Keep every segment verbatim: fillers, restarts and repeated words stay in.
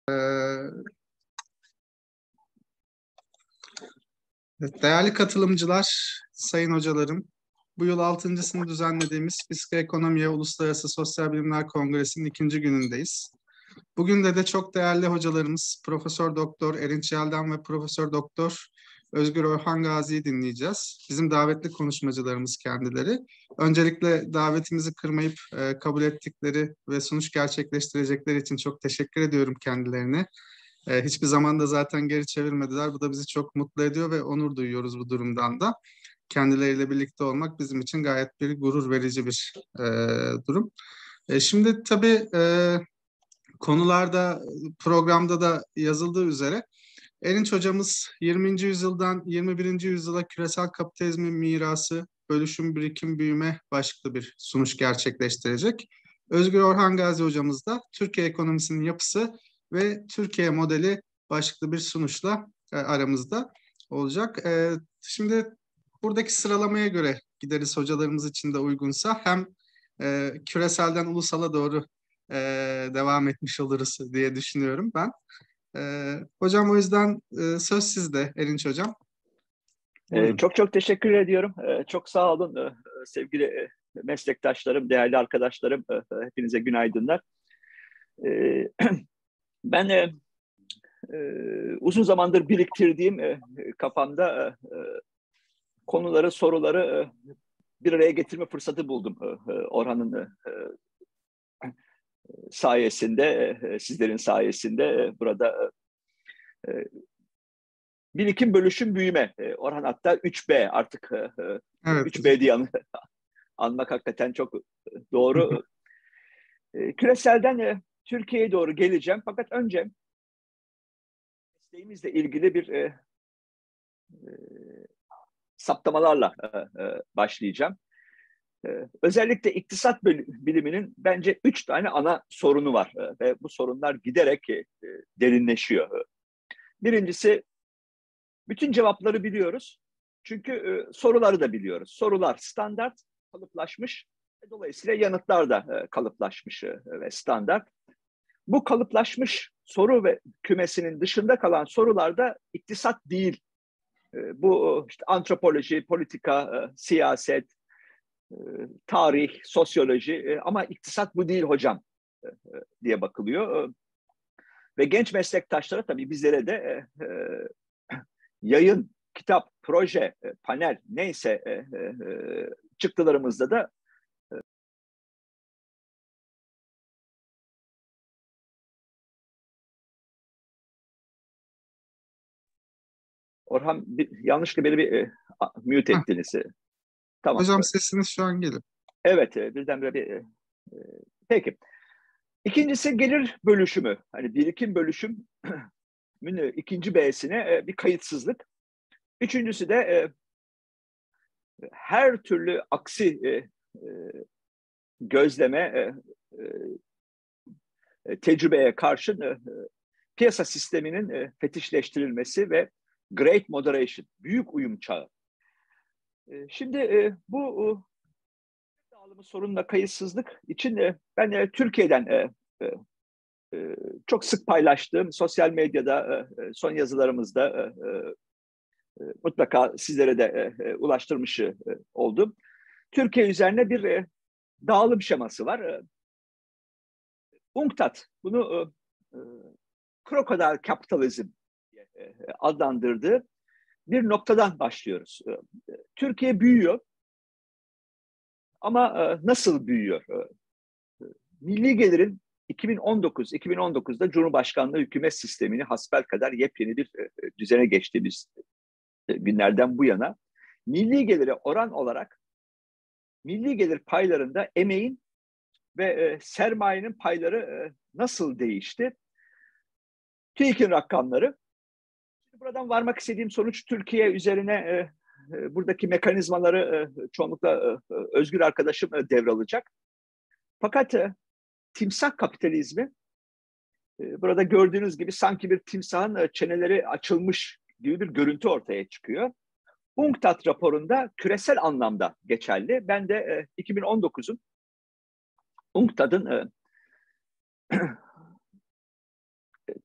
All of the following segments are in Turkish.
Değerli katılımcılar, sayın hocalarım, bu yıl altıncısını düzenlediğimiz Fiskal Ekonomiye Uluslararası Sosyal Bilimler Kongresi'nin ikinci günündeyiz. Bugün de de çok değerli hocalarımız Profesör Doktor Erinç Yelden ve Profesör Doktor Özgür Orhan Gazi'yi dinleyeceğiz. Bizim davetli konuşmacılarımız kendileri. Öncelikle davetimizi kırmayıp e, kabul ettikleri ve sunuş gerçekleştirecekleri için çok teşekkür ediyorum kendilerine. E, hiçbir zaman da zaten geri çevirmediler. Bu da bizi çok mutlu ediyor ve onur duyuyoruz bu durumdan da. Kendileriyle birlikte olmak bizim için gayet bir gurur verici bir e, durum. E, şimdi tabii e, konularda, programda da yazıldığı üzere Erinç hocamız yirminci yüzyıldan yirmi birinci yüzyıla küresel kapitalizmin mirası, bölüşüm, birikim, büyüme başlıklı bir sunuş gerçekleştirecek. Özgür Orhan Gazi hocamız da Türkiye ekonomisinin yapısı ve Türkiye modeli başlıklı bir sunuşla e, aramızda olacak. E, şimdi buradaki sıralamaya göre gideriz hocalarımız için de uygunsa. Hem e, küreselden ulusala doğru e, devam etmiş oluruz diye düşünüyorum ben. Ee, hocam o yüzden e, söz sizde Erinç hocam. Ee, çok çok teşekkür ediyorum. Ee, çok sağ olun ee, sevgili e, meslektaşlarım, değerli arkadaşlarım. E, hepinize günaydınlar. Ee, ben e, e, uzun zamandır biriktirdiğim e, kafamda e, konuları, soruları e, bir araya getirme fırsatı buldum. E, Orhan'ın e, sayesinde, e, sizlerin sayesinde e, burada e, birikim, bölüşüm, büyüme. Orhan hatta üç B artık evet. üç B diye an anmak hakikaten çok doğru. Küreselden Türkiye'ye doğru geleceğim. Fakat önce mesleğimizle ilgili bir e, e, saptamalarla e, e, başlayacağım. E, özellikle iktisat biliminin bence üç tane ana sorunu var. E, ve bu sorunlar giderek e, derinleşiyor. Birincisi, bütün cevapları biliyoruz. Çünkü e, soruları da biliyoruz. Sorular standart, kalıplaşmış. Dolayısıyla yanıtlar da e, kalıplaşmış e, ve standart. Bu kalıplaşmış soru ve kümesinin dışında kalan sorularda iktisat değil. E, bu işte antropoloji, politika, e, siyaset, e, tarih, sosyoloji e, ama iktisat bu değil hocam e, e, diye bakılıyor. E, ve genç meslektaşlara tabii bizlere de e, e, yayın, kitap, proje, panel neyse e, e, çıktılarımızda da e, Orhan bir, yanlışlıkla beni bir e, mute ettiniz. Tamam. Hocam sesiniz şu an geliyor. Evet, e, birdenbire bir e, e, peki. İkincisi gelir bölüşümü. Hani birikim bölüşüm ikinci B'sine e, bir kayıtsızlık. Üçüncüsü de e, her türlü aksi e, e, gözleme e, e, tecrübeye karşın e, piyasa sisteminin e, fetişleştirilmesi ve Great Moderation, büyük uyum çağı. E, şimdi e, bu e, dağılımı sorunla kayıtsızlık için e, ben e, Türkiye'den e, e, e, çok sık paylaştığım sosyal medyada, e, son yazılarımızda e, e, mutlaka sizlere de e, ulaştırmış e, oldum. Türkiye üzerine bir e, dağılım şeması var. E, UNCTAD bunu e, e, krokodil kapitalizm diye e, adlandırdığı bir noktadan başlıyoruz. E, Türkiye büyüyor ama e, nasıl büyüyor? E, milli gelirin iki bin on dokuz iki bin on dokuzda Cumhurbaşkanlığı hükümet sistemini hasbelkader yepyeni bir e, düzene geçtiğimiz e, günlerden bu yana milli gelire oran olarak milli gelir paylarında emeğin ve e, sermayenin payları e, nasıl değişti? TÜİK'in rakamları. Buradan varmak istediğim sonuç Türkiye üzerine e, e, buradaki mekanizmaları e, çoğunlukla e, Özgür arkadaşım e, devralacak. Fakat e, timsah kapitalizmi e, burada gördüğünüz gibi sanki bir timsahın e, çeneleri açılmış gibi bir görüntü ortaya çıkıyor. UNCTAD raporunda küresel anlamda geçerli. Ben de e, iki bin on dokuzun UNCTAD'ın e,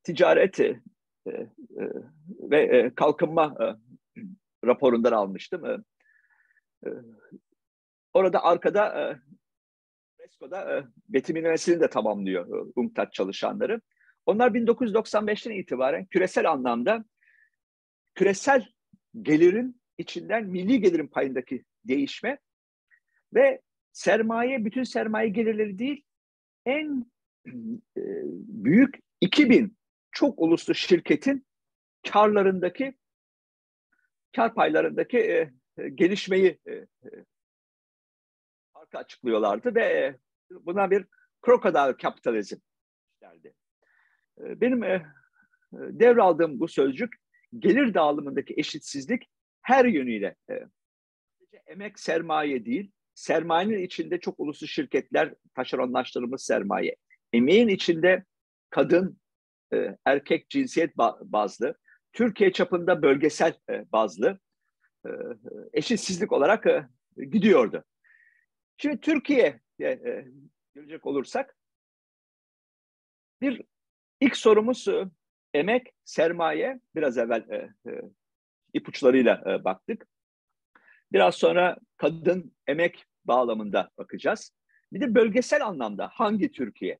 Ticaret e, e, ve e, Kalkınma e, raporundan almıştım. E, e, orada arkada e, UNESCO'da e, betimlemesini de tamamlıyor e, UNCTAD çalışanları. Onlar bin dokuz yüz doksan beşten itibaren küresel anlamda küresel gelirin içinden milli gelirin payındaki değişme ve sermaye, bütün sermaye gelirleri değil, en e, büyük iki bin çok uluslu şirketin karlarındaki, kar paylarındaki e, e, gelişmeyi e, e, farkı açıklıyorlardı ve e, buna bir crocodile kapitalizm derdi. E, benim e, devraldığım bu sözcük gelir dağılımındaki eşitsizlik her yönüyle e, emek sermaye değil, sermayenin içinde çok uluslu şirketler, taşeronlaştırılmış sermaye, emeğin içinde kadın, e, erkek cinsiyet bazlı, Türkiye çapında bölgesel e, bazlı e, eşitsizlik olarak e, gidiyordu. Şimdi Türkiye'ye e, gelecek olursak, bir ilk sorumuz e, emek, sermaye. Biraz evvel e, e, ipuçlarıyla e, baktık. Biraz sonra kadın, emek bağlamında bakacağız. Bir de bölgesel anlamda hangi Türkiye?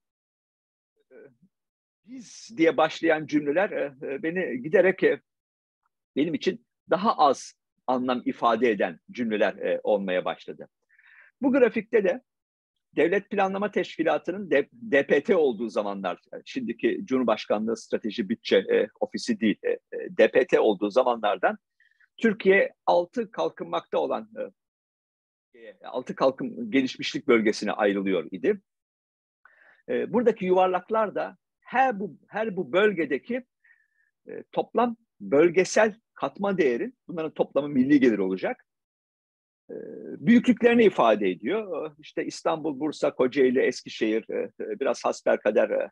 Biz diye başlayan cümleler beni giderek benim için daha az anlam ifade eden cümleler olmaya başladı. Bu grafikte de Devlet Planlama Teşkilatı'nın D P T olduğu zamanlar, şimdiki Cumhurbaşkanlığı Strateji Bütçe Ofisi değil, D P T olduğu zamanlardan Türkiye altı kalkınmakta olan altı kalkın gelişmişlik bölgesine ayrılıyor idi. Buradaki yuvarlaklar da her bu her bu bölgedeki toplam bölgesel katma değerin, bunların toplamı milli gelir olacak, büyüklüklerini ifade ediyor. İşte İstanbul, Bursa, Kocaeli, Eskişehir, biraz hasbelkader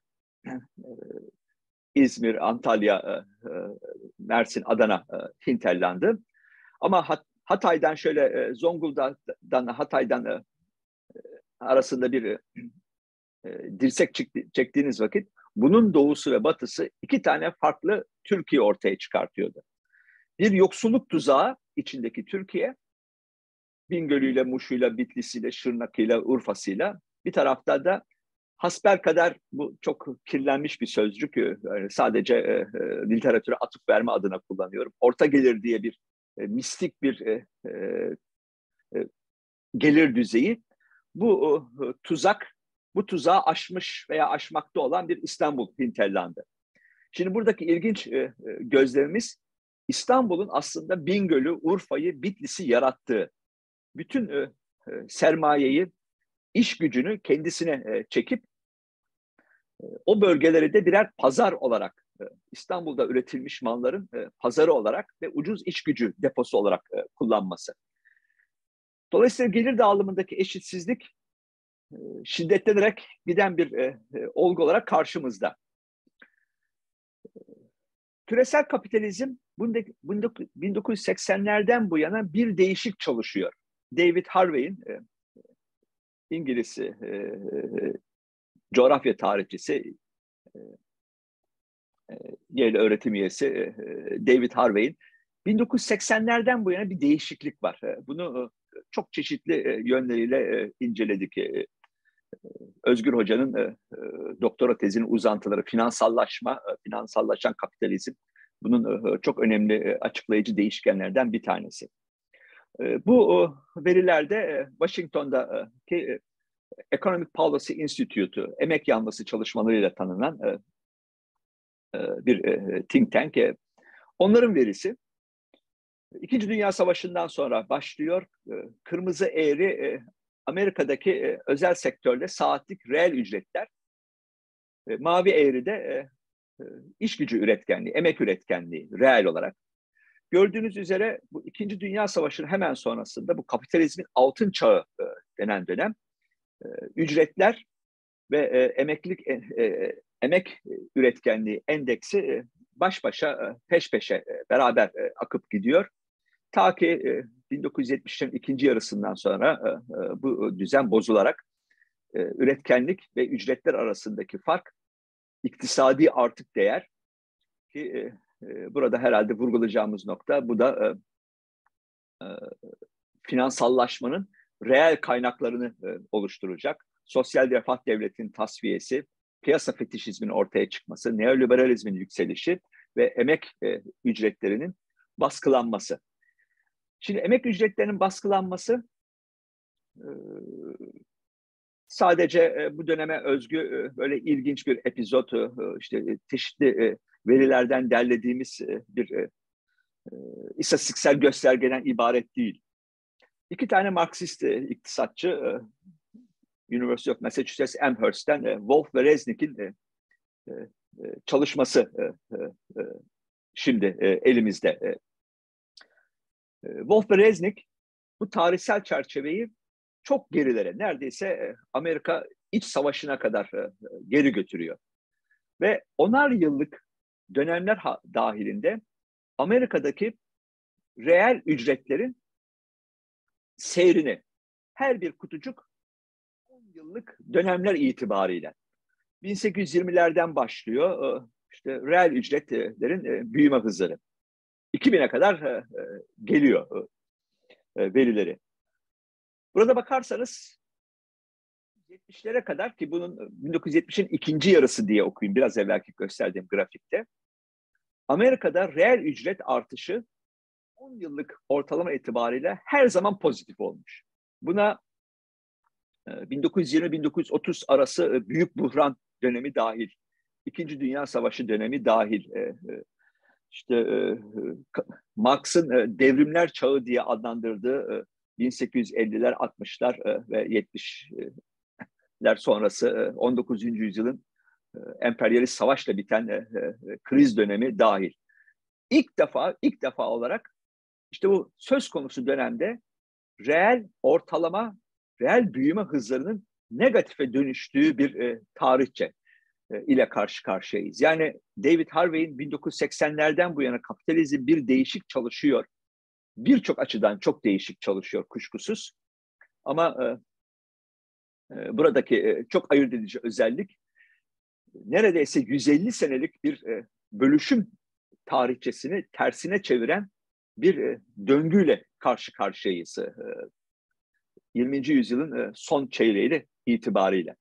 İzmir, Antalya, Mersin, Adana, hinterlandı. Ama Hat Hatay'dan şöyle Zonguldak'tan Hatay'dan arasında bir dirsek çektiğiniz vakit bunun doğusu ve batısı iki tane farklı Türkiye ortaya çıkartıyordu. Bir yoksulluk tuzağı içindeki Türkiye, Bingöl'üyle, Muş'uyla, Bitlis'iyle, Şırnak'ıyla, Urfa'sıyla, bir tarafta da hasbelkader, bu çok kirlenmiş bir sözcük, yani sadece e, e, literatüre atıf verme adına kullanıyorum. Orta gelir diye bir e, mistik bir e, e, gelir düzeyi. Bu e, tuzak, bu tuzağı aşmış veya aşmakta olan bir İstanbul hinterlandı. Şimdi buradaki ilginç e, gözlemimiz, İstanbul'un aslında Bingöl'ü, Urfa'yı, Bitlis'i yarattığı, bütün e, e, sermayeyi, iş gücünü kendisine e, çekip e, o bölgeleri de birer pazar olarak, e, İstanbul'da üretilmiş malların e, pazarı olarak ve ucuz iş gücü deposu olarak e, kullanması. Dolayısıyla gelir dağılımındaki eşitsizlik e, şiddetlenerek giden bir e, e, olgu olarak karşımızda. Küresel kapitalizm bin dokuz yüz seksenlerden bu yana bir değişik çalışıyor. David Harvey'in, e, İngiliz e, e, coğrafya tarihçisi, e, e, Yale öğretim üyesi e, David Harvey'in bin dokuz yüz seksenlerden bu yana bir değişiklik var. E, bunu e, çok çeşitli e, yönleriyle e, inceledik. E, Özgür Hoca'nın e, e, doktora tezinin uzantıları, finansallaşma, e, finansallaşan kapitalizm, bunun e, çok önemli e, açıklayıcı değişkenlerden bir tanesi. E, bu e, verilerde e, Washington'daki e, Economic Policy Institute'u, emek yanlısı çalışmalarıyla tanınan e, e, bir e, think tank. E, onların verisi, İkinci Dünya Savaşı'ndan sonra başlıyor. E, kırmızı eğri e, Amerika'daki e, özel sektörde saatlik reel ücretler, e, mavi eğride e, e, iş gücü üretkenliği, emek üretkenliği reel olarak. Gördüğünüz üzere bu İkinci Dünya Savaşı'nın hemen sonrasında bu kapitalizmin altın çağı e, denen dönem, e, ücretler ve e, emeklilik e, e, emek üretkenliği endeksi e, baş başa, e, peş peşe e, beraber e, akıp gidiyor. Ta ki e, bin dokuz yüz yetmişlerin ikinci yarısından sonra e, e, bu düzen bozularak e, üretkenlik ve ücretler arasındaki fark, iktisadi artık değer ki e, burada herhalde vurgulayacağımız nokta bu da e, e, finansallaşmanın reel kaynaklarını e, oluşturacak. Sosyal refah devletinin tasfiyesi, piyasa fetişizminin ortaya çıkması, neoliberalizmin yükselişi ve emek e, ücretlerinin baskılanması. Şimdi emek ücretlerinin baskılanması e, sadece e, bu döneme özgü e, böyle ilginç bir epizot, e, işte çeşitli e, verilerden derlediğimiz e, bir e, e, istatistiksel göstergeden ibaret değil. İki tane Marksist e, iktisatçı, e, University of Massachusetts Amherst'ten e, Wolf ve Reznik'in e, e, çalışması e, e, şimdi e, elimizde. E, e, Wolf ve Reznik bu tarihsel çerçeveyi çok gerilere, neredeyse e, Amerika İç Savaşı'na kadar e, geri götürüyor. Ve onar yıllık dönemler ha, dahilinde Amerika'daki reel ücretlerin seyrini, her bir kutucuk on yıllık dönemler itibariyle bin sekiz yüz yirmilerden başlıyor işte reel ücretlerin büyüme hızları. iki bine kadar geliyor verileri. Burada bakarsanız yetmişlere kadar, ki bunun bin dokuz yüz yetmişin ikinci yarısı diye okuyayım biraz evvelki gösterdiğim grafikte, Amerika'da reel ücret artışı on yıllık ortalama itibariyle her zaman pozitif olmuş. Buna bin dokuz yüz yirmi bin dokuz yüz otuz arası büyük buhran dönemi dahil, İkinci Dünya Savaşı dönemi dahil, işte Marx'ın devrimler çağı diye adlandırdığı bin sekiz yüz elliler, altmışlar ve yetmişler sonrası on dokuzuncu yüzyılın emperyalist savaşla biten kriz dönemi dahil. İlk defa, ilk defa olarak işte bu söz konusu dönemde reel ortalama, reel büyüme hızlarının negatife dönüştüğü bir e, tarihçe e, ile karşı karşıyayız. Yani David Harvey'in bin dokuz yüz seksenlerden bu yana kapitalizm bir değişik çalışıyor. Birçok açıdan çok değişik çalışıyor kuşkusuz. Ama e, e, buradaki e, çok ayırt edici özellik neredeyse yüz elli senelik bir e, bölüşüm tarihçesini tersine çeviren bir e, döngüyle karşı karşıyayız. E, yirminci yüzyılın son çeyreği itibariyle.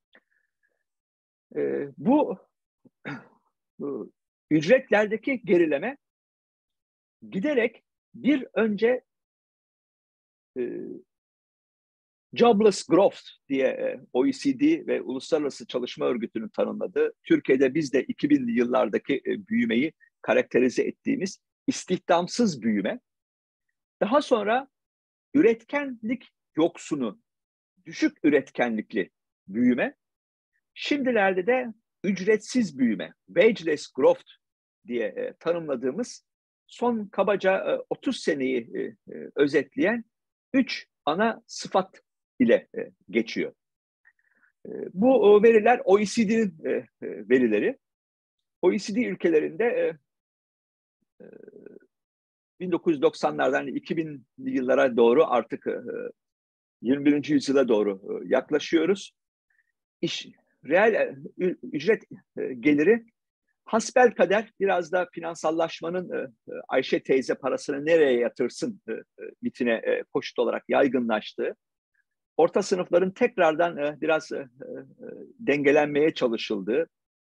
Bu, bu ücretlerdeki gerileme giderek bir önce e, jobless growth diye e, O E C D ve Uluslararası Çalışma Örgütü'nün tanımladığı, Türkiye'de biz de iki binli yıllardaki e, büyümeyi karakterize ettiğimiz istihdamsız büyüme, daha sonra üretkenlik yoksunu, düşük üretkenlikli büyüme, şimdilerde de ücretsiz büyüme, wageless growth diye e, tanımladığımız son kabaca e, otuz seneyi e, e, özetleyen üç ana sıfat ile e, geçiyor. E, bu e, veriler O E C D'nin e, e, verileri. O E C D ülkelerinde e, e, bin dokuz yüz doksanlardan iki binli yıllara doğru artık e, yirmi birinci yüzyıla doğru e, yaklaşıyoruz. İş, reel ücret geliri hasbelkader biraz da finansallaşmanın Ayşe teyze parasını nereye yatırsın mitine koşut olarak yaygınlaştığı, orta sınıfların tekrardan biraz dengelenmeye çalışıldığı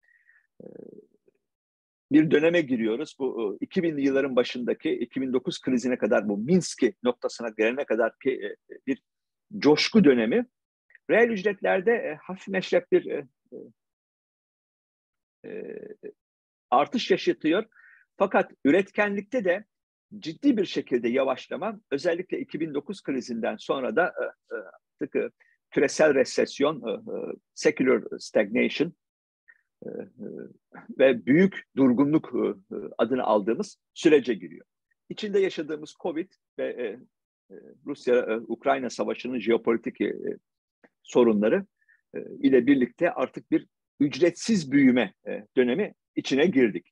bir döneme giriyoruz. Bu iki binli yılların başındaki iki bin dokuz krizine kadar, bu Minski noktasına gelene kadar bir coşku dönemi reel ücretlerde e, hafif meşrep bir e, e, artış yaşatıyor. Fakat üretkenlikte de ciddi bir şekilde yavaşlama, özellikle iki bin dokuz krizinden sonra da e, artık e, küresel resesyon, e, secular stagnation e, ve büyük durgunluk e, adını aldığımız sürece giriyor. İçinde yaşadığımız Covid ve e, Rusya-Ukrayna savaşının jeopolitik e, sorunları e, ile birlikte artık bir ücretsiz büyüme e, dönemi içine girdik.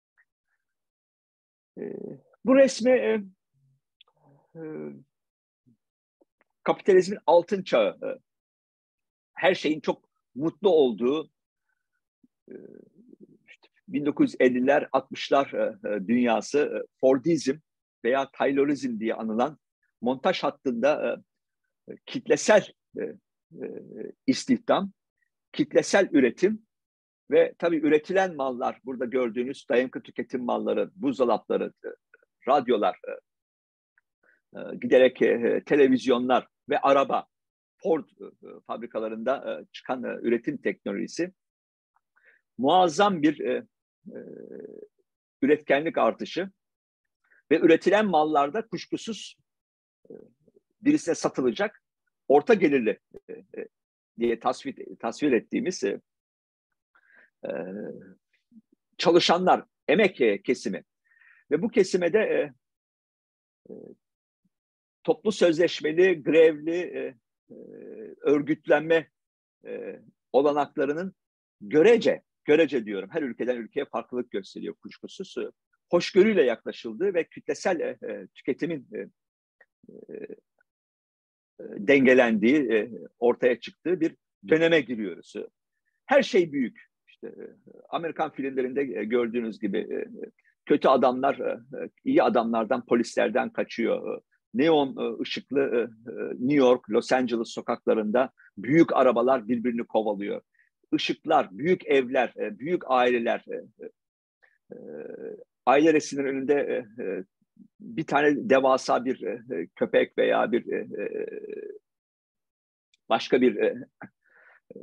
E, bu resmi e, e, kapitalizmin altın çağı, e, her şeyin çok mutlu olduğu, e, işte bin dokuz yüz elliler, altmışlar dünyası Fordizm veya Taylorizm diye anılan montaj hattında kitlesel istihdam, kitlesel üretim ve tabii üretilen mallar, burada gördüğünüz dayanıklı tüketim malları, buzdolapları, radyolar, giderek televizyonlar ve araba, Ford fabrikalarında çıkan üretim teknolojisi muazzam bir e, e, üretkenlik artışı ve üretilen mallarda kuşkusuz e, birisine satılacak orta gelirli e, e, diye tasvir, tasvir ettiğimiz e, e, çalışanlar, emek kesimi ve bu kesime de e, e, toplu sözleşmeli, grevli, e, e, örgütlenme e, olanaklarının görece, görece diyorum, her ülkeden ülkeye farklılık gösteriyor kuşkusuz, hoşgörüyle yaklaşıldığı ve kütlesel e, tüketimin e, e, dengelendiği, e, ortaya çıktığı bir döneme giriyoruz. Her şey büyük. İşte e, Amerikan filmlerinde e, gördüğünüz gibi e, kötü adamlar e, iyi adamlardan, polislerden kaçıyor. Neon e, ışıklı e, New York, Los Angeles sokaklarında büyük arabalar birbirini kovalıyor. Işıklar, büyük evler, e, büyük aileler, e, e, aile resminin önünde e, e, bir tane devasa bir e, köpek veya bir e, başka bir e, e,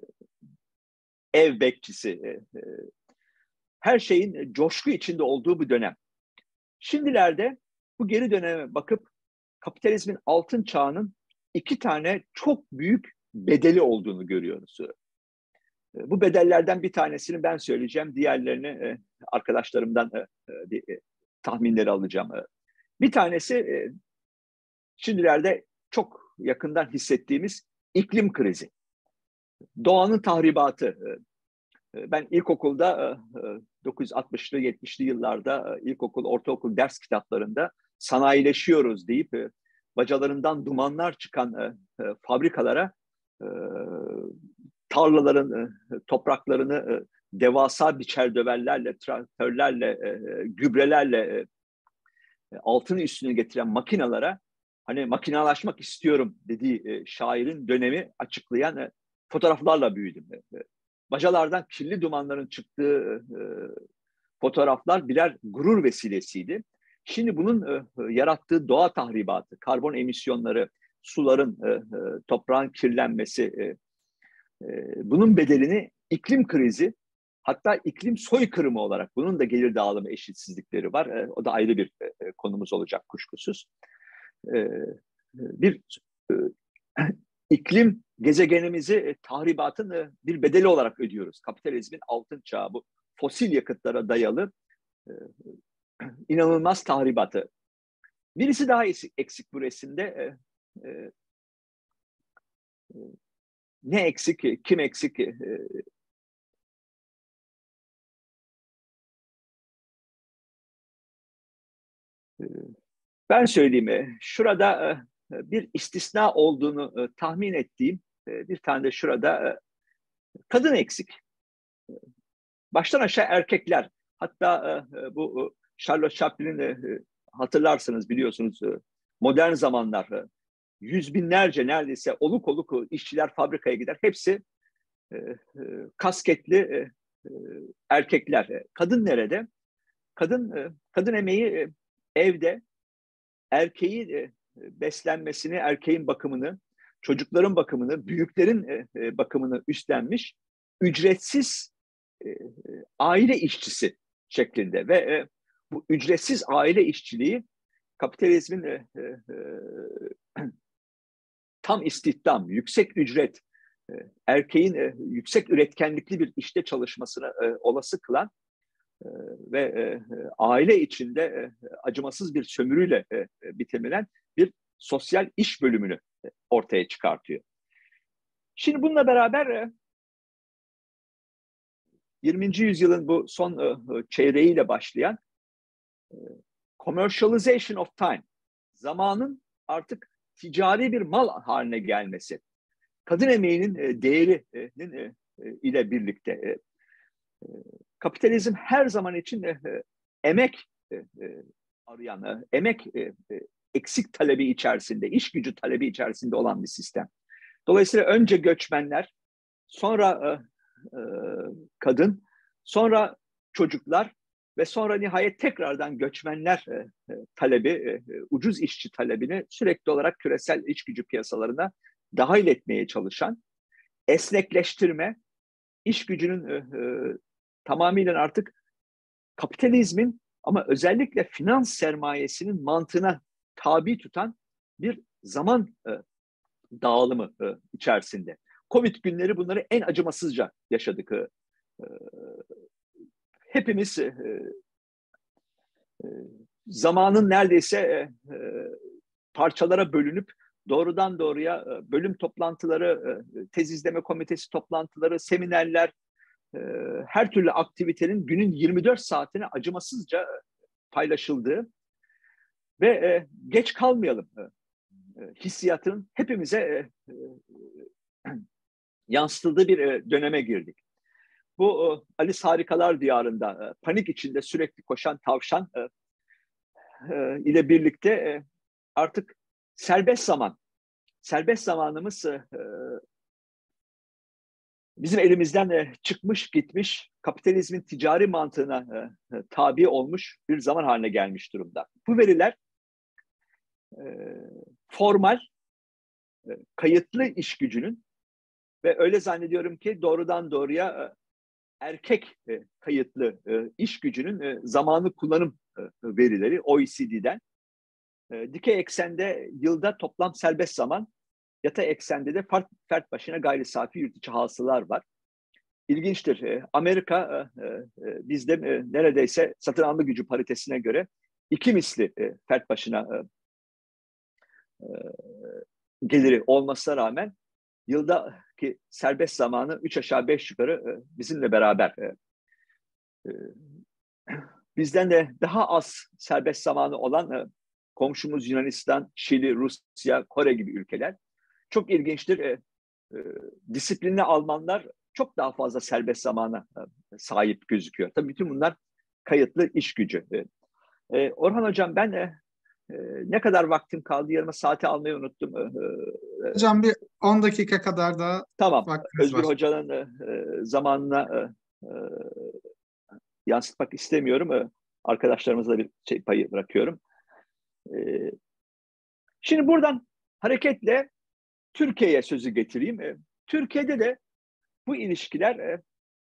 ev bekçisi. E, e, her şeyin coşku içinde olduğu bir dönem. Şimdilerde bu geri döneme bakıp kapitalizmin altın çağının iki tane çok büyük bedeli olduğunu görüyoruz. Bu bedellerden bir tanesini ben söyleyeceğim. Diğerlerini e, arkadaşlarımdan e, e, tahminleri alacağım. Bir tanesi e, şimdilerde çok yakından hissettiğimiz iklim krizi. Doğanın tahribatı. E, ben ilkokulda e, dokuz yüz altmışlı yetmişli yıllarda e, ilkokul, ortaokul ders kitaplarında sanayileşiyoruz deyip e, bacalarından dumanlar çıkan e, e, fabrikalara e, tarlaların, e, topraklarını e, devasa biçer döverlerle, traktörlerle, e, gübrelerle e, altını üstüne getiren makinalara hani makinalaşmak istiyorum dediği e, şairin dönemi açıklayan e, fotoğraflarla büyüdüm. E, bacalardan kirli dumanların çıktığı e, fotoğraflar birer gurur vesilesiydi. Şimdi bunun e, yarattığı doğa tahribatı, karbon emisyonları, suların, e, e, toprağın kirlenmesi, e, e, bunun bedelini iklim krizi, hatta iklim soykırımı olarak, bunun da gelir dağılımı eşitsizlikleri var. E, o da ayrı bir e, konumuz olacak kuşkusuz. E, bir e, iklim gezegenimizi e, tahribatın e, bir bedeli olarak ödüyoruz. Kapitalizmin altın çağı, bu fosil yakıtlara dayalı e, inanılmaz tahribatı. Birisi daha eksik, eksik bu resimde. E, e, e, ne eksik, kim eksik? E, e, ben söyleyeyim. Şurada e, bir istisna olduğunu e, tahmin ettiğim e, bir tane de şurada e, kadın eksik. Baştan aşağı erkekler. Hatta e, bu e, Charlotte Chaplin'in e, hatırlarsınız, biliyorsunuz, e, modern zamanlar e, yüz binlerce neredeyse oluk oluk işçiler fabrikaya gider. Hepsi e, e, kasketli e, e, erkekler. E, kadın nerede? Kadın e, kadın emeği e, evde, erkeği e, beslenmesini, erkeğin bakımını, çocukların bakımını, büyüklerin e, e, bakımını üstlenmiş ücretsiz e, e, aile işçisi şeklinde ve e, bu ücretsiz aile işçiliği kapitalizmin e, e, e, tam istihdam, yüksek ücret, e, erkeğin e, yüksek üretkenlikli bir işte çalışmasını e, olası kılan e, ve e, aile içinde e, acımasız bir sömürüyle e, bitirilen bir sosyal iş bölümünü e, ortaya çıkartıyor. Şimdi bununla beraber e, yirminci yüzyılın bu son e, çeyreğiyle başlayan e, commercialization of time, zamanın artık ticari bir mal haline gelmesi, kadın emeğinin e, değerinin e, e, ile birlikte e, kapitalizm her zaman için e, e, emek e, e, arayan, e, emek e, e, eksik talebi içerisinde, iş gücü talebi içerisinde olan bir sistem. Dolayısıyla önce göçmenler, sonra e, e, kadın, sonra çocuklar ve sonra nihayet tekrardan göçmenler e, e, talebi, e, ucuz işçi talebini sürekli olarak küresel iş gücü piyasalarına dahil etmeye çalışan, esnekleştirme, iş gücünün e, e, tamamıyla artık kapitalizmin ama özellikle finans sermayesinin mantığına tabi tutan bir zaman e, dağılımı e, içerisinde. Covid günleri bunları en acımasızca yaşadık. E, e, hepimiz e, e, zamanın neredeyse e, e, parçalara bölünüp doğrudan doğruya e, bölüm toplantıları, e, tez izleme komitesi toplantıları, seminerler, e, her türlü aktivitenin günün yirmi dört saatine acımasızca paylaşıldığı ve e, geç kalmayalım e, e, hissiyatının hepimize e, e, yansıtıldığı bir e, döneme girdik. Bu e, Alice Harikalar Diyarı'nda e, panik içinde sürekli koşan tavşan e, e, ile birlikte e, artık serbest zaman, serbest zamanımız e, bizim elimizden e, çıkmış gitmiş, kapitalizmin ticari mantığına e, e, tabi olmuş bir zaman haline gelmiş durumda. Bu veriler e, formal, e, kayıtlı iş gücünün ve öyle zannediyorum ki doğrudan doğruya e, erkek e, kayıtlı e, iş gücünün e, zamanı kullanım e, verileri O E C D'den. E, dikey eksende yılda toplam serbest zaman, yatay eksende de fert, fert başına gayri safi yurt içi hasılalar var. İlginçtir. E, Amerika e, e, bizde e, neredeyse satın alma gücü paritesine göre iki misli e, fert başına e, e, geliri olmasına rağmen yıldaki serbest zamanı üç aşağı beş yukarı e, bizimle beraber. E, e, bizden de daha az serbest zamanı olan e, komşumuz Yunanistan, Şili, Rusya, Kore gibi ülkeler. Çok ilginçtir. E, e, disiplinli Almanlar çok daha fazla serbest zamana e, sahip gözüküyor. Tabii bütün bunlar kayıtlı iş gücü. E, e, Orhan Hocam ben e, e, ne kadar vaktim kaldı? Yarıma saati almayı unuttum. E, e, Hocam bir on dakika kadar daha tamam. vaktiniz Özgür var. Hoca'nın e, e, zamanına e, e, yansıtmak istemiyorum. E, arkadaşlarımıza bir şey payı bırakıyorum. E, şimdi buradan hareketle Türkiye'ye sözü getireyim. E, Türkiye'de de bu ilişkiler e,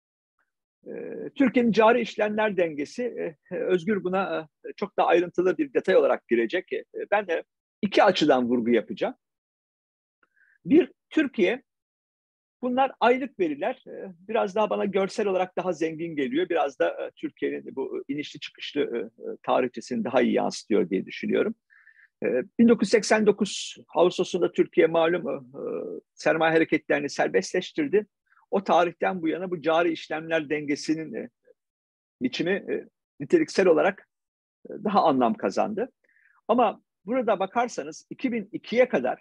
e, Türkiye'nin cari işlemler dengesi e, Özgür buna e, çok daha ayrıntılı bir detay olarak girecek. E, ben de iki açıdan vurgu yapacağım. Bir, Türkiye, bunlar aylık veriler. E, biraz daha bana görsel olarak daha zengin geliyor. Biraz da e, Türkiye'nin bu inişli çıkışlı e, tarihçesini daha iyi yansıtıyor diye düşünüyorum. bin dokuz yüz seksen dokuz Ağustos'unda Türkiye malum sermaye hareketlerini serbestleştirdi. O tarihten bu yana bu cari işlemler dengesinin biçimi niteliksel olarak daha anlam kazandı. Ama burada bakarsanız iki bin ikiye kadar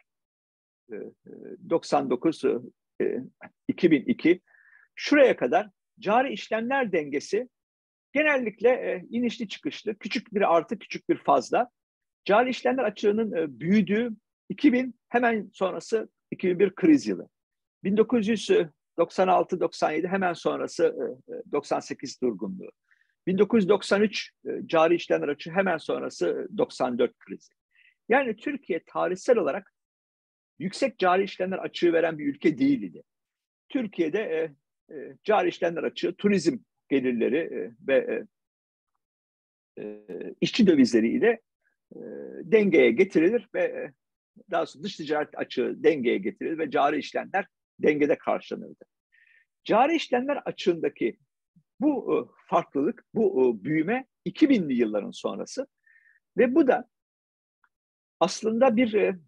doksan dokuz iki bin iki şuraya kadar cari işlemler dengesi genellikle inişli çıkışlı, küçük bir artı, küçük bir fazla. Cari işlemler açığının e, büyüdüğü iki bin hemen sonrası iki bin bir kriz yılı. bin dokuz yüz doksan altı doksan yedi hemen sonrası e, doksan sekiz durgunluğu. bin dokuz yüz doksan üç e, cari işlemler açığı hemen sonrası doksan dört krizi. Yani Türkiye tarihsel olarak yüksek cari işlemler açığı veren bir ülke değildi. Türkiye'de e, e, cari işlemler açığı turizm gelirleri e, ve e, e, işçi dövizleri ile E, dengeye getirilir ve e, daha sonra dış ticaret açığı dengeye getirilir ve cari işlemler dengede karşılanırdı. Cari işlemler açığındaki bu e, farklılık, bu e, büyüme iki binli yılların sonrası ve bu da aslında bir e,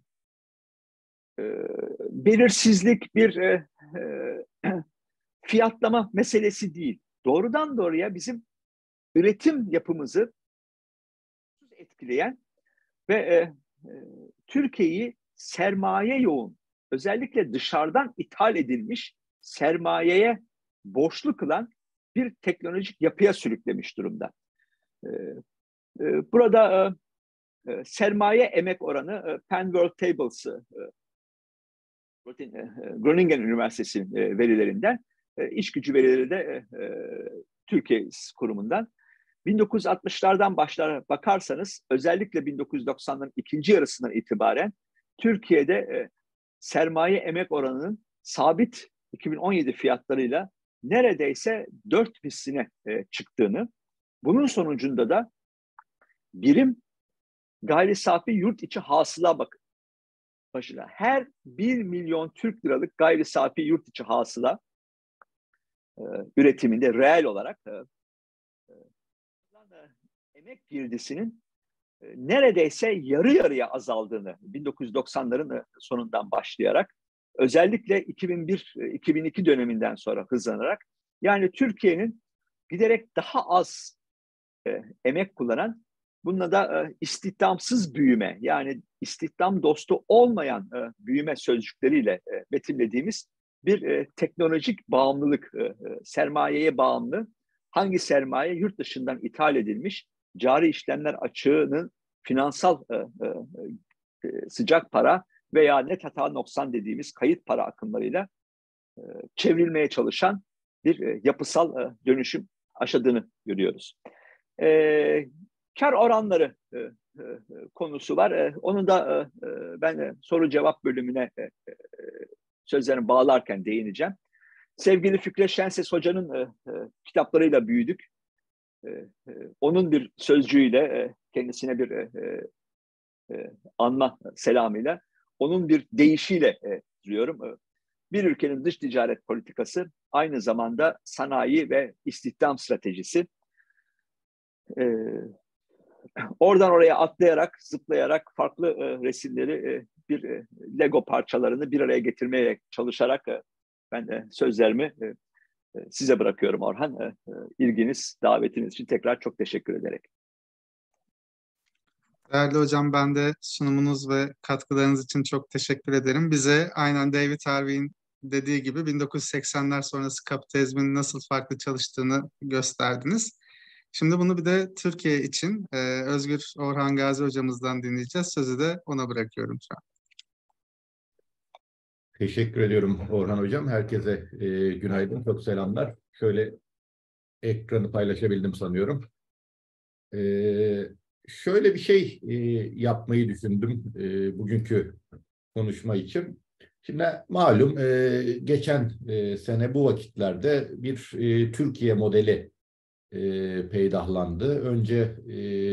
e, belirsizlik, bir e, e, fiyatlama meselesi değil. Doğrudan doğruya bizim üretim yapımızı etkileyen ve e, e, Türkiye'yi sermaye yoğun, özellikle dışarıdan ithal edilmiş sermayeye borçlu kılan bir teknolojik yapıya sürüklemiş durumda. E, e, burada e, e, sermaye emek oranı e, Penn World Tables'ı e, e, Groningen Üniversitesi e, verilerinden, e, iş gücü verileri de e, e, Türkiye kurumundan. bin dokuz yüz altmışlardan başlar bakarsanız, özellikle bin dokuz yüz doksanların ikinci yarısından itibaren Türkiye'de e, sermaye emek oranının sabit iki bin on yedi fiyatlarıyla neredeyse dört misline e, çıktığını, bunun sonucunda da birim gayri safi yurt içi hasıla bakın. Başına her bir milyon Türk liralık gayri safi yurt içi hasıla e, üretiminde reel olarak e, e, emek girdisinin e, neredeyse yarı yarıya azaldığını, bin dokuz yüz doksanların sonundan başlayarak, özellikle iki bin bir iki bin iki döneminden sonra hızlanarak, yani Türkiye'nin giderek daha az e, emek kullanan, bununla da e, istihdamsız büyüme, yani istihdam dostu olmayan e, büyüme sözcükleriyle e, betimlediğimiz bir e, teknolojik bağımlılık, e, sermayeye bağımlı, hangi sermaye yurt dışından ithal edilmiş, cari işlemler açığının finansal e, e, sıcak para veya net hata noksan dediğimiz kayıt para akımlarıyla e, çevrilmeye çalışan bir e, yapısal e, dönüşüm aşıldığını görüyoruz. E, kar oranları e, e, konusu var. E, onu da e, ben e, soru cevap bölümüne e, e, sözlerimi bağlarken değineceğim. Sevgili Fikret Şenses Hoca'nın e, e, kitaplarıyla büyüdük. E, e, onun bir sözcüğüyle, e, kendisine bir e, e, anma selamıyla, onun bir deyişiyle e, diyorum. E, bir ülkenin dış ticaret politikası aynı zamanda sanayi ve istihdam stratejisi. E, oradan oraya atlayarak, zıplayarak farklı e, resimleri, e, bir e, Lego parçalarını bir araya getirmeye çalışarak e, ben e, sözlerimi e, size bırakıyorum Orhan. E, ilginiz, davetiniz için tekrar çok teşekkür ederek. Değerli hocam, ben de sunumunuz ve katkılarınız için çok teşekkür ederim. Bize aynen David Harvey'in dediği gibi bin dokuz yüz seksenler sonrası kapitalizmin nasıl farklı çalıştığını gösterdiniz. Şimdi bunu bir de Türkiye için e, Özgür Orhan Gazi hocamızdan dinleyeceğiz. Sözü de ona bırakıyorum şu an. Teşekkür ediyorum Orhan hocam. Herkese e, günaydın, çok selamlar. Şöyle ekranı paylaşabildim sanıyorum. E, şöyle bir şey e, yapmayı düşündüm e, bugünkü konuşma için. Şimdi malum e, geçen e, sene bu vakitlerde bir e, Türkiye modeli e, peydahlandı. Önce e,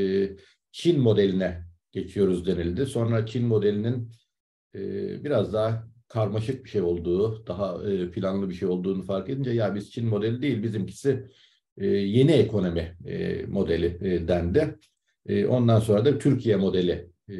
Çin modeline geçiyoruz denildi. Sonra Çin modelinin e, biraz daha karmaşık bir şey olduğu, daha e, planlı bir şey olduğunu fark edince, ya biz Çin modeli değil, bizimkisi e, yeni ekonomi e, modeli e, dendi. E, ondan sonra da Türkiye modeli e,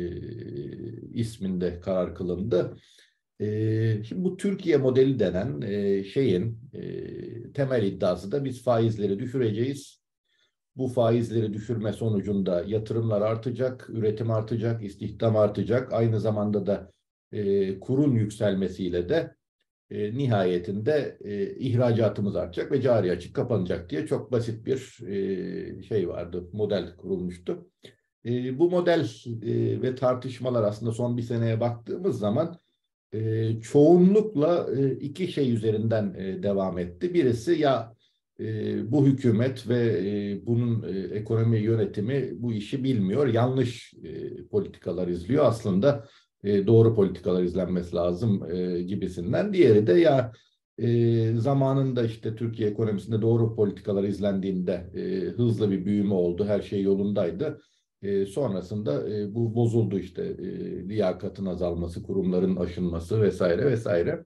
isminde karar kılındı. E, şimdi bu Türkiye modeli denen e, şeyin e, temel iddiası da biz faizleri düşüreceğiz. Bu faizleri düşürme sonucunda yatırımlar artacak, üretim artacak, istihdam artacak. Aynı zamanda da e, kurun yükselmesiyle de e, nihayetinde e, ihracatımız artacak ve cari açık kapanacak diye çok basit bir e, şey vardı, model kurulmuştu. E, bu model e, ve tartışmalar aslında son bir seneye baktığımız zaman e, çoğunlukla e, iki şey üzerinden e, devam etti. Birisi, ya e, bu hükümet ve e, bunun e, ekonomi yönetimi bu işi bilmiyor, yanlış e, politikalar izliyor. Aslında e, doğru politikalar izlenmesi lazım e, gibisinden. Diğeri de, ya e, zamanında işte Türkiye ekonomisinde doğru politikalar izlendiğinde e, hızlı bir büyüme oldu, her şey yolundaydı. E, sonrasında e, bu bozuldu, işte e, liyakatın azalması, kurumların aşınması vesaire vesaire.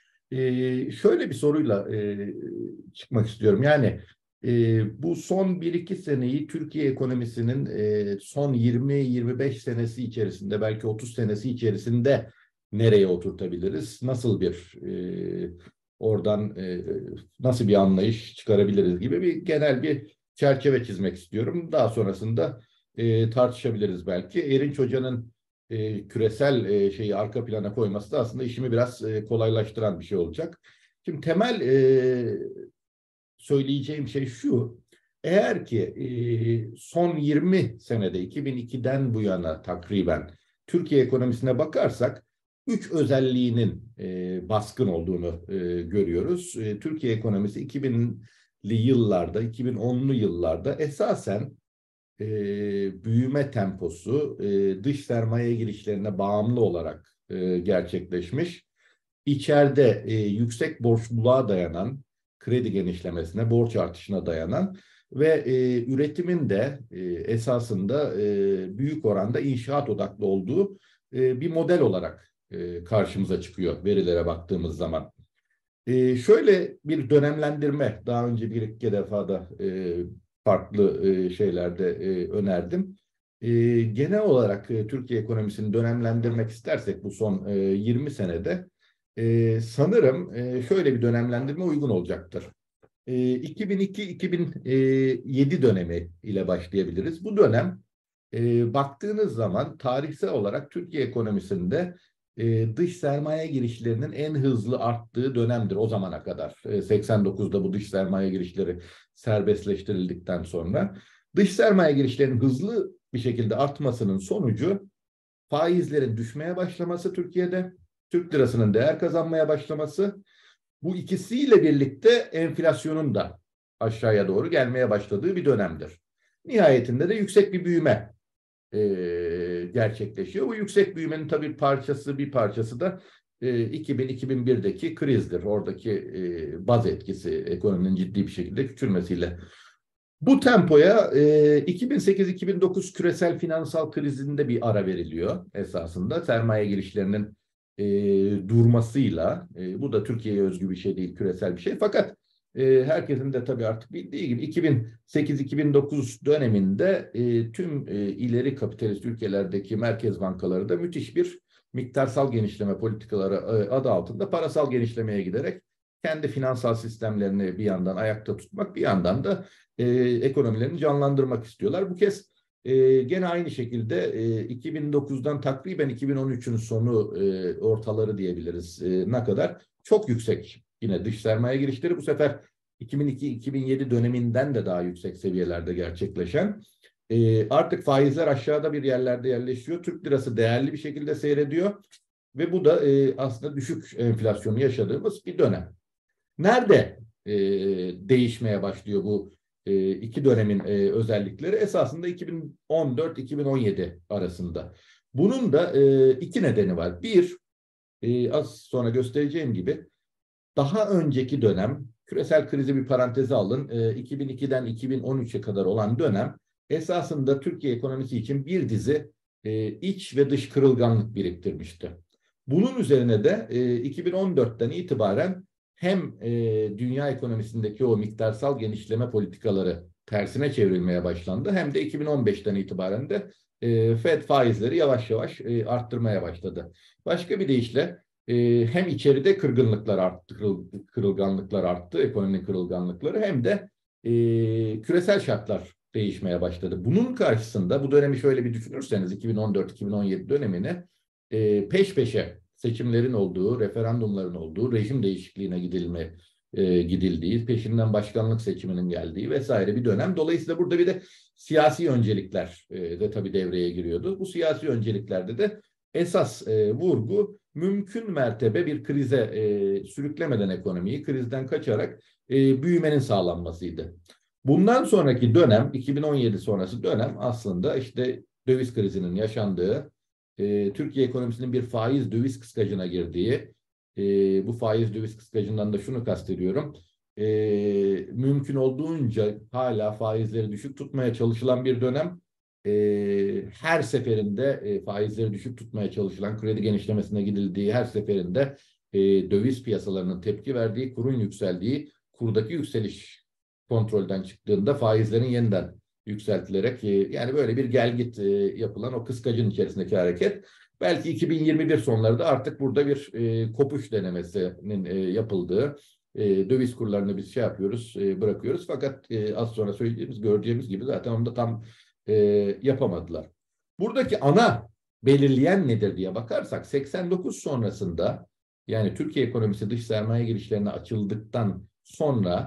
E, şöyle bir soruyla e, çıkmak istiyorum. Yani e, bu son bir iki seneyi Türkiye ekonomisinin e, son yirmi yirmi beş senesi içerisinde, belki otuz senesi içerisinde nereye oturtabiliriz? Nasıl bir e, oradan e, nasıl bir anlayış çıkarabiliriz gibi bir genel bir çerçeve çizmek istiyorum. Daha sonrasında e, tartışabiliriz belki. Erinç Hoca'nın e, küresel e, şeyi arka plana koyması da aslında işimi biraz e, kolaylaştıran bir şey olacak. Şimdi temel e, söyleyeceğim şey şu. Eğer ki e, son yirmi senede iki bin ikiden bu yana takriben Türkiye ekonomisine bakarsak üç özelliğinin e, baskın olduğunu e, görüyoruz. E, Türkiye ekonomisi iki binli yıllarda, iki bin onlu yıllarda esasen e, büyüme temposu e, dış sermaye girişlerine bağımlı olarak e, gerçekleşmiş. İçeride e, yüksek borçluluğa dayanan, kredi genişlemesine, borç artışına dayanan ve e, üretimin de e, esasında e, büyük oranda inşaat odaklı olduğu e, bir model olarak e, karşımıza çıkıyor verilere baktığımız zaman. E, şöyle bir dönemlendirme daha önce bir iki defa da e, farklı e, şeylerde e, önerdim. E, genel olarak e, Türkiye ekonomisini dönemlendirmek istersek bu son e, yirmi senede e, sanırım e, şöyle bir dönemlendirme uygun olacaktır. E, iki bin iki iki bin yedi dönemi ile başlayabiliriz. Bu dönem e, baktığınız zaman tarihsel olarak Türkiye ekonomisinde e, dış sermaye girişlerinin en hızlı arttığı dönemdir o zamana kadar. E, seksen dokuzda bu dış sermaye girişleri serbestleştirildikten sonra. Dış sermaye girişlerinin hızlı bir şekilde artmasının sonucu faizlerin düşmeye başlaması Türkiye'de, Türk lirasının değer kazanmaya başlaması, bu ikisiyle birlikte enflasyonun da aşağıya doğru gelmeye başladığı bir dönemdir. Nihayetinde de yüksek bir büyüme e, gerçekleşiyor. Bu yüksek büyümenin tabii parçası bir parçası da e, iki bin iki bin birdeki krizdir. Oradaki e, baz etkisi ekonominin ciddi bir şekilde küçülmesiyle. Bu tempoya e, iki bin sekiz iki bin dokuz küresel finansal krizinde bir ara veriliyor esasında. Sermaye girişlerinin e, durmasıyla, e, bu da Türkiye'ye özgü bir şey değil, küresel bir şey. Fakat e, herkesin de tabii artık bildiği gibi iki bin sekiz iki bin dokuz döneminde e, tüm e, ileri kapitalist ülkelerdeki merkez bankaları da müthiş bir miktarsal genişleme politikaları e, adı altında parasal genişlemeye giderek kendi finansal sistemlerini bir yandan ayakta tutmak, bir yandan da e, ekonomilerini canlandırmak istiyorlar. Bu kez e, gene aynı şekilde e, iki bin dokuzdan takriben iki bin on üçün sonu e, ortaları diyebiliriz e, ne kadar çok yüksek yine dış sermaye girişleri bu sefer iki bin iki iki bin yedi döneminden de daha yüksek seviyelerde gerçekleşen. E, artık faizler aşağıda bir yerlerde yerleşiyor. Türk lirası değerli bir şekilde seyrediyor ve bu da e, aslında düşük enflasyonu yaşadığımız bir dönem. Nerede e, değişmeye başlıyor bu e, iki dönemin e, özellikleri? Esasında iki bin on dört iki bin on yedi arasında. Bunun da e, iki nedeni var. Bir, e, az sonra göstereceğim gibi daha önceki dönem, küresel krizi bir paranteze alın, e, iki bin ikiden iki bin on üçe kadar olan dönem esasında Türkiye ekonomisi için bir dizi e, iç ve dış kırılganlık biriktirmişti. Bunun üzerine de e, iki bin on dörtten itibaren hem e, dünya ekonomisindeki o miktarsal genişleme politikaları tersine çevrilmeye başlandı, hem de iki bin on beşten itibaren de e, Fed faizleri yavaş yavaş e, arttırmaya başladı. Başka bir deyişle e, hem içeride kırgınlıklar arttı, kırıl, kırılganlıklar arttı, ekonominin kırılganlıkları, hem de e, küresel şartlar değişmeye başladı. Bunun karşısında bu dönemi şöyle bir düşünürseniz iki bin on dört iki bin on yedi dönemini e, peş peşe seçimlerin olduğu, referandumların olduğu, rejim değişikliğine gidilme, e, gidildiği, peşinden başkanlık seçiminin geldiği vesaire bir dönem. Dolayısıyla burada bir de siyasi öncelikler e, de tabii devreye giriyordu. Bu siyasi önceliklerde de esas e, vurgu mümkün mertebe bir krize e, sürüklemeden ekonomiyi, krizden kaçarak e, büyümenin sağlanmasıydı. Bundan sonraki dönem, iki bin on yedi sonrası dönem aslında işte döviz krizinin yaşandığı, e, Türkiye ekonomisinin bir faiz döviz kıskacına girdiği, e, bu faiz döviz kıskacından da şunu kastediyorum, e, mümkün olduğunca hala faizleri düşük tutmaya çalışılan bir dönem. E, her seferinde e, faizleri düşük tutmaya çalışılan, kredi genişlemesine gidildiği her seferinde e, döviz piyasalarının tepki verdiği, kurun yükseldiği, kurdaki yükseliş kontrolden çıktığında faizlerin yeniden yükseltilerek e, yani böyle bir gelgit e, yapılan o kıskacın içerisindeki hareket. Belki iki bin yirmi bir sonlarında artık burada bir e, kopuş denemesinin e, yapıldığı, e, döviz kurlarını biz şey yapıyoruz, e, bırakıyoruz. Fakat e, az sonra söyleyeceğimiz, göreceğimiz gibi zaten onu da tam e, yapamadılar. Buradaki ana belirleyen nedir diye bakarsak seksen dokuz sonrasında, yani Türkiye ekonomisi dış sermaye girişlerine açıldıktan sonra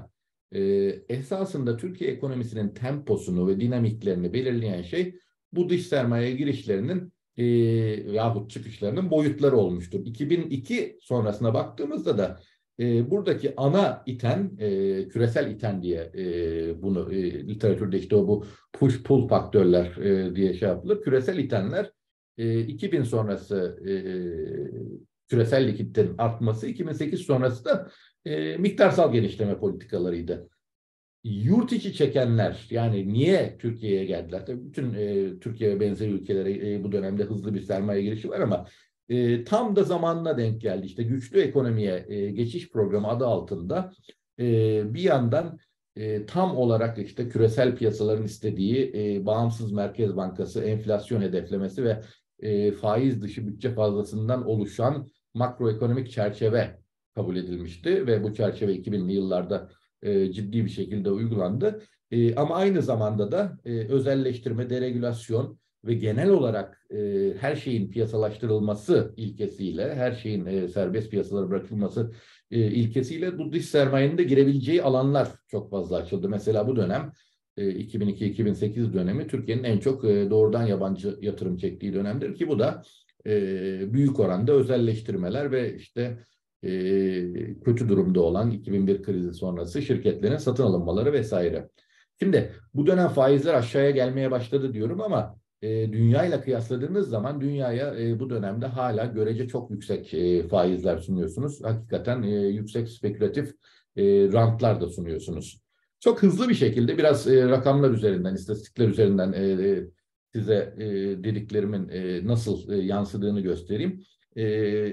e, esasında Türkiye ekonomisinin temposunu ve dinamiklerini belirleyen şey bu dış sermaye girişlerinin e, yahut çıkışlarının boyutları olmuştur. iki bin iki sonrasına baktığımızda da e, buradaki ana iten, e, küresel iten diye e, bunu e, literatürde işte o bu push pull faktörler e, diye şey yapılır. Küresel itenler e, iki bin sonrası e, küresel likiditenin artması, iki bin sekiz sonrası da e, miktarsal genişleme politikalarıydı. Yurt içi çekenler, yani niye Türkiye'ye geldiler? Tabii bütün e, Türkiye ve benzeri ülkelere e, bu dönemde hızlı bir sermaye girişi var ama e, tam da zamanına denk geldi. İşte güçlü ekonomiye e, geçiş programı adı altında e, bir yandan e, tam olarak işte küresel piyasaların istediği e, bağımsız Merkez Bankası enflasyon hedeflemesi ve e, faiz dışı bütçe fazlasından oluşan makroekonomik çerçeve kabul edilmişti ve bu çerçeve iki binli yıllarda e, ciddi bir şekilde uygulandı. E, ama aynı zamanda da e, özelleştirme, deregülasyon ve genel olarak e, her şeyin piyasalaştırılması ilkesiyle, her şeyin e, serbest piyasalara bırakılması e, ilkesiyle bu dış sermayenin de girebileceği alanlar çok fazla açıldı. Mesela bu dönem e, iki bin iki iki bin sekiz dönemi Türkiye'nin en çok e, doğrudan yabancı yatırım çektiği dönemdir ki bu da e, büyük oranda özelleştirmeler ve işte e, kötü durumda olan iki bin bir krizi sonrası şirketlerin satın alınmaları vesaire. Şimdi bu dönem faizler aşağıya gelmeye başladı diyorum ama e, dünyayla kıyasladığınız zaman dünyaya e, bu dönemde hala görece çok yüksek e, faizler sunuyorsunuz. Hakikaten e, yüksek spekülatif e, rantlar da sunuyorsunuz. Çok hızlı bir şekilde biraz e, rakamlar üzerinden, istatistikler üzerinden e, size e, dediklerimin e, nasıl e, yansıdığını göstereyim. E,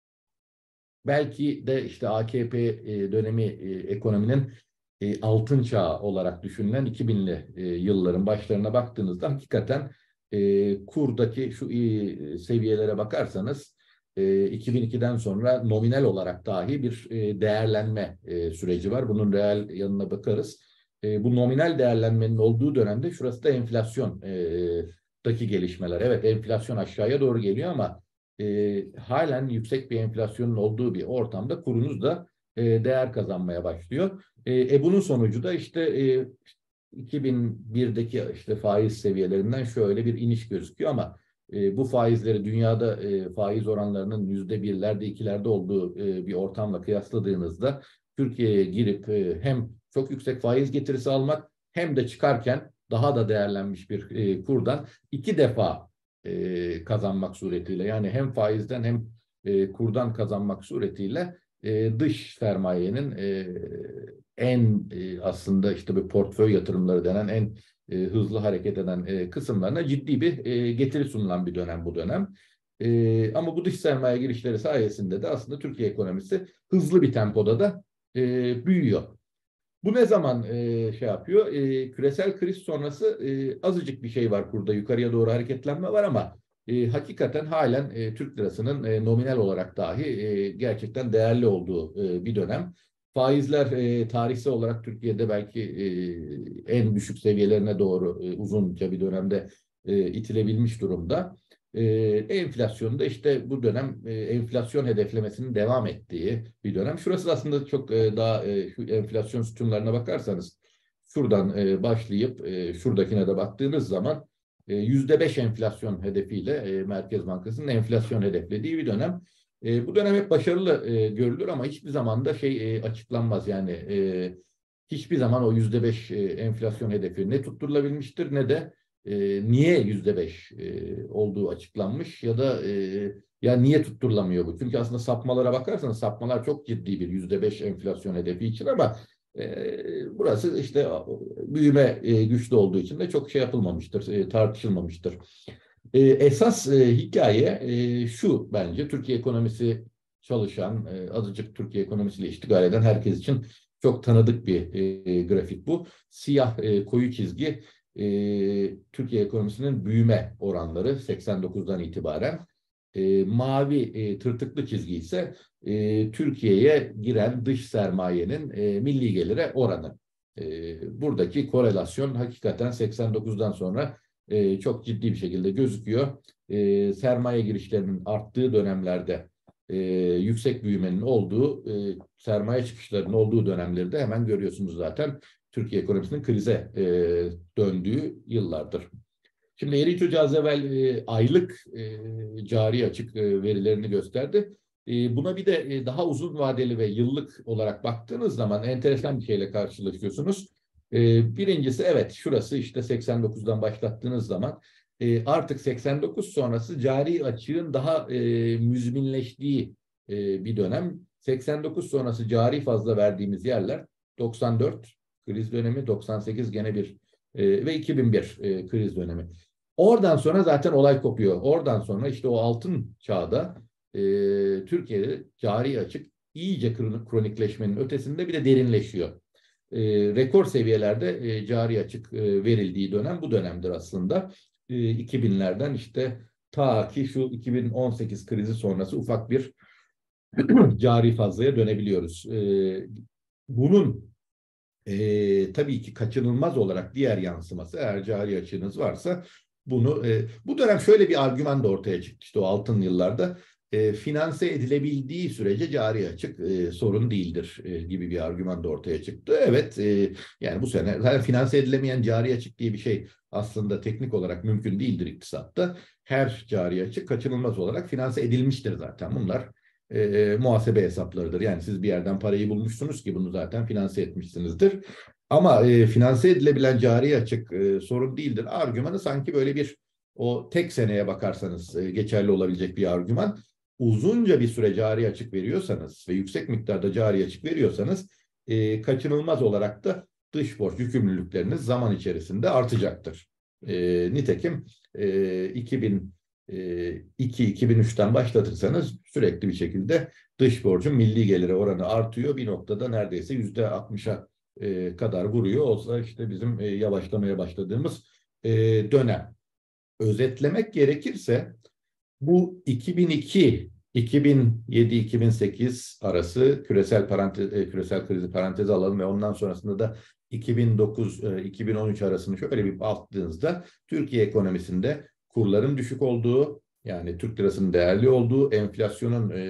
belki de işte A K P e, dönemi e, ekonominin e, altın çağı olarak düşünülen iki binli e, yılların başlarına baktığınızda hakikaten e, kurdaki şu e, seviyelere bakarsanız e, iki bin ikiden sonra nominal olarak dahi bir e, değerlenme e, süreci var. Bunun reel yanına bakarız. E, bu nominal değerlenmenin olduğu dönemde şurası da enflasyon e, daki gelişmeler. Evet, enflasyon aşağıya doğru geliyor ama e, halen yüksek bir enflasyonun olduğu bir ortamda kurunuz da e, değer kazanmaya başlıyor. E, e bunun sonucu da işte e, iki bin birdeki işte faiz seviyelerinden şöyle bir iniş gözüküyor ama e, bu faizleri dünyada e, faiz oranlarının yüzde birlerde ikilerde olduğu e, bir ortamla kıyasladığınızda Türkiye'ye girip e, hem çok yüksek faiz getirisi almak hem de çıkarken daha da değerlenmiş bir e, kurdan iki defa e, kazanmak suretiyle, yani hem faizden hem e, kurdan kazanmak suretiyle e, dış sermayenin e, en e, aslında işte bir portföy yatırımları denen en e, hızlı hareket eden e, kısımlarına ciddi bir e, getiri sunulan bir dönem bu dönem. E, ama bu dış sermaye girişleri sayesinde de aslında Türkiye ekonomisi hızlı bir tempoda da e, büyüyor. Bu ne zaman e, şey yapıyor? E, küresel kriz sonrası e, azıcık bir şey var burada. Yukarıya doğru hareketlenme var ama e, hakikaten halen e, Türk lirasının e, nominal olarak dahi e, gerçekten değerli olduğu e, bir dönem. Faizler e, tarihsel olarak Türkiye'de belki e, en düşük seviyelerine doğru e, uzunca bir dönemde e, itilebilmiş durumda. E, enflasyonu da işte bu dönem e, enflasyon hedeflemesinin devam ettiği bir dönem. Şurası aslında çok e, daha e, şu enflasyon sütunlarına bakarsanız şuradan e, başlayıp e, şuradakine de baktığınız zaman e, yüzde beş enflasyon hedefiyle e, Merkez Bankası'nın enflasyon hedeflediği bir dönem. E, bu dönem hep başarılı e, görülür ama hiçbir zaman da şey e, açıklanmaz. Yani e, hiçbir zaman o yüzde beş e, enflasyon hedefi ne tutturulabilmiştir ne de e, niye yüzde beş e, olduğu açıklanmış ya da e, ya niye tutturulamıyor bu? Çünkü aslında sapmalara bakarsanız sapmalar çok ciddi bir yüzde beş enflasyon hedefi için ama e, burası işte büyüme e, güçlü olduğu için de çok şey yapılmamıştır, e, tartışılmamıştır. E, esas e, hikaye e, şu bence Türkiye ekonomisi çalışan, e, azıcık Türkiye ekonomisiyle iştigal eden herkes için çok tanıdık bir e, grafik bu. Siyah e, koyu çizgi e, Türkiye ekonomisinin büyüme oranları seksen dokuzdan itibaren. E, mavi e, tırtıklı çizgi ise e, Türkiye'ye giren dış sermayenin e, milli gelire oranı. E, buradaki korelasyon hakikaten seksen dokuzdan sonra e, çok ciddi bir şekilde gözüküyor. E, sermaye girişlerinin arttığı dönemlerde e, yüksek büyümenin olduğu, e, sermaye çıkışlarının olduğu dönemleri de hemen görüyorsunuz zaten. Türkiye ekonomisinin krize e, döndüğü yıllardır. Şimdi Erinç Hoca az evvel e, aylık e, cari açık e, verilerini gösterdi. E, buna bir de e, daha uzun vadeli ve yıllık olarak baktığınız zaman enteresan bir şeyle karşılaşıyorsunuz. E, birincisi evet şurası işte seksen dokuzdan başlattığınız zaman e, artık seksen dokuz sonrası cari açığın daha e, müzminleştiği e, bir dönem. seksen dokuz sonrası cari fazla verdiğimiz yerler doksan dört kriz dönemi, doksan sekiz gene bir e, ve iki bin bir e, kriz dönemi. Oradan sonra zaten olay kopuyor. Oradan sonra işte o altın çağda e, Türkiye'de cari açık iyice kronikleşmenin ötesinde bir de derinleşiyor. E, rekor seviyelerde e, cari açık e, verildiği dönem bu dönemdir aslında. E, iki binlerden işte ta ki şu iki bin on sekiz krizi sonrası ufak bir cari fazlaya dönebiliyoruz. E, bunun e, tabii ki kaçınılmaz olarak diğer yansıması eğer cari açığınız varsa bunu e, bu dönem şöyle bir argüman da ortaya çıktı işte o altın yıllarda e, finanse edilebildiği sürece cari açık e, sorun değildir e, gibi bir argüman da ortaya çıktı. Evet e, yani bu sene zaten finanse edilemeyen cari açık diye bir şey aslında teknik olarak mümkün değildir iktisatta. Her cari açık kaçınılmaz olarak finanse edilmiştir zaten bunlar. E, muhasebe hesaplarıdır. Yani siz bir yerden parayı bulmuşsunuz ki bunu zaten finanse etmişsinizdir. Ama e, finanse edilebilen cari açık e, sorun değildir. Argümanı sanki böyle bir o tek seneye bakarsanız e, geçerli olabilecek bir argüman. Uzunca bir süre cari açık veriyorsanız ve yüksek miktarda cari açık veriyorsanız e, kaçınılmaz olarak da dış borç yükümlülükleriniz zaman içerisinde artacaktır. E, nitekim e, iki bin iki iki bin üçten başlatırsanız sürekli bir şekilde dış borcun milli gelire oranı artıyor. Bir noktada neredeyse yüzde altmışa kadar vuruyor. Olsa işte bizim yavaşlamaya başladığımız dönem. Özetlemek gerekirse bu iki bin iki iki bin yedi iki bin sekiz arası küresel parantez küresel krizi paranteze alalım ve ondan sonrasında da iki bin dokuz iki bin on üç arasını şöyle bir baktığınızda Türkiye ekonomisinde kurların düşük olduğu, yani Türk lirasının değerli olduğu, enflasyonun e,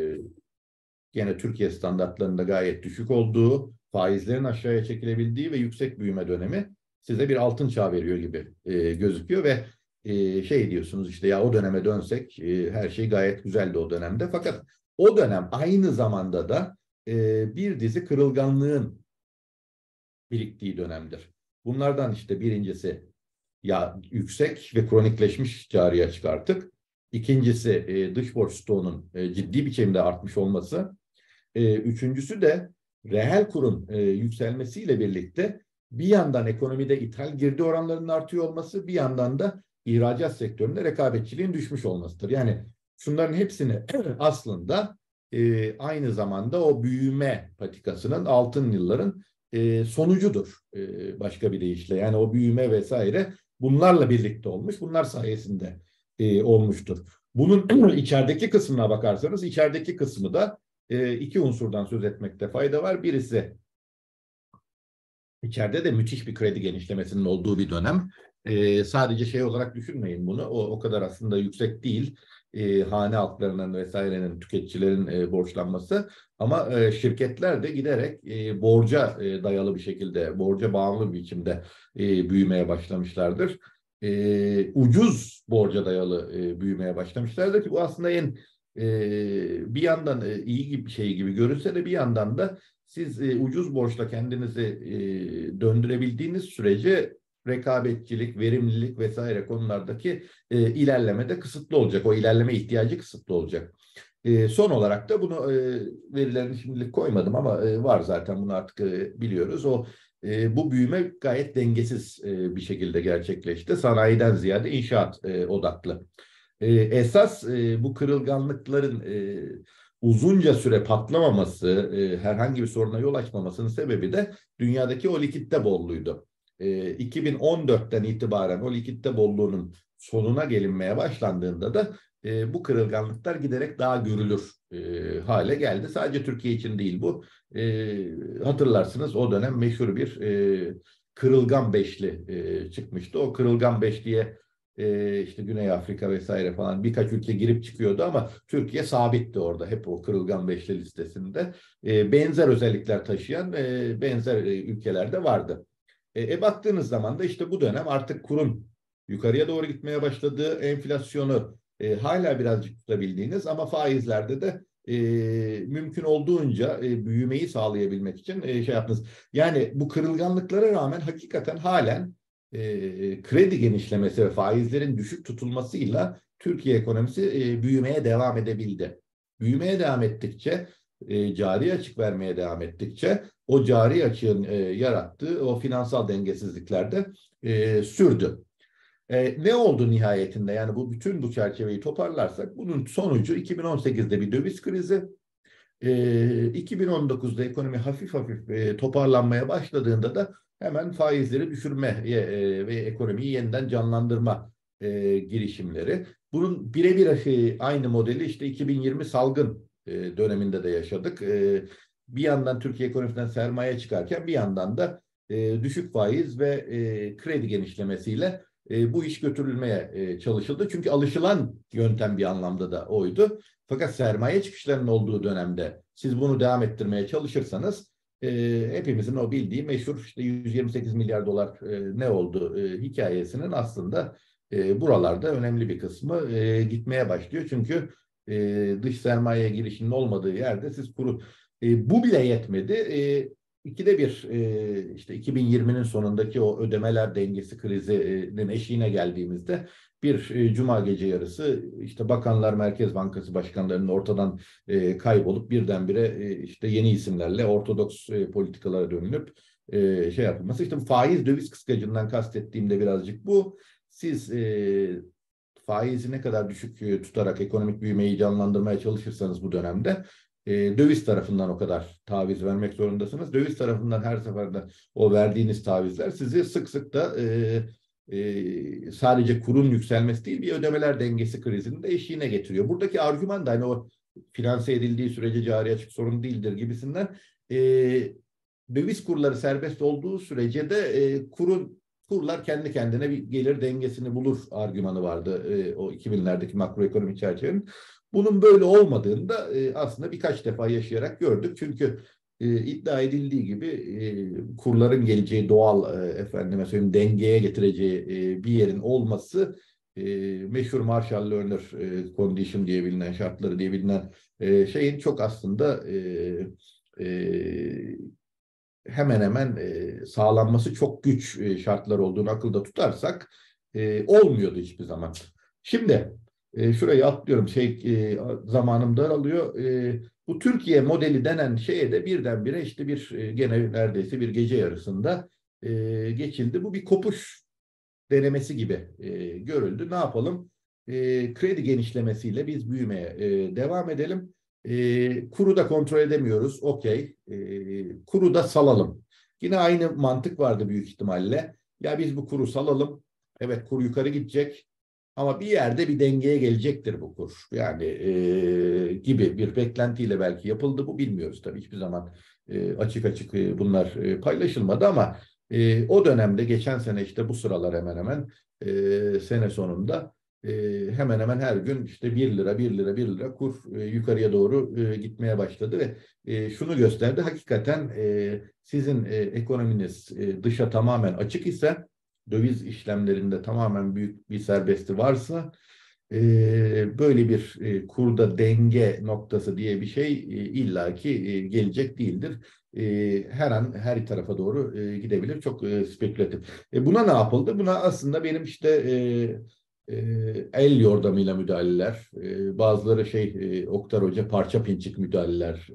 gene Türkiye standartlarında gayet düşük olduğu, faizlerin aşağıya çekilebildiği ve yüksek büyüme dönemi size bir altın çağ veriyor gibi e, gözüküyor ve e, şey diyorsunuz işte ya o döneme dönsek e, her şey gayet güzeldi o dönemde. Fakat o dönem aynı zamanda da e, bir dizi kırılganlığın biriktiği dönemdir. Bunlardan işte birincisi ya yüksek ve kronikleşmiş cari açık artık. İkincisi e, dış borç stoğunun e, ciddi biçimde artmış olması. E, üçüncüsü de reel kurun e, yükselmesiyle birlikte bir yandan ekonomide ithal girdi oranlarının artıyor olması, bir yandan da ihracat sektöründe rekabetçiliğin düşmüş olmasıdır. Yani şunların hepsini aslında e, aynı zamanda o büyüme patikasının altın yılların e, sonucudur. E, başka bir deyişle yani o büyüme vesaire bunlarla birlikte olmuş. Bunlar sayesinde e, olmuştur. Bunun içerideki kısmına bakarsanız içerideki kısmı da e, iki unsurdan söz etmekte fayda var. Birisi içeride de müthiş bir kredi genişlemesinin olduğu bir dönem. E, sadece şey olarak düşünmeyin bunu. O, o kadar aslında yüksek değil. E, hane halklarının vesairenin, tüketicilerin e, borçlanması. Ama e, şirketler de giderek e, borca e, dayalı bir şekilde, borca bağımlı bir biçimde e, büyümeye başlamışlardır. E, ucuz borca dayalı e, büyümeye başlamışlardır ki bu aslında en e, bir yandan e, iyi gibi şey gibi görünse de bir yandan da siz e, ucuz borçla kendinizi e, döndürebildiğiniz sürece rekabetçilik, verimlilik vesaire konulardaki e, ilerleme de kısıtlı olacak. O ilerleme ihtiyacı kısıtlı olacak. E, son olarak da bunu e, verilerini şimdilik koymadım ama e, var zaten bunu artık e, biliyoruz. O e, bu büyüme gayet dengesiz e, bir şekilde gerçekleşti. Sanayiden ziyade inşaat e, odaklı. E, esas e, bu kırılganlıkların e, uzunca süre patlamaması, e, herhangi bir soruna yol açmamasının sebebi de dünyadaki o likitte bolluğuydu. E, iki bin on dörtten itibaren o likitte bolluğunun sonuna gelinmeye başlandığında da e, bu kırılganlıklar giderek daha görülür e, hale geldi. Sadece Türkiye için değil bu. E, hatırlarsınız o dönem meşhur bir e, kırılgan beşli e, çıkmıştı. O kırılgan beşliye e, işte Güney Afrika vesaire falan birkaç ülke girip çıkıyordu ama Türkiye sabitti orada. Hep o kırılgan beşli listesinde. E, benzer özellikler taşıyan e, benzer e, ülkeler de vardı. E, e, baktığınız zaman da işte bu dönem artık kurun yukarıya doğru gitmeye başladığı, enflasyonu e, hala birazcık tutabildiğiniz ama faizlerde de e, mümkün olduğunca e, büyümeyi sağlayabilmek için e, şey yaptınız. Yani bu kırılganlıklara rağmen hakikaten halen e, kredi genişlemesi ve faizlerin düşük tutulmasıyla Türkiye ekonomisi e, büyümeye devam edebildi. Büyümeye devam ettikçe, e, cari açık vermeye devam ettikçe o cari açığın e, yarattığı o finansal dengesizlikler de e, sürdü. E, ne oldu nihayetinde? Yani bu bütün bu çerçeveyi toparlarsak bunun sonucu iki bin on sekizde bir döviz krizi, e, iki bin on dokuzda ekonomi hafif hafif e, toparlanmaya başladığında da hemen faizleri düşürmeye e, ve ekonomiyi yeniden canlandırma e, girişimleri. Bunun birebir e, aynı modeli işte iki bin yirmi salgın e, döneminde de yaşadık. E, bir yandan Türkiye ekonomisinden sermaye çıkarken bir yandan da e, düşük faiz ve e, kredi genişlemesiyle e, bu iş götürülmeye e, çalışıldı. Çünkü alışılan yöntem bir anlamda da oydu. Fakat sermaye çıkışlarının olduğu dönemde siz bunu devam ettirmeye çalışırsanız e, hepimizin o bildiği meşhur işte yüz yirmi sekiz milyar dolar e, ne oldu e, hikayesinin aslında e, buralarda önemli bir kısmı e, gitmeye başlıyor. Çünkü e, dış sermaye girişinin olmadığı yerde siz kuru... E, bu bile yetmedi. E, İkide bir e, işte iki bin yirminin sonundaki o ödemeler dengesi krizinin eşiğine geldiğimizde bir e, cuma gece yarısı işte bakanlar, Merkez Bankası başkanlarının ortadan e, kaybolup birdenbire e, işte yeni isimlerle ortodoks e, politikalara dönülüp e, şey yapılması. İşte bu faiz döviz kıskacından kastettiğimde birazcık bu. Siz e, faizi ne kadar düşük e, tutarak ekonomik büyümeyi canlandırmaya çalışırsanız bu dönemde E, döviz tarafından o kadar taviz vermek zorundasınız. Döviz tarafından her seferinde o verdiğiniz tavizler sizi sık sık da e, e, sadece kurun yükselmesi değil bir ödemeler dengesi krizinin de eşiğine getiriyor. Buradaki argüman da hani o finanse edildiği sürece cari açık sorun değildir gibisinden e, döviz kurları serbest olduğu sürece de e, kurun kurlar kendi kendine bir gelir dengesini bulur argümanı vardı e, o iki binlerdeki makroekonomik çerçevenin. Bunun böyle olmadığında e, aslında birkaç defa yaşayarak gördük. Çünkü e, iddia edildiği gibi e, kurların geleceği doğal e, efendime söyleyeyim dengeye getireceği e, bir yerin olması e, meşhur Marshall-Lerner e, condition diye bilinen şartları diye bilinen e, şeyin çok aslında e, e, hemen hemen e, sağlanması çok güç e, şartlar olduğunu akılda tutarsak e, olmuyordu hiçbir zaman. Şimdi e, şurayı atlıyorum, şey e, zamanım daralıyor. E, bu Türkiye modeli denen şeye de birdenbire işte bir e, gene neredeyse bir gece yarısında e, geçildi. Bu bir kopuş denemesi gibi e, görüldü. Ne yapalım? E, kredi genişlemesiyle biz büyümeye e, devam edelim. E, kuru da kontrol edemiyoruz. Okey. E, kuru da salalım. Yine aynı mantık vardı büyük ihtimalle. Ya biz bu kuru salalım. Evet, kur yukarı gidecek. Ama bir yerde bir dengeye gelecektir bu kur. Yani e, gibi bir beklentiyle belki yapıldı. Bu bilmiyoruz tabii. Hiçbir zaman e, açık açık e, bunlar e, paylaşılmadı ama e, o dönemde geçen sene işte bu sıralar hemen hemen e, sene sonunda e, hemen hemen her gün işte bir lira bir lira bir lira kur e, yukarıya doğru e, gitmeye başladı ve e, şunu gösterdi. Hakikaten e, sizin e, ekonominiz e, dışa tamamen açık ise, döviz işlemlerinde tamamen büyük bir serbesti varsa e, böyle bir e, kurda denge noktası diye bir şey e, illaki e, gelecek değildir. E, her an her tarafa doğru e, gidebilir. Çok e, spekülatif. E, buna ne yapıldı? Buna aslında benim işte e, e, el yordamıyla müdahaleler, e, bazıları şey e, Oktar Hoca parça pinçik müdahaleler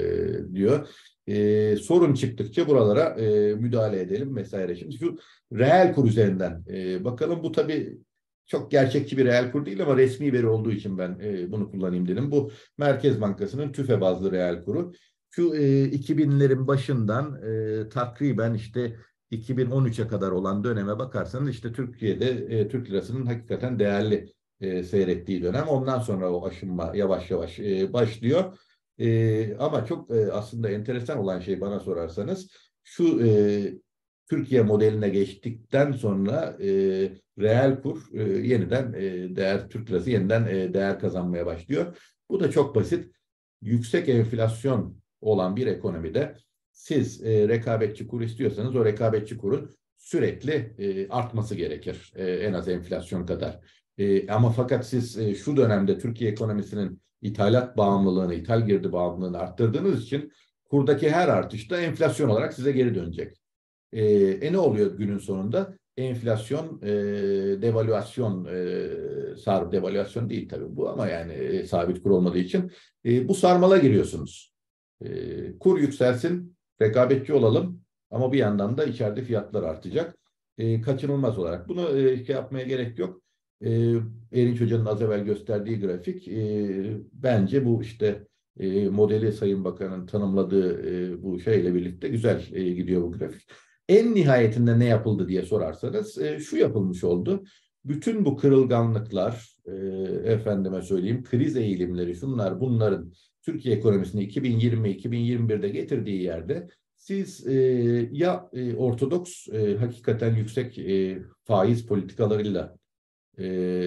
e, diyor. E, sorun çıktıkça buralara e, müdahale edelim vesaire. Şimdi şu reel kur üzerinden e, bakalım. Bu tabii çok gerçekçi bir reel kur değil ama resmi veri olduğu için ben e, bunu kullanayım dedim. Bu Merkez Bankası'nın tüfe bazlı reel kuru. Şu e, iki binlerin başından e, takriben işte iki bin on üçe kadar olan döneme bakarsanız işte Türkiye'de e, Türk lirasının hakikaten değerli e, seyrettiği dönem. Ondan sonra o aşınma yavaş yavaş e, başlıyor. E, ama çok e, aslında enteresan olan şey bana sorarsanız şu e, Türkiye modeline geçtikten sonra e, reel kur e, yeniden e, değer, Türk lirası yeniden e, değer kazanmaya başlıyor. Bu da çok basit. Yüksek enflasyon olan bir ekonomide siz e, rekabetçi kur istiyorsanız o rekabetçi kurun sürekli e, artması gerekir. E, en az enflasyon kadar. E, ama fakat siz e, şu dönemde Türkiye ekonomisinin ithalat bağımlılığını, ithal girdi bağımlılığını arttırdığınız için kurdaki her artışta enflasyon olarak size geri dönecek. E, e ne oluyor günün sonunda? Enflasyon, e, devalüasyon, e, sar devalüasyon değil tabii bu ama yani e, sabit kur olmadığı için e, bu sarmala giriyorsunuz. E, kur yükselsin, rekabetçi olalım ama bir yandan da içeride fiyatlar artacak. E, kaçınılmaz olarak. Bunu e, şey yapmaya gerek yok. E, Erinç Hoca'nın az evvel gösterdiği grafik e, bence bu işte e, modeli Sayın Bakan'ın tanımladığı e, bu şeyle birlikte güzel e, gidiyor bu grafik. En nihayetinde ne yapıldı diye sorarsanız e, şu yapılmış oldu. Bütün bu kırılganlıklar, e, efendime söyleyeyim, kriz eğilimleri, şunlar bunların Türkiye ekonomisini iki bin yirmi iki bin yirmi birde getirdiği yerde siz e, ya e, ortodoks e, hakikaten yüksek e, faiz politikalarıyla e,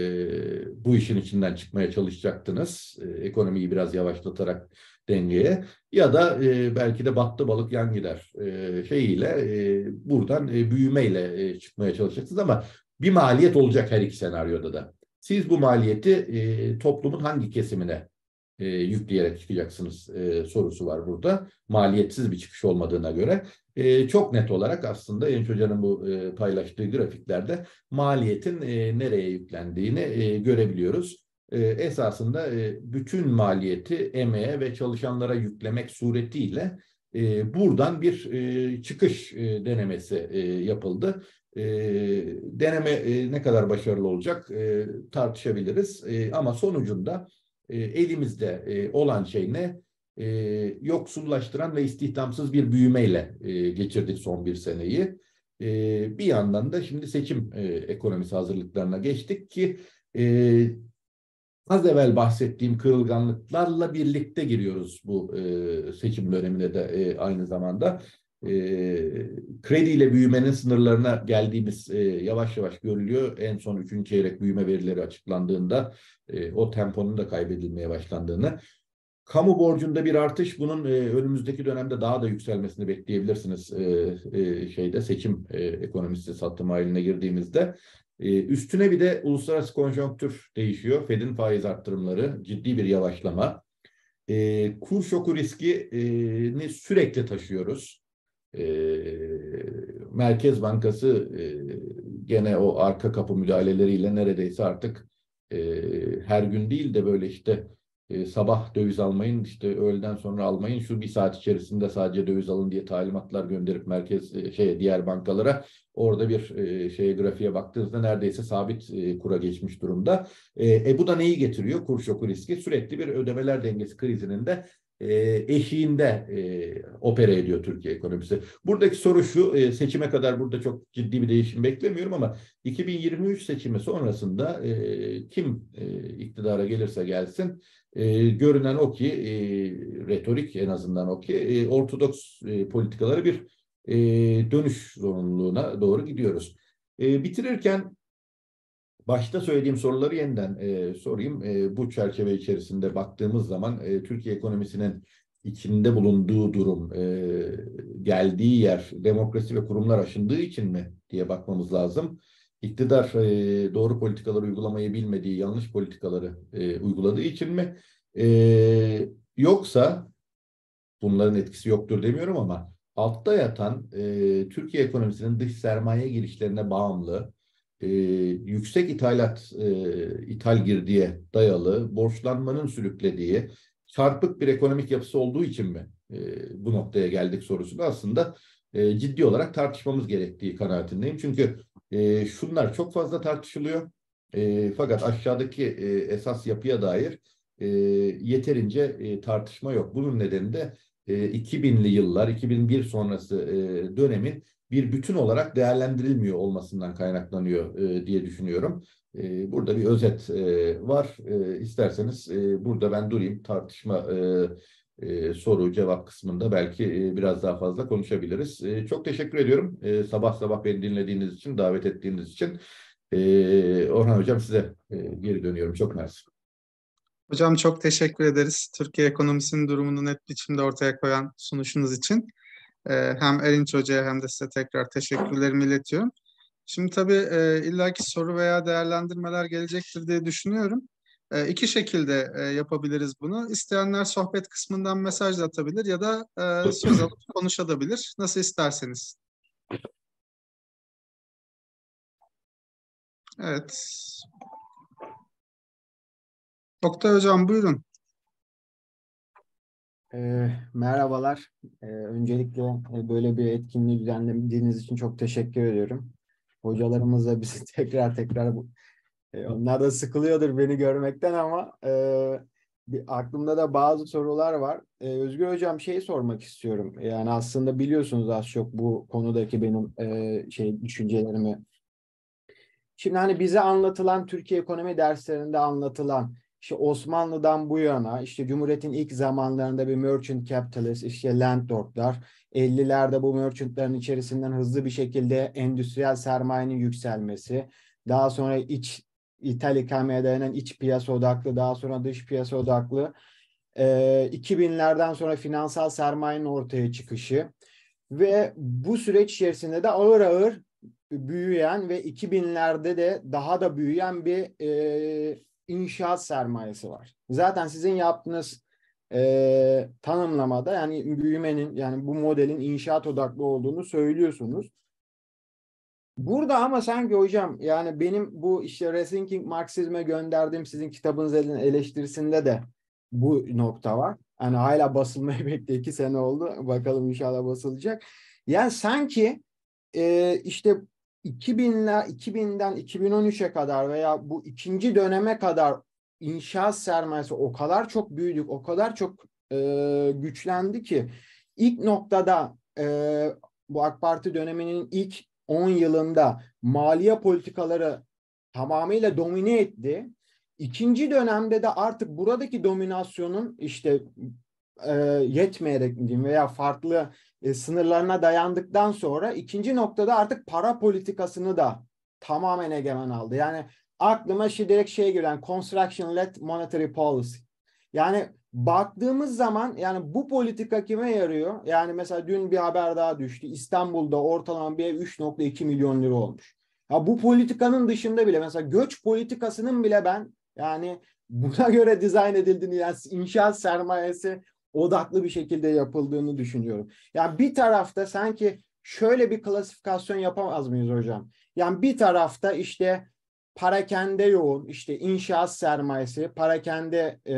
bu işin içinden çıkmaya çalışacaktınız. E, ekonomiyi biraz yavaşlatarak dengeye ya da e, belki de battı balık yan gider e, şeyiyle e, buradan e, büyümeyle e, çıkmaya çalışacaksınız ama bir maliyet olacak her iki senaryoda da. Siz bu maliyeti e, toplumun hangi kesimine e, yükleyerek çıkacaksınız e, sorusu var burada. Maliyetsiz bir çıkış olmadığına göre e, çok net olarak aslında Erinç Hoca'nın bu e, paylaştığı grafiklerde maliyetin e, nereye yüklendiğini e, görebiliyoruz. E, esasında e, bütün maliyeti emeğe ve çalışanlara yüklemek suretiyle e, buradan bir e, çıkış e, denemesi e, yapıldı. E, deneme e, ne kadar başarılı olacak e, tartışabiliriz e, ama sonucunda e, elimizde e, olan şey ne? E, yoksullaştıran ve istihdamsız bir büyümeyle e, geçirdik son bir seneyi. E, bir yandan da şimdi seçim e, ekonomisi hazırlıklarına geçtik ki e, az evvel bahsettiğim kırılganlıklarla birlikte giriyoruz bu e, seçim dönemine de e, aynı zamanda. E, krediyle büyümenin sınırlarına geldiğimiz e, yavaş yavaş görülüyor. En son üçüncü çeyrek büyüme verileri açıklandığında e, o temponun da kaybedilmeye başlandığını. Kamu borcunda bir artış, bunun e, önümüzdeki dönemde daha da yükselmesini bekleyebilirsiniz e, e, şeyde seçim e, ekonomisi satım haline girdiğimizde. E, üstüne bir de uluslararası konjonktür değişiyor. Fed'in faiz arttırımları, ciddi bir yavaşlama. E, kur şoku riskini sürekli taşıyoruz. E, Merkez Bankası e, gene o arka kapı müdahaleleriyle neredeyse artık e, her gün değil de böyle işte e, sabah döviz almayın, işte öğleden sonra almayın, şu bir saat içerisinde sadece döviz alın diye talimatlar gönderip merkez e, şey diğer bankalara orada bir e, şey grafiğe baktığınızda neredeyse sabit e, kura geçmiş durumda. E, e, bu da neyi getiriyor? Kur şoku riski sürekli bir ödemeler dengesi krizinin de eşiğinde e, opera ediyor Türkiye ekonomisi. Buradaki soru şu, e, seçime kadar burada çok ciddi bir değişim beklemiyorum ama iki bin yirmi üç seçimi sonrasında e, kim e, iktidara gelirse gelsin e, görünen o ki e, retorik en azından o ki e, ortodoks e, politikaları bir e, dönüş zorunluluğuna doğru gidiyoruz. E, bitirirken başta söylediğim soruları yeniden e, sorayım. E, bu çerçeve içerisinde baktığımız zaman e, Türkiye ekonomisinin içinde bulunduğu durum, e, geldiği yer, demokrasi ve kurumlar aşındığı için mi diye bakmamız lazım. İktidar e, doğru politikaları uygulamayı bilmediği, yanlış politikaları e, uyguladığı için mi? E, yoksa bunların etkisi yoktur demiyorum ama altta yatan e, Türkiye ekonomisinin dış sermaye girişlerine bağımlı, e, yüksek ithalat, e, ithal girdiye dayalı, borçlanmanın sürüklediği çarpık bir ekonomik yapısı olduğu için mi e, bu noktaya geldik sorusunu aslında e, ciddi olarak tartışmamız gerektiği kanaatindeyim. Çünkü e, şunlar çok fazla tartışılıyor. E, fakat aşağıdaki e, esas yapıya dair e, yeterince e, tartışma yok. Bunun nedeni de e, iki binli yıllar, iki bin bir sonrası e, dönemin bir bütün olarak değerlendirilmiyor olmasından kaynaklanıyor e, diye düşünüyorum. E, burada bir özet e, var. E, isterseniz e, burada ben durayım. Tartışma e, e, soru cevap kısmında belki e, biraz daha fazla konuşabiliriz. E, çok teşekkür ediyorum. E, sabah sabah beni dinlediğiniz için, davet ettiğiniz için. E, Orhan Hocam size e, geri dönüyorum. Çok mersi. Hocam çok teşekkür ederiz. Türkiye ekonomisinin durumunu net biçimde ortaya koyan sunuşunuz için. Ee, hem Erinç Hoca'ya hem de size tekrar teşekkürlerimi iletiyorum. Şimdi tabii e, illaki soru veya değerlendirmeler gelecektir diye düşünüyorum. E, iki şekilde e, yapabiliriz bunu. İsteyenler sohbet kısmından mesaj da atabilir ya da e, söz alıp konuşabilir. Nasıl isterseniz. Evet. Oktay Hocam buyurun. E, merhabalar. E, öncelikle e, böyle bir etkinliği düzenlediğiniz için çok teşekkür ediyorum. Hocalarımız da bizi tekrar tekrar e, onlar da sıkılıyordur beni görmekten ama e, bir, aklımda da bazı sorular var. E, Özgür Hocam şeyi sormak istiyorum. Yani aslında biliyorsunuz az çok bu konudaki benim e, şey düşüncelerimi. Şimdi hani bize anlatılan Türkiye ekonomi derslerinde anlatılan işte Osmanlı'dan bu yana işte Cumhuriyet'in ilk zamanlarında bir merchant capitalist işte landlordlar ellilerde bu merchantların içerisinden hızlı bir şekilde endüstriyel sermayenin yükselmesi daha sonra iç ithal ikameye dayanan iç piyasa odaklı daha sonra dış piyasa odaklı e, iki binlerden sonra finansal sermayenin ortaya çıkışı ve bu süreç içerisinde de ağır ağır büyüyen ve iki binlerde de daha da büyüyen bir e, inşaat sermayesi var. Zaten sizin yaptığınız e, tanımlamada yani büyümenin yani bu modelin inşaat odaklı olduğunu söylüyorsunuz. Burada ama sanki hocam yani benim bu işte Rethinking Marxizm'e gönderdiğim sizin kitabınızın eleştirisinde de bu nokta var. Hani hala basılmayı bekle iki sene oldu. Bakalım inşallah basılacak. Yani sanki e, işte iki binler, iki binden iki bin on üçe kadar veya bu ikinci döneme kadar inşaat sermayesi o kadar çok büyüdük, o kadar çok e, güçlendi ki ilk noktada e, bu AK Parti döneminin ilk on yılında maliye politikaları tamamıyla domine etti. İkinci dönemde de artık buradaki dominasyonun işte e, yetmeyerek diyeyim veya farklı e, sınırlarına dayandıktan sonra ikinci noktada artık para politikasını da tamamen egemen aldı. Yani aklıma şu direkt şey gelen construction-led monetary policy. Yani baktığımız zaman yani bu politika kime yarıyor? Yani mesela dün bir haber daha düştü. İstanbul'da ortalama bir ev üç nokta iki milyon lira olmuş. Ya bu politikanın dışında bile mesela göç politikasının bile ben yani buna göre dizayn edildiğini yani inşaat sermayesi odaklı bir şekilde yapıldığını düşünüyorum. Yani bir tarafta sanki şöyle bir klasifikasyon yapamaz mıyız hocam? Yani bir tarafta işte parakende yoğun, işte inşaat sermayesi, parakende e,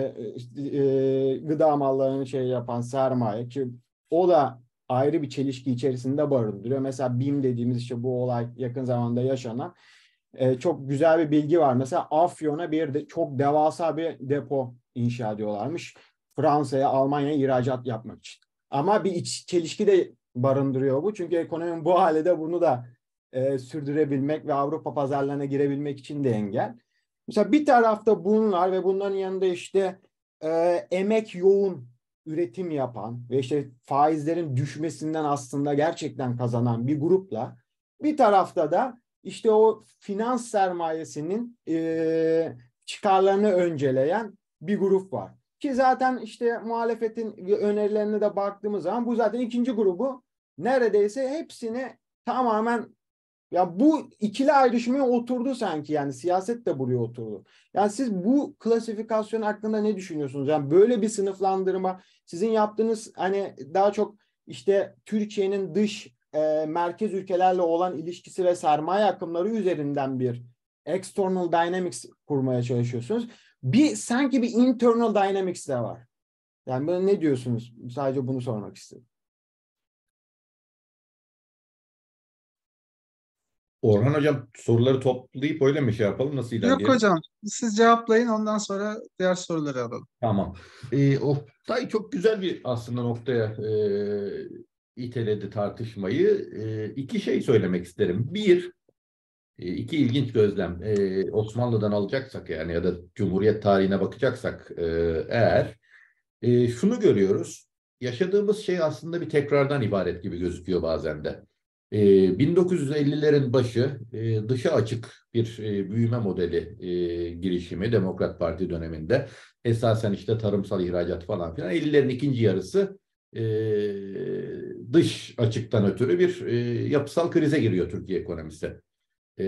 e, gıda mallarını şey yapan sermaye ki o da ayrı bir çelişki içerisinde barındırıyor. Mesela BİM dediğimiz işte bu olay yakın zamanda yaşanan e, çok güzel bir bilgi var. Mesela Afyon'a bir de çok devasa bir depo inşa ediyorlarmış. Fransa'ya, Almanya'ya ihracat yapmak için. Ama bir iç çelişki de barındırıyor bu. Çünkü ekonominin bu halde bunu da e, sürdürebilmek ve Avrupa pazarlarına girebilmek için de engel. Mesela bir tarafta bunlar ve bunların yanında işte e, emek yoğun üretim yapan ve işte faizlerin düşmesinden aslında gerçekten kazanan bir grupla bir tarafta da işte o finans sermayesinin e, çıkarlarını önceleyen bir grup var. Ki zaten işte muhalefetin önerilerine de baktığımız zaman bu zaten ikinci grubu neredeyse hepsini tamamen ya bu ikili ayrışmaya oturdu sanki yani siyaset de buraya oturdu. Yani siz bu klasifikasyon hakkında ne düşünüyorsunuz? Yani böyle bir sınıflandırma sizin yaptığınız hani daha çok işte Türkiye'nin dış e, merkez ülkelerle olan ilişkisi ve sermaye akımları üzerinden bir external dynamics kurmaya çalışıyorsunuz. Bir sanki bir internal dynamics de var. Yani bana ne diyorsunuz? Sadece bunu sormak istedim. Orhan Hocam soruları toplayıp öyle mi şey yapalım? Nasıl Yok ilerleyelim? hocam, siz cevaplayın ondan sonra diğer soruları alalım. Tamam. Ee, Oktay çok güzel bir aslında noktaya e, iteledi tartışmayı. E, iki şey söylemek isterim. Bir, e, iki ilginç gözlem. E, Osmanlı'dan alacaksak yani ya da Cumhuriyet tarihine bakacaksak e, eğer E, şunu görüyoruz. Yaşadığımız şey aslında bir tekrardan ibaret gibi gözüküyor bazen de. E, bin dokuz yüz ellilerin başı e, dışa açık bir e, büyüme modeli e, girişimi Demokrat Parti döneminde. Esasen işte tarımsal ihracat falan filan. ellilerin ikinci yarısı e, dış açıktan ötürü bir e, yapısal krize giriyor Türkiye ekonomisi. Ee,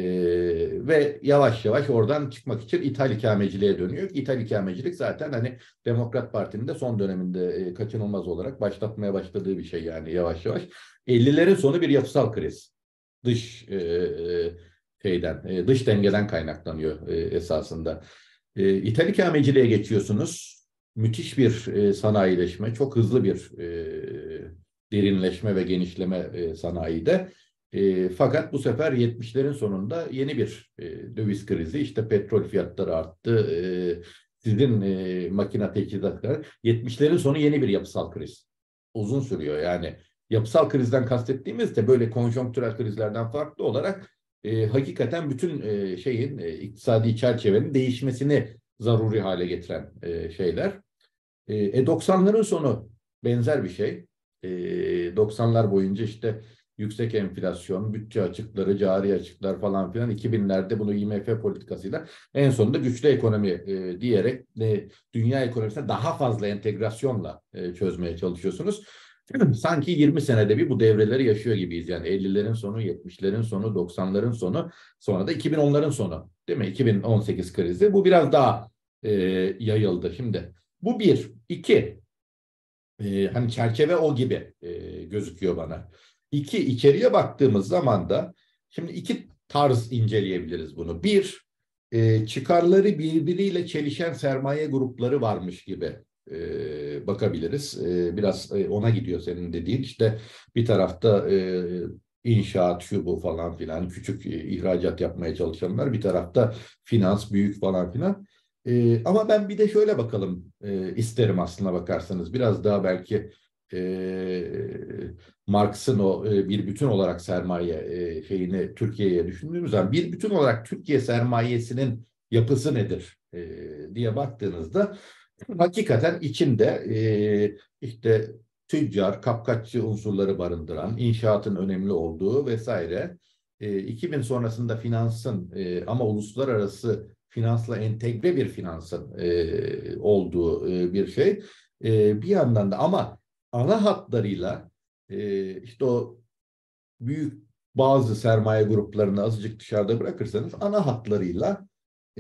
ve yavaş yavaş oradan çıkmak için ithal ikameciliğe dönüyor. İthal ikamecilik zaten hani Demokrat Parti'nin de son döneminde e, kaçınılmaz olarak başlatmaya başladığı bir şey yani yavaş yavaş. ellilerin sonu bir yapısal kriz. Dış e, şeyden, e, dış dengeden kaynaklanıyor e, esasında. E, ithal ikameciliğe geçiyorsunuz. Müthiş bir e, sanayileşme, çok hızlı bir e, derinleşme ve genişleme e, sanayide. E, fakat bu sefer yetmişlerin sonunda yeni bir e, döviz krizi, işte petrol fiyatları arttı, e, sizin e, makine teçhizatları, yetmişlerin sonu yeni bir yapısal kriz. Uzun sürüyor yani. Yapısal krizden kastettiğimiz de böyle konjonktürel krizlerden farklı olarak e, hakikaten bütün e, şeyin e, iktisadi çerçevenin değişmesini zaruri hale getiren e, şeyler. E, doksanların sonu benzer bir şey. E, doksanlar boyunca işte yüksek enflasyon, bütçe açıkları, cari açıklar falan filan iki binlerde bunu I M F politikasıyla en sonunda güçlü ekonomi e, diyerek e, dünya ekonomisine daha fazla entegrasyonla e, çözmeye çalışıyorsunuz. Sanki yirmi senede bir bu devreleri yaşıyor gibiyiz. Yani ellilerin sonu, yetmişlerin sonu, doksanların sonu, sonra da iki bin onların sonu. Değil mi? iki bin on sekiz krizi. Bu biraz daha e, yayıldı şimdi. Bu bir. İki. E, hani çerçeve o gibi e, gözüküyor bana. İki, içeriye baktığımız zaman da şimdi iki tarz inceleyebiliriz bunu. Bir, e, çıkarları birbiriyle çelişen sermaye grupları varmış gibi e, bakabiliriz. E, biraz e, ona gidiyor senin dediğin. İşte bir tarafta e, inşaat, şu bu falan filan, küçük e, ihracat yapmaya çalışanlar. Bir tarafta finans, büyük falan filan. E, ama ben bir de şöyle bakalım e, isterim aslına bakarsanız. Biraz daha belki e, Marx'ın o e, bir bütün olarak sermaye e, şeyini Türkiye'ye düşündüğümüz zaman bir bütün olarak Türkiye sermayesinin yapısı nedir e, diye baktığınızda hakikaten içinde e, işte tüccar, kapkaççı unsurları barındıran, inşaatın önemli olduğu vesaire. E, iki bin sonrasında finansın e, ama uluslararası finansla entegre bir finansın e, olduğu e, bir şey. E, bir yandan da ama ana hatlarıyla e, işte o büyük bazı sermaye gruplarını azıcık dışarıda bırakırsanız ana hatlarıyla e,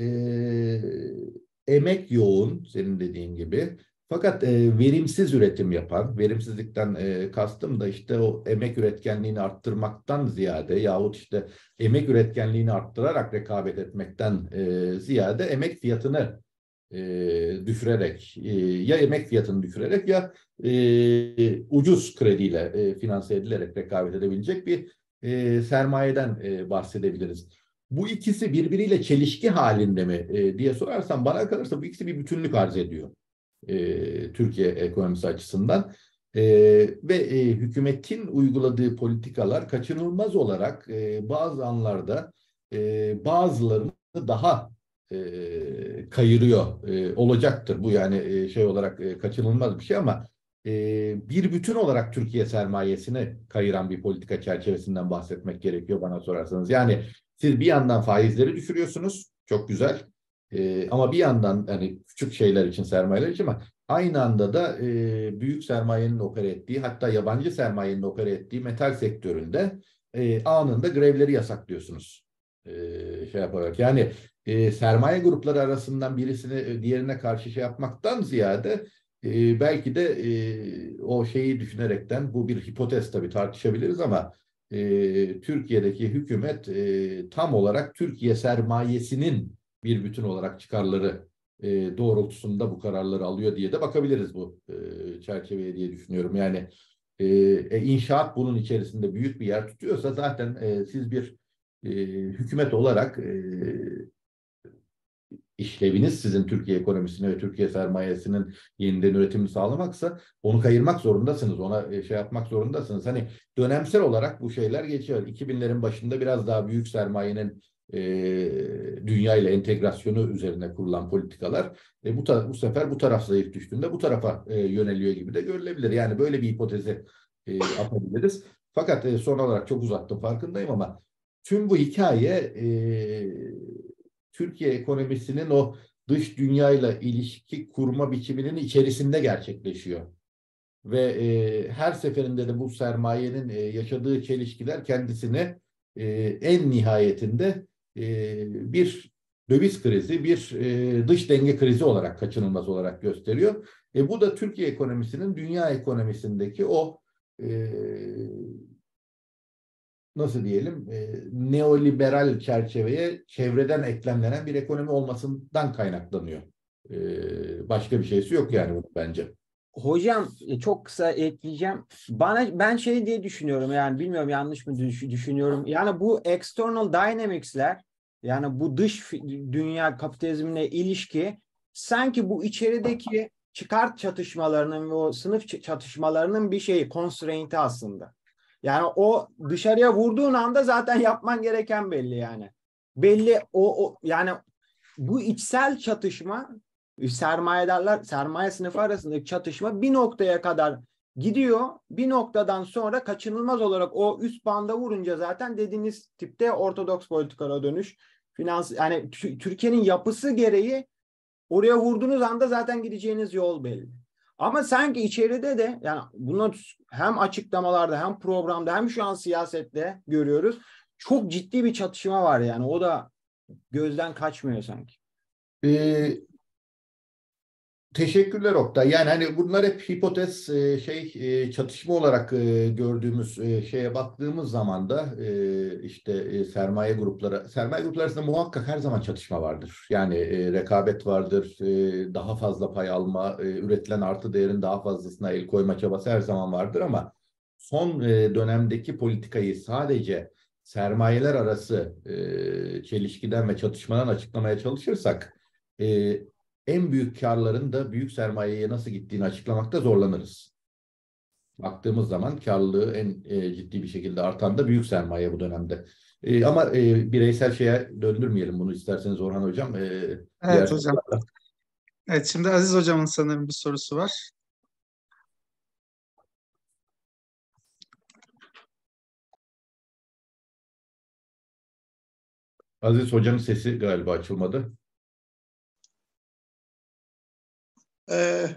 emek yoğun senin dediğin gibi fakat e, verimsiz üretim yapan, verimsizlikten e, kastım da işte o emek üretkenliğini arttırmaktan ziyade yahut işte emek üretkenliğini arttırarak rekabet etmekten e, ziyade emek fiyatını e, düşürerek e, ya emek fiyatını düşürerek ya e, ucuz krediyle e, finanse edilerek rekabet edebilecek bir e, sermayeden e, bahsedebiliriz. Bu ikisi birbiriyle çelişki halinde mi e, diye sorarsam bana kalırsa bu ikisi bir bütünlük arz ediyor e, Türkiye ekonomisi açısından. E, ve e, hükümetin uyguladığı politikalar kaçınılmaz olarak e, bazı anlarda e, bazılarını daha e, kayırıyor e, olacaktır. Bu yani e, şey olarak e, kaçınılmaz bir şey ama e, bir bütün olarak Türkiye sermayesini kayıran bir politika çerçevesinden bahsetmek gerekiyor bana sorarsanız. Yani siz bir yandan faizleri düşürüyorsunuz, çok güzel. E, ama bir yandan hani küçük şeyler için, sermayeler için ama aynı anda da e, büyük sermayenin opere ettiği, hatta yabancı sermayenin opere ettiği metal sektöründe e, anında grevleri yasaklıyorsunuz. E, şey yaparak yani e, sermaye grupları arasından birisini diğerine karşı şey yapmaktan ziyade e, belki de e, o şeyi düşünerekten bu bir hipotez tabii tartışabiliriz ama e, Türkiye'deki hükümet e, tam olarak Türkiye sermayesinin bir bütün olarak çıkarları e, doğrultusunda bu kararları alıyor diye de bakabiliriz bu e, çerçeveye diye düşünüyorum. Yani e, e, inşaat bunun içerisinde büyük bir yer tutuyorsa zaten e, siz bir e, hükümet olarak e, işleviniz sizin Türkiye ekonomisine ve Türkiye sermayesinin yeniden üretimini sağlamaksa onu kayırmak zorundasınız. Ona şey yapmak zorundasınız. Hani dönemsel olarak bu şeyler geçiyor. iki binlerin başında biraz daha büyük sermayenin e, dünya ile entegrasyonu üzerine kurulan politikalar e, bu, ta- bu sefer bu taraf zayıf düştüğünde bu tarafa e, yöneliyor gibi de görülebilir. Yani böyle bir hipotezi e, atabiliriz. Fakat e, son olarak çok uzattım farkındayım ama tüm bu hikaye e, Türkiye ekonomisinin o dış dünyayla ilişki kurma biçiminin içerisinde gerçekleşiyor. Ve e, her seferinde de bu sermayenin e, yaşadığı çelişkiler kendisini e, en nihayetinde e, bir döviz krizi, bir e, dış denge krizi olarak kaçınılmaz olarak gösteriyor. E, bu da Türkiye ekonomisinin dünya ekonomisindeki o e, nasıl diyelim e, neoliberal çerçeveye çevreden eklemlenen bir ekonomi olmasından kaynaklanıyor. E, başka bir şeysi yok yani bunun bence. Hocam çok kısa ekleyeceğim. Bana ben şey diye düşünüyorum, yani bilmiyorum yanlış mı düş- düşünüyorum. Yani bu external dynamics'ler, yani bu dış dünya kapitalizmine ilişki sanki bu içerideki çıkart çatışmalarının ve o sınıf çatışmalarının bir şeyi, constraint'i aslında. Yani o dışarıya vurduğun anda zaten yapman gereken belli yani. Belli o, o yani bu içsel çatışma, sermayedarlar, sermaye sınıfı arasındaki çatışma bir noktaya kadar gidiyor. Bir noktadan sonra kaçınılmaz olarak o üst banda vurunca zaten dediğiniz tipte ortodoks politikalara dönüş, finans, yani Türkiye'nin yapısı gereği oraya vurduğunuz anda zaten gideceğiniz yol belli. Ama sanki içeride de, yani bunu hem açıklamalarda hem programda hem şu an siyasette görüyoruz. Çok ciddi bir çatışma var yani. O da gözden kaçmıyor sanki. Ee, teşekkürler Oktay. Yani hani bunlar hep hipotez e, şey e, çatışma olarak e, gördüğümüz e, şeye baktığımız zaman da e, işte e, sermaye grupları sermaye grupları arasında muhakkak her zaman çatışma vardır. Yani e, rekabet vardır, e, daha fazla pay alma, e, üretilen artı değerin daha fazlasına el koyma çabası her zaman vardır ama son e, dönemdeki politikayı sadece sermayeler arası e, çelişkiden ve çatışmadan açıklamaya çalışırsak e, en büyük karların da büyük sermayeye nasıl gittiğini açıklamakta zorlanırız. Baktığımız zaman karlılığı en e, ciddi bir şekilde artan da büyük sermaye bu dönemde. E, ama e, bireysel şeye döndürmeyelim bunu isterseniz Orhan Hocam. E, Evet hocam. Sorularla. Evet, şimdi Aziz Hocam'ın sanırım bir sorusu var. Aziz Hoca'nın sesi galiba açılmadı. Ee,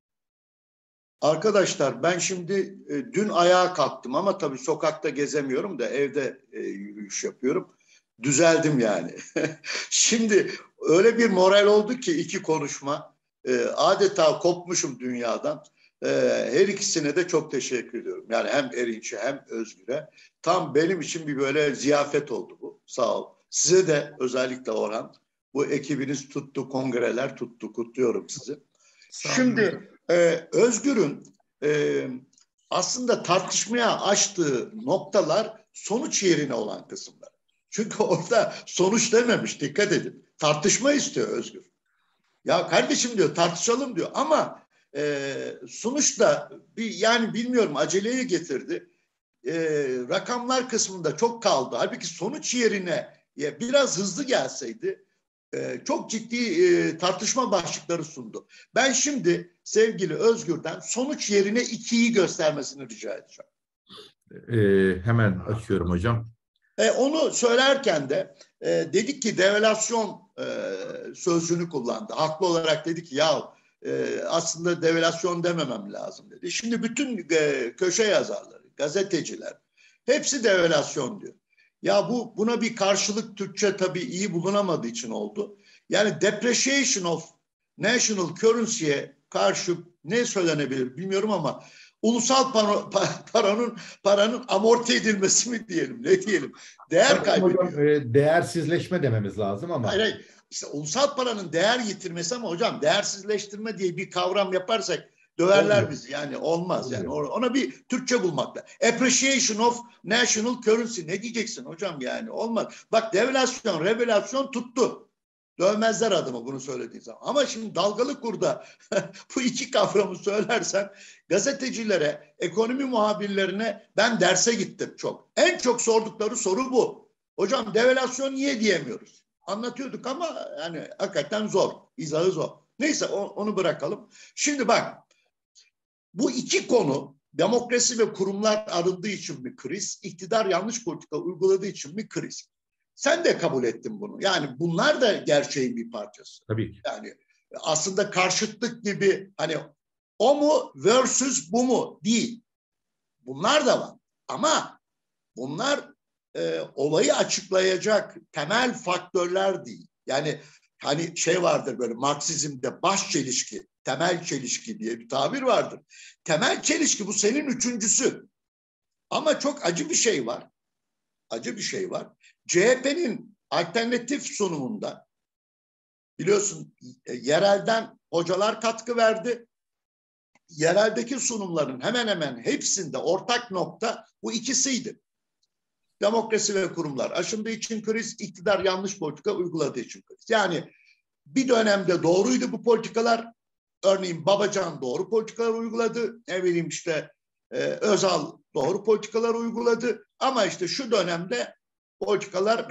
arkadaşlar ben şimdi e, dün ayağa kalktım ama tabii sokakta gezemiyorum da evde e, yürüyüş yapıyorum. Düzeldim yani. Şimdi öyle bir moral oldu ki iki konuşma. E, adeta kopmuşum dünyadan. E, her ikisine de çok teşekkür ediyorum. Yani hem Erinç'e hem Özgür'e. Tam benim için bir böyle ziyafet oldu bu. Sağ ol. Size de özellikle Orhan. Bu ekibiniz tuttu, kongreler tuttu. Kutluyorum sizi. Şimdi e, Özgür'ün e, aslında tartışmaya açtığı noktalar sonuç yerine olan kısımlar. Çünkü orada sonuç dememiş, dikkat edin. Tartışma istiyor Özgür. Ya kardeşim diyor, tartışalım diyor ama e, sonuçta bir, yani bilmiyorum aceleye getirdi. E, rakamlar kısmında çok kaldı. Halbuki sonuç yerine ya, biraz hızlı gelseydi Ee, çok ciddi e, tartışma başlıkları sundu. Ben şimdi sevgili Özgür'den sonuç yerine ikiyi göstermesini rica edeceğim. E, hemen açıyorum hocam. E, onu söylerken de e, dedik ki devalüasyon e, sözcüğünü kullandı. Haklı olarak dedi ki ya e, aslında devalüasyon dememem lazım dedi. Şimdi bütün e, köşe yazarları, gazeteciler hepsi devalüasyon diyor. Ya bu buna bir karşılık Türkçe tabii iyi bulunamadığı için oldu. Yani depreciation of national currency'ye karşı ne söylenebilir bilmiyorum ama ulusal para, paranın paranın amorti edilmesi mi diyelim, ne diyelim? Değer kaybediyor. Hocam, e, değersizleşme dememiz lazım ama. Hayır, hayır. İşte ulusal paranın değer yitirmesi ama hocam değersizleştirme diye bir kavram yaparsak döverler Olmuyor. bizi. Yani olmaz Olmuyor. yani. Ona bir Türkçe bulmakla. Appreciation of national currency. Ne diyeceksin hocam yani? Olmaz. Bak devalüasyon, revalüasyon tuttu. Dövmezler adımı bunu söylediği zaman. Ama şimdi dalgalı kurda bu iki kavramı söylersen gazetecilere, ekonomi muhabirlerine ben derse gittim çok. En çok sordukları soru bu. Hocam devalüasyon niye diyemiyoruz? Anlatıyorduk ama yani hakikaten zor. İzahı zor. Neyse onu bırakalım. Şimdi bak, bu iki konu, demokrasi ve kurumlar arındığı için bir kriz, iktidar yanlış politika uyguladığı için bir kriz. Sen de kabul ettin bunu. Yani bunlar da gerçeğin bir parçası. Tabii ki. Yani aslında karşıtlık gibi hani o mu versus bu mu değil. Bunlar da var. Ama bunlar e, olayı açıklayacak temel faktörler değil. Yani hani şey vardır böyle Marksizm'de baş çelişki, temel çelişki diye bir tabir vardır. Temel çelişki bu senin üçüncüsü. Ama çok acı bir şey var. Acı bir şey var. C H P'nin alternatif sunumunda biliyorsun yerelden hocalar katkı verdi. Yereldeki sunumların hemen hemen hepsinde ortak nokta bu ikisiydi. Demokrasi ve kurumlar aşındığı için kriz, iktidar yanlış politika uyguladığı için kriz. Yani bir dönemde doğruydu bu politikalar. Örneğin Babacan doğru politikalar uyguladı. Ne bileyim işte e, Özal doğru politikalar uyguladı. Ama işte şu dönemde politikalar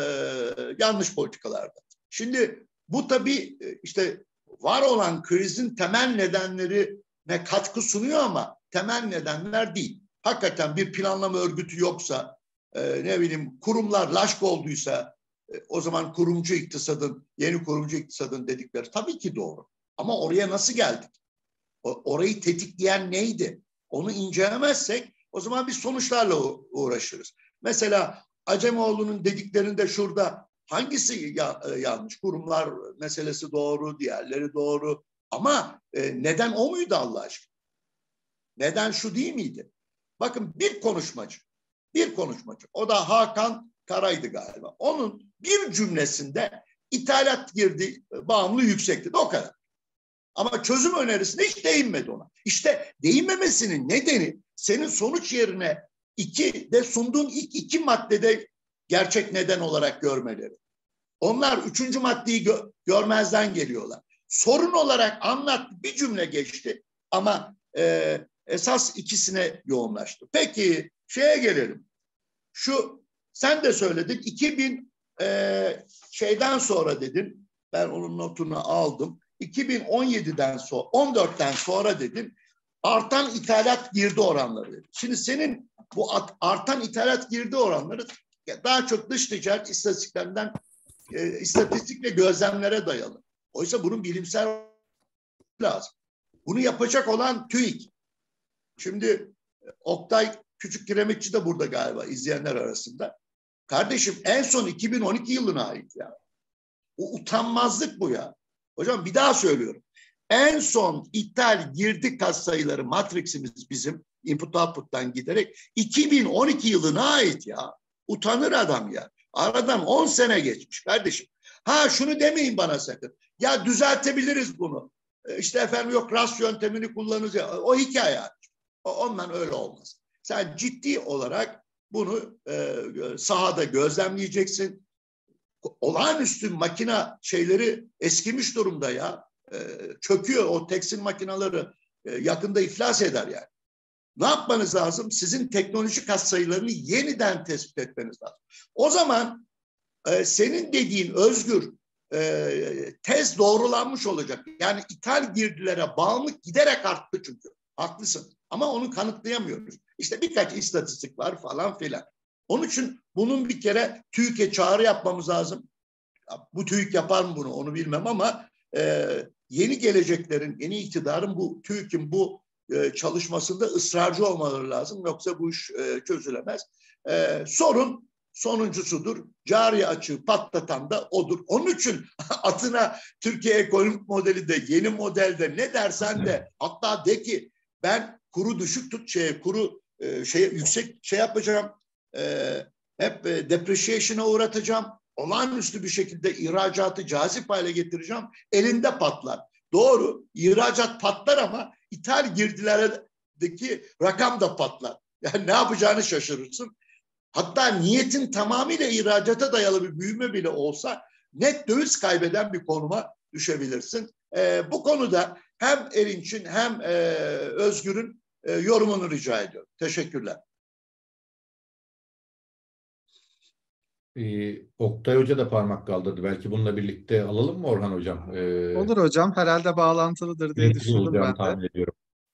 e, yanlış politikalardı. Şimdi bu tabii işte var olan krizin temel nedenlerine katkı sunuyor ama temel nedenler değil. Hakikaten bir planlama örgütü yoksa, e, ne bileyim kurumlar laşk olduysa, e, o zaman kurumcu iktisadın, yeni kurumcu iktisadın dedikleri tabii ki doğru. Ama oraya nasıl geldik? O, orayı tetikleyen neydi? Onu incelemezsek o zaman biz sonuçlarla uğraşırız. Mesela Acemoğlu'nun dediklerinde şurada hangisi ya, e, yanlış? Kurumlar meselesi doğru, diğerleri doğru. Ama e, neden o muydu Allah aşkına? Neden şu değil miydi? Bakın bir konuşmacı, bir konuşmacı, o da Hakan Karay'dı galiba. Onun bir cümlesinde ithalat girdi, bağımlı yüksekti. O kadar. Ama çözüm önerisinde hiç değinmedi ona. İşte değinmemesinin nedeni senin sonuç yerine iki de sunduğun ilk iki maddede gerçek neden olarak görmeleri. Onlar üçüncü maddeyi gö- görmezden geliyorlar. Sorun olarak anlat, bir cümle geçti ama e, esas ikisine yoğunlaştı. Peki şeye gelelim. Şu sen de söyledin iki bin e, şeyden sonra dedin. Ben onun notunu aldım. iki bin on yediden sonra on dörtten sonra dedin artan ithalat girdi oranları dedin. Şimdi senin bu artan ithalat girdi oranları daha çok dış ticaret istatistiklerinden e, istatistik ve gözlemlere dayalı. Oysa bunun bilimsel lazım. Bunu yapacak olan TÜİK. Şimdi Oktay Küçük Kiremitçi de burada galiba izleyenler arasında. Kardeşim en son iki bin on iki yılına ait ya. O utanmazlık bu ya. Hocam bir daha söylüyorum. En son ithal girdi katsayıları matriximiz bizim input output'tan giderek iki bin on iki yılına ait ya. Utanır adam ya. Aradan on sene geçmiş kardeşim. Ha şunu demeyin bana sakın. Ya düzeltebiliriz bunu. İşte efendim yok rast yöntemini kullanırız ya. O hikaye. Ondan öyle olmaz. Sen ciddi olarak bunu e, sahada gözlemleyeceksin. Olağanüstü makina şeyleri eskimiş durumda ya. E, çöküyor o tekstil makineleri e, yakında iflas eder yani. Ne yapmanız lazım? Sizin teknoloji katsayılarını yeniden tespit etmeniz lazım. O zaman e, senin dediğin Özgür e, tez doğrulanmış olacak. Yani ithal girdilere bağımlılık giderek arttı çünkü. Haklısın. Ama onu kanıtlayamıyoruz. İşte birkaç istatistik var falan filan. Onun için bunun bir kere TÜİK'e çağrı yapmamız lazım. Bu TÜİK yapar mı bunu onu bilmem ama e, yeni geleceklerin, yeni iktidarın bu TÜİK'in bu e, çalışmasında ısrarcı olmaları lazım. Yoksa bu iş e, çözülemez. E, sorun sonuncusudur. Cari açığı patlatan da odur. Onun için adına Türkiye ekonomik modeli de yeni modelde ne dersen de hatta de ki ben kuru düşük tut şey kuru e, şey yüksek şey yapacağım. E, hep e, depreciation'a uğratacağım. Olağanüstü bir şekilde ihracatı cazip hale getireceğim. Elinde patlar. Doğru. İhracat patlar ama ithal girdilerdeki rakam da patlar. Yani ne yapacağını şaşırırsın. Hatta niyetin tamamıyla ihracata dayalı bir büyüme bile olsa net döviz kaybeden bir konuma düşebilirsin. E, bu konuda hem Erinç'in hem e, Özgür'ün e, yorumunu rica ediyorum. Teşekkürler. Ee, Oktay Hoca da parmak kaldırdı. Belki bununla birlikte alalım mı Orhan Hocam? Ee, Olur hocam, herhalde bağlantılıdır diye mümkün düşündüm ben olacağını de. tahmin ediyorum.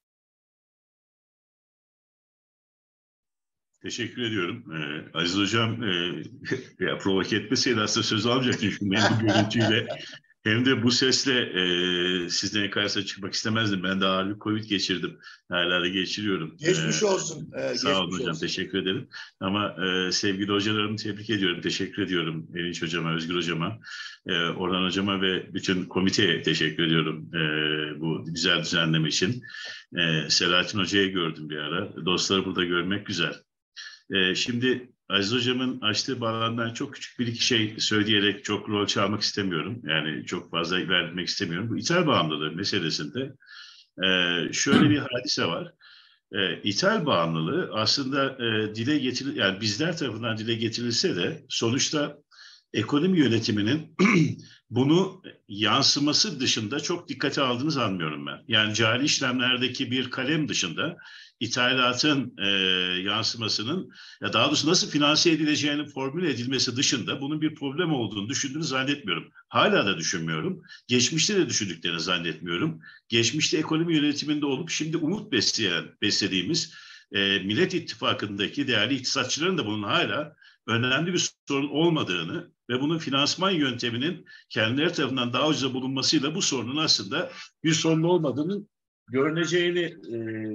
Teşekkür ediyorum. Ee, Aziz Hocam e, ya provoke etmeseydi aslında söz almayacaktım. Çünkü hem bu görüntüyle hem de bu sesle e, sizlerin karşısına çıkmak istemezdim. Ben de ağır bir Covid geçirdim. Hala da geçiriyorum. Geçmiş Ee, olsun. Ee, sağ olun geçmiş hocam. olsun. Teşekkür ederim. Ama e, sevgili hocalarımı tebrik ediyorum. Teşekkür ediyorum. Erinç Hocama, Özgür Hocama, e, Orhan Hocama ve bütün komiteye teşekkür ediyorum e, bu güzel düzenleme için. E, Selahattin Hoca'yı gördüm bir ara. Dostları burada görmek güzel. Ee, şimdi Aziz Hocam'ın açtığı bağlamdan çok küçük bir iki şey söyleyerek çok rol çalmak istemiyorum. Yani çok fazla vermek istemiyorum. Bu ithal bağımlılığı meselesinde e, şöyle bir hadise var. E, ithal bağımlılığı aslında e, dile getir, yani bizler tarafından dile getirilse de sonuçta ekonomi yönetiminin bunu yansıması dışında çok dikkate aldığını sanmıyorum ben. Yani cari işlemlerdeki bir kalem dışında ithalatın e, yansımasının, ya daha doğrusu nasıl finanse edileceğinin formüle edilmesi dışında bunun bir problem olduğunu düşündüğünü zannetmiyorum. Hala da düşünmüyorum. Geçmişte de düşündüklerini zannetmiyorum. Geçmişte ekonomi yönetiminde olup şimdi umut besleyen, beslediğimiz e, Millet İttifakı'ndaki değerli iktisatçıların da bunun hala önemli bir sorun olmadığını ve bunun finansman yönteminin kendileri tarafından daha ucuza bulunmasıyla bu sorunun aslında bir sorun olmadığının görüneceğini e,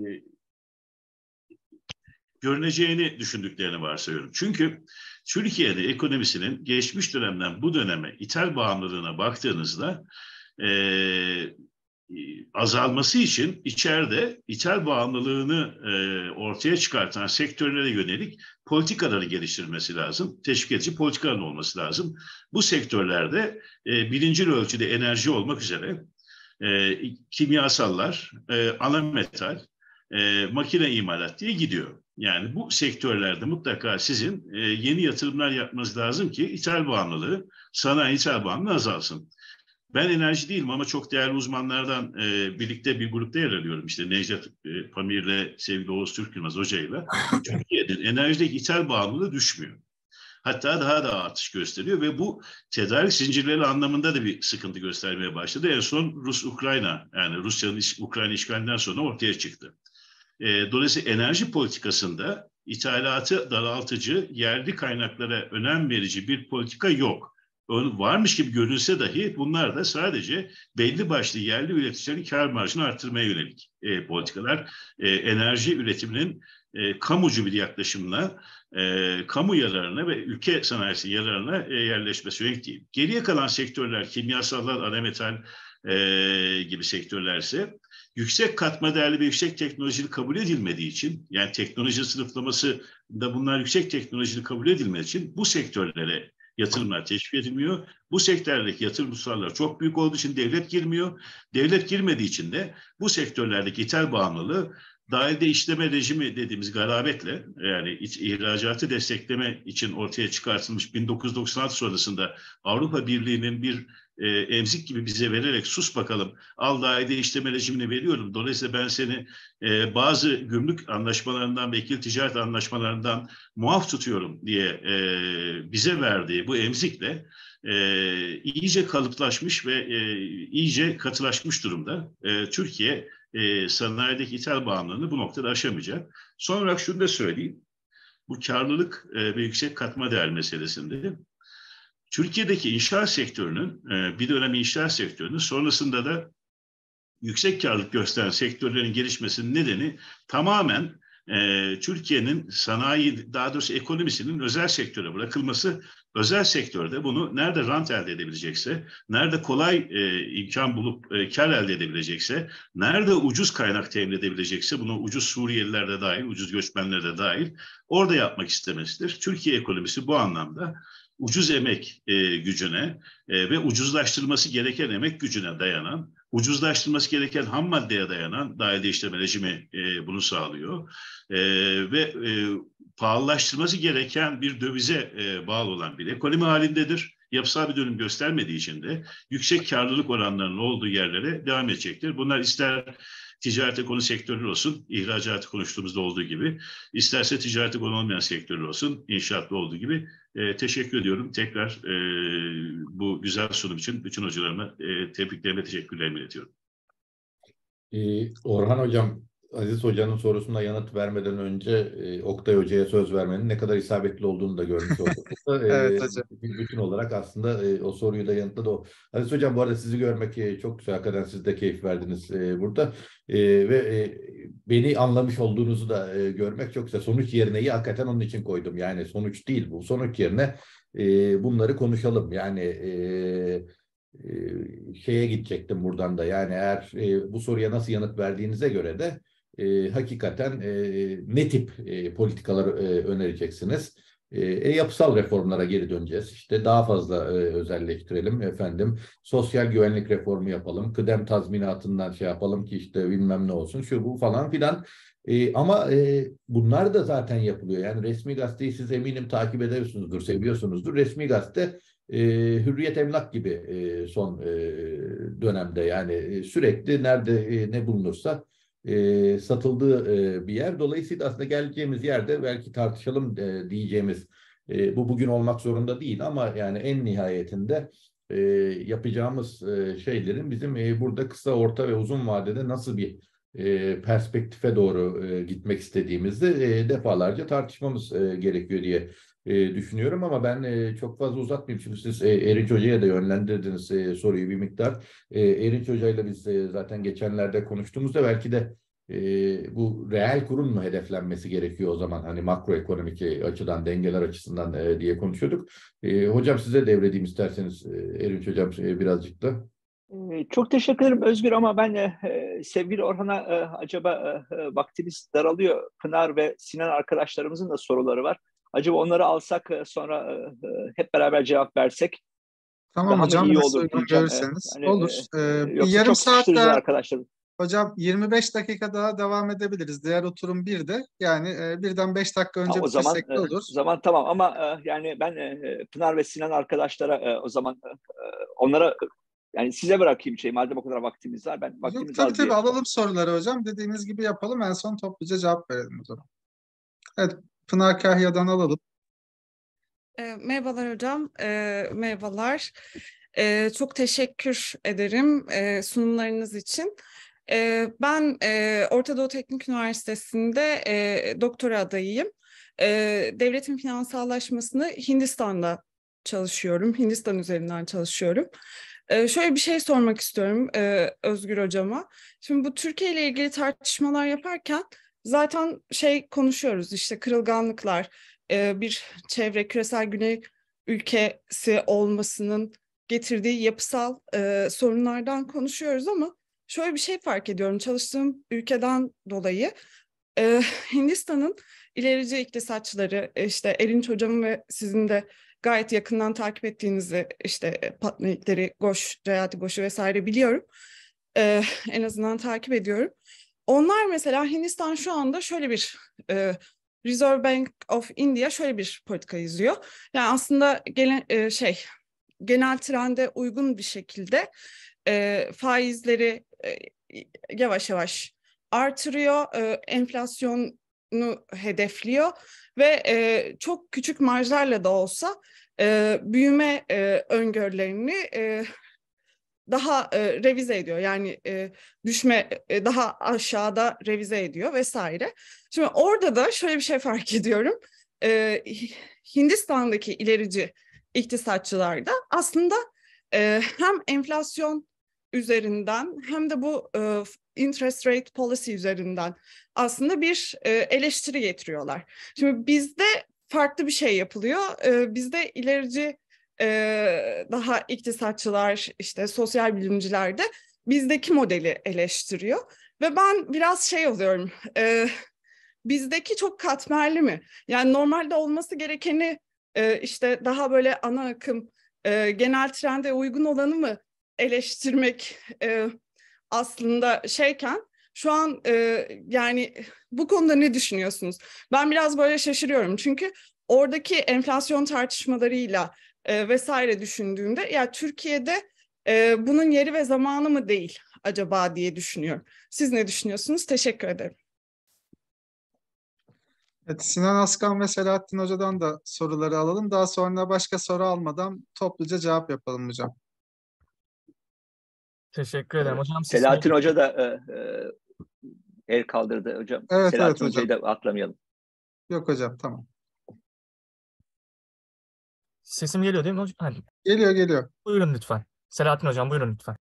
görüneceğini düşündüklerini varsayıyorum. Çünkü Türkiye'de ekonomisinin geçmiş dönemden bu döneme ithal bağımlılığına baktığınızda e, azalması için içeride ithal bağımlılığını e, ortaya çıkartan sektörlere yönelik politikaları geliştirmesi lazım. Teşvik edici politikaların olması lazım. Bu sektörlerde e, birincil ölçüde enerji olmak üzere e, kimyasallar, e, ana metal, e, makine imalat diye gidiyor. Yani bu sektörlerde mutlaka sizin e, yeni yatırımlar yapmanız lazım ki ithal bağımlılığı, sanayi ithal bağımlılığı azalsın. Ben enerji değilim ama çok değerli uzmanlardan e, birlikte bir grupta yer alıyorum. İşte Necdet e, Pamir'le sevgili Oğuz Türkülmez hocayla. Türkiye'nin enerjideki ithal bağımlılığı düşmüyor. Hatta daha da artış gösteriyor ve bu tedarik zincirleri anlamında da bir sıkıntı göstermeye başladı. En son Rus-Ukrayna, yani Rusya'nın Ukrayna işgalinden sonra ortaya çıktı. E, dolayısıyla enerji politikasında ithalatı daraltıcı, yerli kaynaklara önem verici bir politika yok. Varmış gibi görünse dahi bunlar da sadece belli başlı yerli üreticilerin kar marjını arttırmaya yönelik e, politikalar. E, enerji üretiminin e, kamucu bir yaklaşımla e, kamu yararına ve ülke sanayisi yararına e, yerleşmesi yönelik değil. Geriye kalan sektörler, kimyasallar, anametal e, gibi sektörlerse yüksek katma değerli ve yüksek teknolojili kabul edilmediği için, yani teknoloji sınıflaması da bunlar yüksek teknolojili kabul edilmediği için bu sektörlere yatırımlar teşvik edilmiyor. Bu sektörlerdeki yatırım tutarları çok büyük olduğu için devlet girmiyor. Devlet girmediği için de bu sektörlerdeki ithal bağımlılığı dahilde işleme rejimi dediğimiz garabetle, yani ihracatı destekleme için ortaya çıkartılmış bin dokuz yüz doksan altı sonrasında Avrupa Birliği'nin bir e, emzik gibi bize vererek sus bakalım al dahilde işleme rejimini veriyorum. Dolayısıyla ben seni e, bazı gümrük anlaşmalarından ve ikili ticaret anlaşmalarından muaf tutuyorum diye e, bize verdiği bu emzikle e, iyice kalıplaşmış ve e, iyice katılaşmış durumda. E, Türkiye e, sanayideki ithal bağımlılığını bu noktada aşamayacak. Son olarak şunu da söyleyeyim. Bu karlılık e, ve yüksek katma değer meselesinde Türkiye'deki inşaat sektörünün, e, bir dönem inşaat sektörünün sonrasında da yüksek karlılık gösteren sektörlerin gelişmesinin nedeni tamamen e, Türkiye'nin sanayi, daha doğrusu ekonomisinin özel sektöre bırakılması. Özel sektörde bunu nerede rant elde edebilecekse, nerede kolay e, imkan bulup e, kar elde edebilecekse, nerede ucuz kaynak temin edebilecekse, bunu ucuz Suriyeliler de dahil, ucuz göçmenler de dahil, orada yapmak istemesidir. Türkiye ekonomisi bu anlamda ucuz emek e, gücüne e, ve ucuzlaştırılması gereken emek gücüne dayanan, ucuzlaştırılması gereken ham maddeye dayanan dahilde işleme rejimi e, bunu sağlıyor. E, ve e, pahalılaştırılması gereken bir dövize e, bağlı olan bir ekonomi halindedir. Yapısal bir dönüm göstermediği için de yüksek karlılık oranlarının olduğu yerlere devam edecektir. Bunlar ister ticarete konu sektörler olsun, ihracatı konuştuğumuzda olduğu gibi, isterse ticarete konu olmayan sektörler olsun, inşaatlı olduğu gibi. E, teşekkür ediyorum. Tekrar e, bu güzel sunum için bütün hocalarıma e, tebriklerimi ve teşekkürlerimi iletiyorum. Ee, Orhan Hocam, Aziz Hoca'nın sorusuna yanıt vermeden önce e, Oktay Hoca'ya söz vermenin ne kadar isabetli olduğunu da görmüş olduk. Evet e, hocam. bütün olarak aslında e, o soruyu da yanıtladı o. Aziz Hocam, bu arada sizi görmek e, çok güzel. Hakikaten siz de keyif verdiniz e, burada. E, ve e, beni anlamış olduğunuzu da e, görmek çok güzel. Sonuç yerine hakikaten onun için koydum. Yani sonuç değil bu. Sonuç yerine e, bunları konuşalım. Yani e, şeye gidecektim buradan da. Yani eğer e, bu soruya nasıl yanıt verdiğinize göre de e, hakikaten e, ne tip e, politikalar e, önereceksiniz? E, yapısal reformlara geri döneceğiz. İşte daha fazla e, özelleştirelim efendim. Sosyal güvenlik reformu yapalım. Kıdem tazminatından şey yapalım ki işte bilmem ne olsun. Şu bu falan filan. E, ama e, bunlar da zaten yapılıyor. Yani resmi gazeteyi siz eminim takip ediyorsunuzdur, seviyorsunuzdur. Resmi gazete e, Hürriyet Emlak gibi e, son e, dönemde yani e, sürekli nerede e, ne bulunursa e, satıldığı e, bir yer. Dolayısıyla aslında geleceğimiz yerde belki tartışalım e, diyeceğimiz e, bu bugün olmak zorunda değil ama yani en nihayetinde e, yapacağımız e, şeylerin bizim e, burada kısa, orta ve uzun vadede nasıl bir e, perspektife doğru e, gitmek istediğimizde e, defalarca tartışmamız e, gerekiyor diye e, düşünüyorum ama ben e, çok fazla uzatmayayım çünkü siz e, Erinç Hoca'ya da yönlendirdiniz e, soruyu bir miktar. E, Erinç Hoca'yla biz e, zaten geçenlerde konuştuğumuzda belki de e, bu reel kurun mu hedeflenmesi gerekiyor o zaman hani makroekonomik açıdan, dengeler açısından e, diye konuşuyorduk. E, hocam size devredeyim isterseniz e, Erinç Hocam e, birazcık da. Çok teşekkür ederim Özgür ama ben e, sevgili Orhan'a e, acaba e, vaktimiz daralıyor. Pınar ve Sinan arkadaşlarımızın da soruları var. Acaba onları alsak e, sonra e, hep beraber cevap versek Tamam daha hocam, mı iyi nasıl olur uygun diyeceğim. görürseniz. Yani, Olur. e, Ee, bir yoksa yarım çok saat sıkıştırıcılar daha arkadaşlar. hocam, yirmi beş dakika daha devam edebiliriz. Diğer oturum birde. Yani e, birden beş dakika önce Ha, o zaman bitirsek de olur. e, zaman tamam ama e, yani ben e, Pınar ve Sinan arkadaşlara e, o zaman e, onlara yani size bırakayım şey madem o kadar vaktimiz var. Ben Yok vaktimiz tabii az diye. tabii, alalım soruları hocam. Dediğiniz gibi yapalım. En son topluca cevap verelim o zaman. Evet, Pınar Kahya'dan alalım. E, merhabalar hocam, e, merhabalar. E, çok teşekkür ederim e, sunumlarınız için. E, ben e, Orta Doğu Teknik Üniversitesi'nde e, doktora adayıyım. E, devletin finansallaşmasını Hindistan'da çalışıyorum, Hindistan üzerinden çalışıyorum. E, şöyle bir şey sormak istiyorum e, Özgür hocama. Şimdi bu Türkiye ile ilgili tartışmalar yaparken zaten şey konuşuyoruz işte kırılganlıklar, bir çevre küresel güney ülkesi olmasının getirdiği yapısal e, sorunlardan konuşuyoruz ama şöyle bir şey fark ediyorum çalıştığım ülkeden dolayı e, Hindistan'ın ilerici iktisatçıları işte Erinç hocamın ve sizin de gayet yakından takip ettiğinizi işte Patnaikleri, Ghosh, Jayati Ghosh'u vesaire biliyorum. E, en azından takip ediyorum. Onlar mesela Hindistan şu anda şöyle bir e, Reserve Bank of India şöyle bir politika izliyor. Yani aslında gelen e, şey genel trende uygun bir şekilde e, faizleri e, yavaş yavaş artırıyor, e, enflasyonu hedefliyor ve e, çok küçük marjlarla da olsa e, büyüme e, öngörülerini e, daha e, revize ediyor. Yani e, düşme e, daha aşağıda revize ediyor vesaire. Şimdi orada da şöyle bir şey fark ediyorum. E, Hindistan'daki ilerici iktisatçılar da aslında e, hem enflasyon üzerinden hem de bu e, interest rate policy üzerinden aslında bir e, eleştiri getiriyorlar. Şimdi bizde farklı bir şey yapılıyor. E, bizde ilerici Ee, daha iktisatçılar, işte sosyal bilimciler de bizdeki modeli eleştiriyor. Ve ben biraz şey oluyorum, e, bizdeki çok katmerli mi? Yani normalde olması gerekeni e, işte daha böyle ana akım, e, genel trende uygun olanı mı eleştirmek e, aslında şeyken, şu an e, yani bu konuda ne düşünüyorsunuz? Ben biraz böyle şaşırıyorum çünkü oradaki enflasyon tartışmalarıyla E, vesaire düşündüğümde ya Türkiye'de E, bunun yeri ve zamanı mı değil acaba diye düşünüyorum. Siz ne düşünüyorsunuz? Teşekkür ederim. Evet, Sinan Askan ve Selahattin Hoca'dan da soruları alalım. Daha sonra başka soru almadan topluca cevap yapalım hocam. Teşekkür ederim. Hocam sesim Selahattin geliyor. Hoca da e, e, el kaldırdı hocam. Evet, Selahattin evet Hoca'yı hocam. da atlamayalım. Yok hocam, tamam. Sesim geliyor değil mi hocam? Hani, Geliyor geliyor. buyurun lütfen. Selahattin Hocam buyurun lütfen.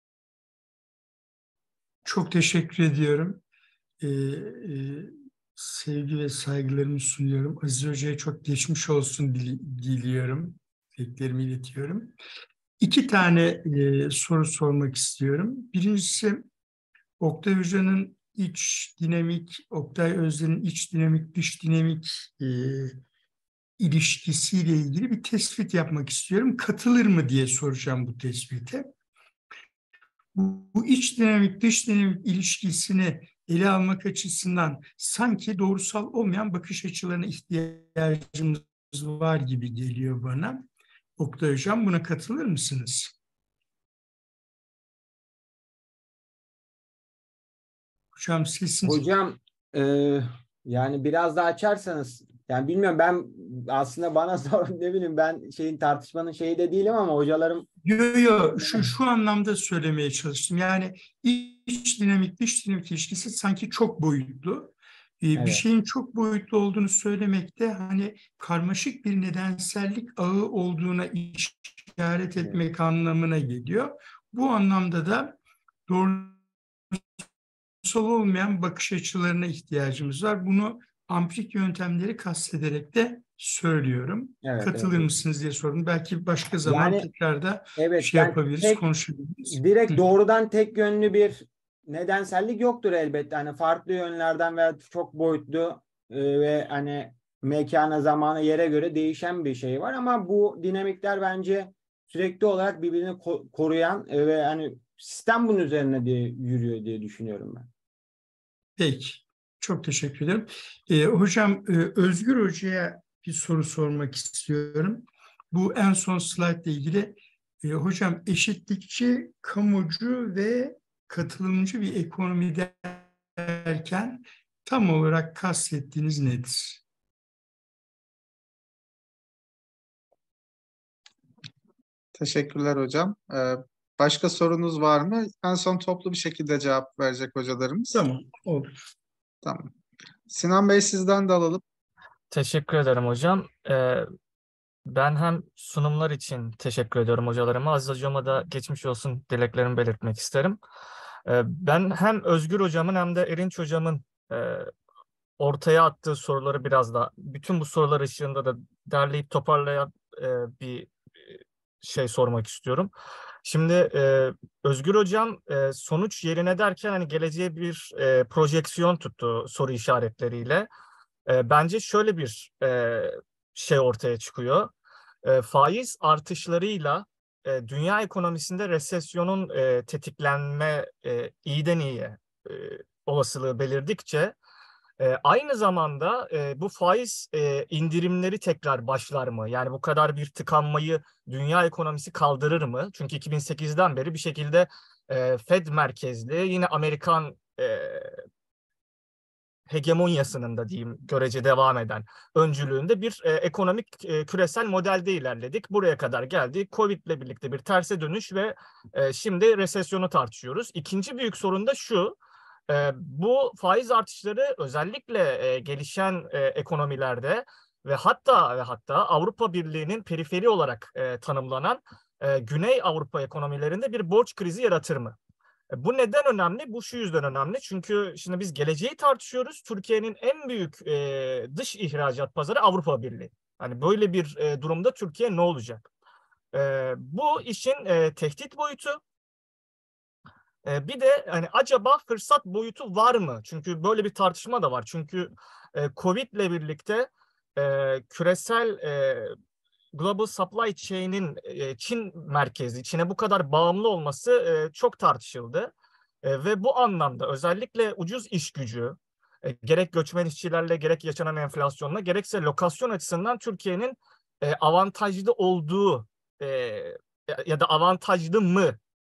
Çok teşekkür ediyorum. Ee, e, sevgi ve saygılarımı sunuyorum. Aziz Hoca'ya çok geçmiş olsun dili- diliyorum. Dileklerimi iletiyorum. İki tane e, soru sormak istiyorum. Birincisi Oktay Hoca'nın iç dinamik, Oktay Özden'in iç dinamik, dış dinamik e, ilişkisiyle ilgili bir tespit yapmak istiyorum. Katılır mı diye soracağım bu tespite. Bu, bu iç dinamik, dış dinamik ilişkisini ele almak açısından sanki doğrusal olmayan bakış açılarına ihtiyacımız var gibi geliyor bana. Oktay Hocam, buna katılır mısınız? Hocam sesiniz... Hocam e, yani biraz daha açarsanız, yani bilmiyorum, ben aslında bana sor, ne bileyim, ben şeyin tartışmanın şeyi de değilim ama hocalarım... Yo yo şu, şu anlamda söylemeye çalıştım. Yani iç dinamik, dış dinamik ilişkisi sanki çok boyutlu. Ee, Bir Evet. şeyin çok boyutlu olduğunu söylemekte hani karmaşık bir nedensellik ağı olduğuna işaret Evet. etmek anlamına geliyor. Bu anlamda da doğrusal olmayan bakış açılarına ihtiyacımız var. Bunu ampirik yöntemleri kastederek de söylüyorum. Evet, Katılır evet. mısınız diye sordum. Belki başka zaman Yani tekrar da evet, şey yani yapabiliriz, tek, konuşabiliriz. direkt Hı. doğrudan tek yönlü bir nedensellik yoktur elbette. Hani farklı yönlerden veya çok boyutlu e, ve hani mekana, zamana, yere göre değişen bir şey var ama bu dinamikler bence sürekli olarak birbirini ko- koruyan e, ve hani sistem bunun üzerine diye yürüyor diye düşünüyorum ben. Peki. Çok teşekkür ederim. Ee, hocam e, Özgür Hoca'ya bir soru sormak istiyorum. Bu en son slide ile ilgili. E, hocam eşitlikçi, kamucu ve katılımcı bir ekonomi derken tam olarak kastettiğiniz nedir? Teşekkürler hocam. Ee, başka sorunuz var mı? En son toplu bir şekilde cevap verecek hocalarımız. Tamam, olur. Tamam. Sinan Bey, sizden de alalım. Teşekkür ederim hocam. Ee, ben hem sunumlar için teşekkür ediyorum hocalarıma. Aziz hocama da geçmiş olsun dileklerimi belirtmek isterim. Ee, ben hem Özgür hocamın hem de Erinç hocamın e, ortaya attığı soruları biraz da bütün bu sorular ışığında da derleyip toparlayan e, bir şey sormak istiyorum. Şimdi e, Özgür hocam e, sonuç yerine derken hani geleceğe bir e, projeksiyon tuttu soru işaretleriyle. E, bence şöyle bir e, şey ortaya çıkıyor. E, faiz artışlarıyla e, dünya ekonomisinde resesyonun e, tetiklenme e, iyiden iyiye e, olasılığı belirdikçe e, aynı zamanda e, bu faiz e, indirimleri tekrar başlar mı? Yani bu kadar bir tıkanmayı dünya ekonomisi kaldırır mı? Çünkü iki bin sekizden beri bir şekilde e, Fed merkezli, yine Amerikan e, hegemonyasının da diyeyim görece devam eden öncülüğünde bir e, ekonomik e, küresel modelde ilerledik. Buraya kadar geldik. Covid'le birlikte bir terse dönüş ve e, şimdi resesyonu tartışıyoruz. İkinci büyük sorun da şu. E, bu faiz artışları özellikle e, gelişen e, ekonomilerde ve hatta ve hatta Avrupa Birliği'nin periferi olarak e, tanımlanan e, Güney Avrupa ekonomilerinde bir borç krizi yaratır mı? Bu neden önemli? Bu şu yüzden önemli. Çünkü şimdi biz geleceği tartışıyoruz. Türkiye'nin en büyük e, dış ihracat pazarı Avrupa Birliği. Hani böyle bir e, durumda Türkiye ne olacak? E, bu işin e, tehdit boyutu. E, bir de hani acaba fırsat boyutu var mı? Çünkü böyle bir tartışma da var. Çünkü e, Covid'le birlikte e, küresel e, Global Supply Chain'in e, Çin merkezli, Çin'e bu kadar bağımlı olması e, çok tartışıldı. E, ve bu anlamda özellikle ucuz iş gücü, e, gerek göçmen işçilerle, gerek yaşanan enflasyonla, gerekse lokasyon açısından Türkiye'nin e, avantajlı olduğu e, ya da avantajlı mı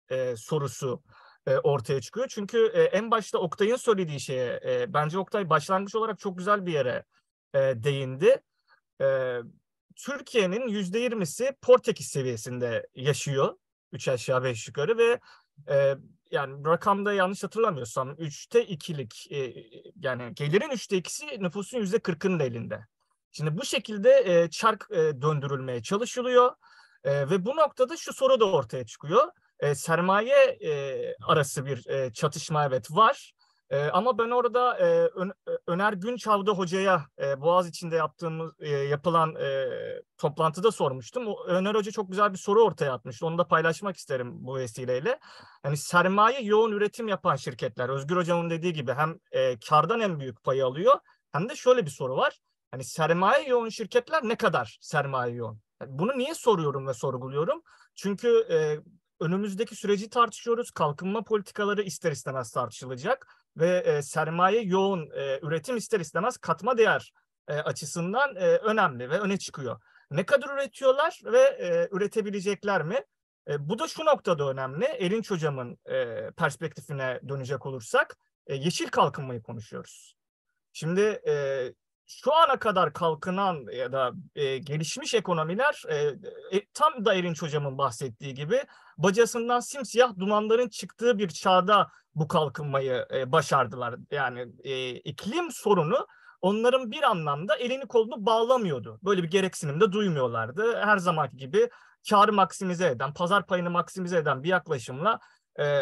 e, sorusu e, ortaya çıkıyor. Çünkü e, en başta Oktay'ın söylediği şeye e, bence Oktay başlangıç olarak çok güzel bir yere e, değindi. E, Türkiye'nin yüzde yirmisi Portekiz seviyesinde yaşıyor. Üç aşağı beş yukarı ve e, yani rakamda yanlış hatırlamıyorsam üçte ikilik e, yani gelirin üçte ikisi nüfusun yüzde kırkının elinde. Şimdi bu şekilde e, çark e, döndürülmeye çalışılıyor e, ve bu noktada şu soru da ortaya çıkıyor. E, sermaye e, arası bir e, çatışma evet var. E, ama ben orada e, Ön, Öner Günçav'da hocaya e, Boğaziçi'nde yaptığımız e, yapılan e, toplantıda sormuştum. O, Öner Hoca çok güzel bir soru ortaya atmıştı. Onu da paylaşmak isterim bu vesileyle. Yani sermaye yoğun üretim yapan şirketler, Özgür Hocam'ın dediği gibi hem e, kardan en büyük payı alıyor hem de şöyle bir soru var. Hani sermaye yoğun şirketler ne kadar sermaye yoğun? Yani bunu niye soruyorum ve sorguluyorum? Çünkü e, önümüzdeki süreci tartışıyoruz. Kalkınma politikaları ister istemez tartışılacak ve e, sermaye yoğun e, üretim ister istemez katma değer e, açısından e, önemli ve öne çıkıyor. Ne kadar üretiyorlar ve e, üretebilecekler mi? E, bu da şu noktada önemli. Erinç Hocam'ın e, perspektifine dönecek olursak e, yeşil kalkınmayı konuşuyoruz. Şimdi e, şu ana kadar kalkınan ya da e, gelişmiş ekonomiler e, e, tam da Erinç Hocam'ın bahsettiği gibi bacasından simsiyah dumanların çıktığı bir çağda bu kalkınmayı e, başardılar. Yani e, iklim sorunu onların bir anlamda elini kolunu bağlamıyordu. Böyle bir gereksinim de duymuyorlardı. Her zamanki gibi kârı maksimize eden, pazar payını maksimize eden bir yaklaşımla e,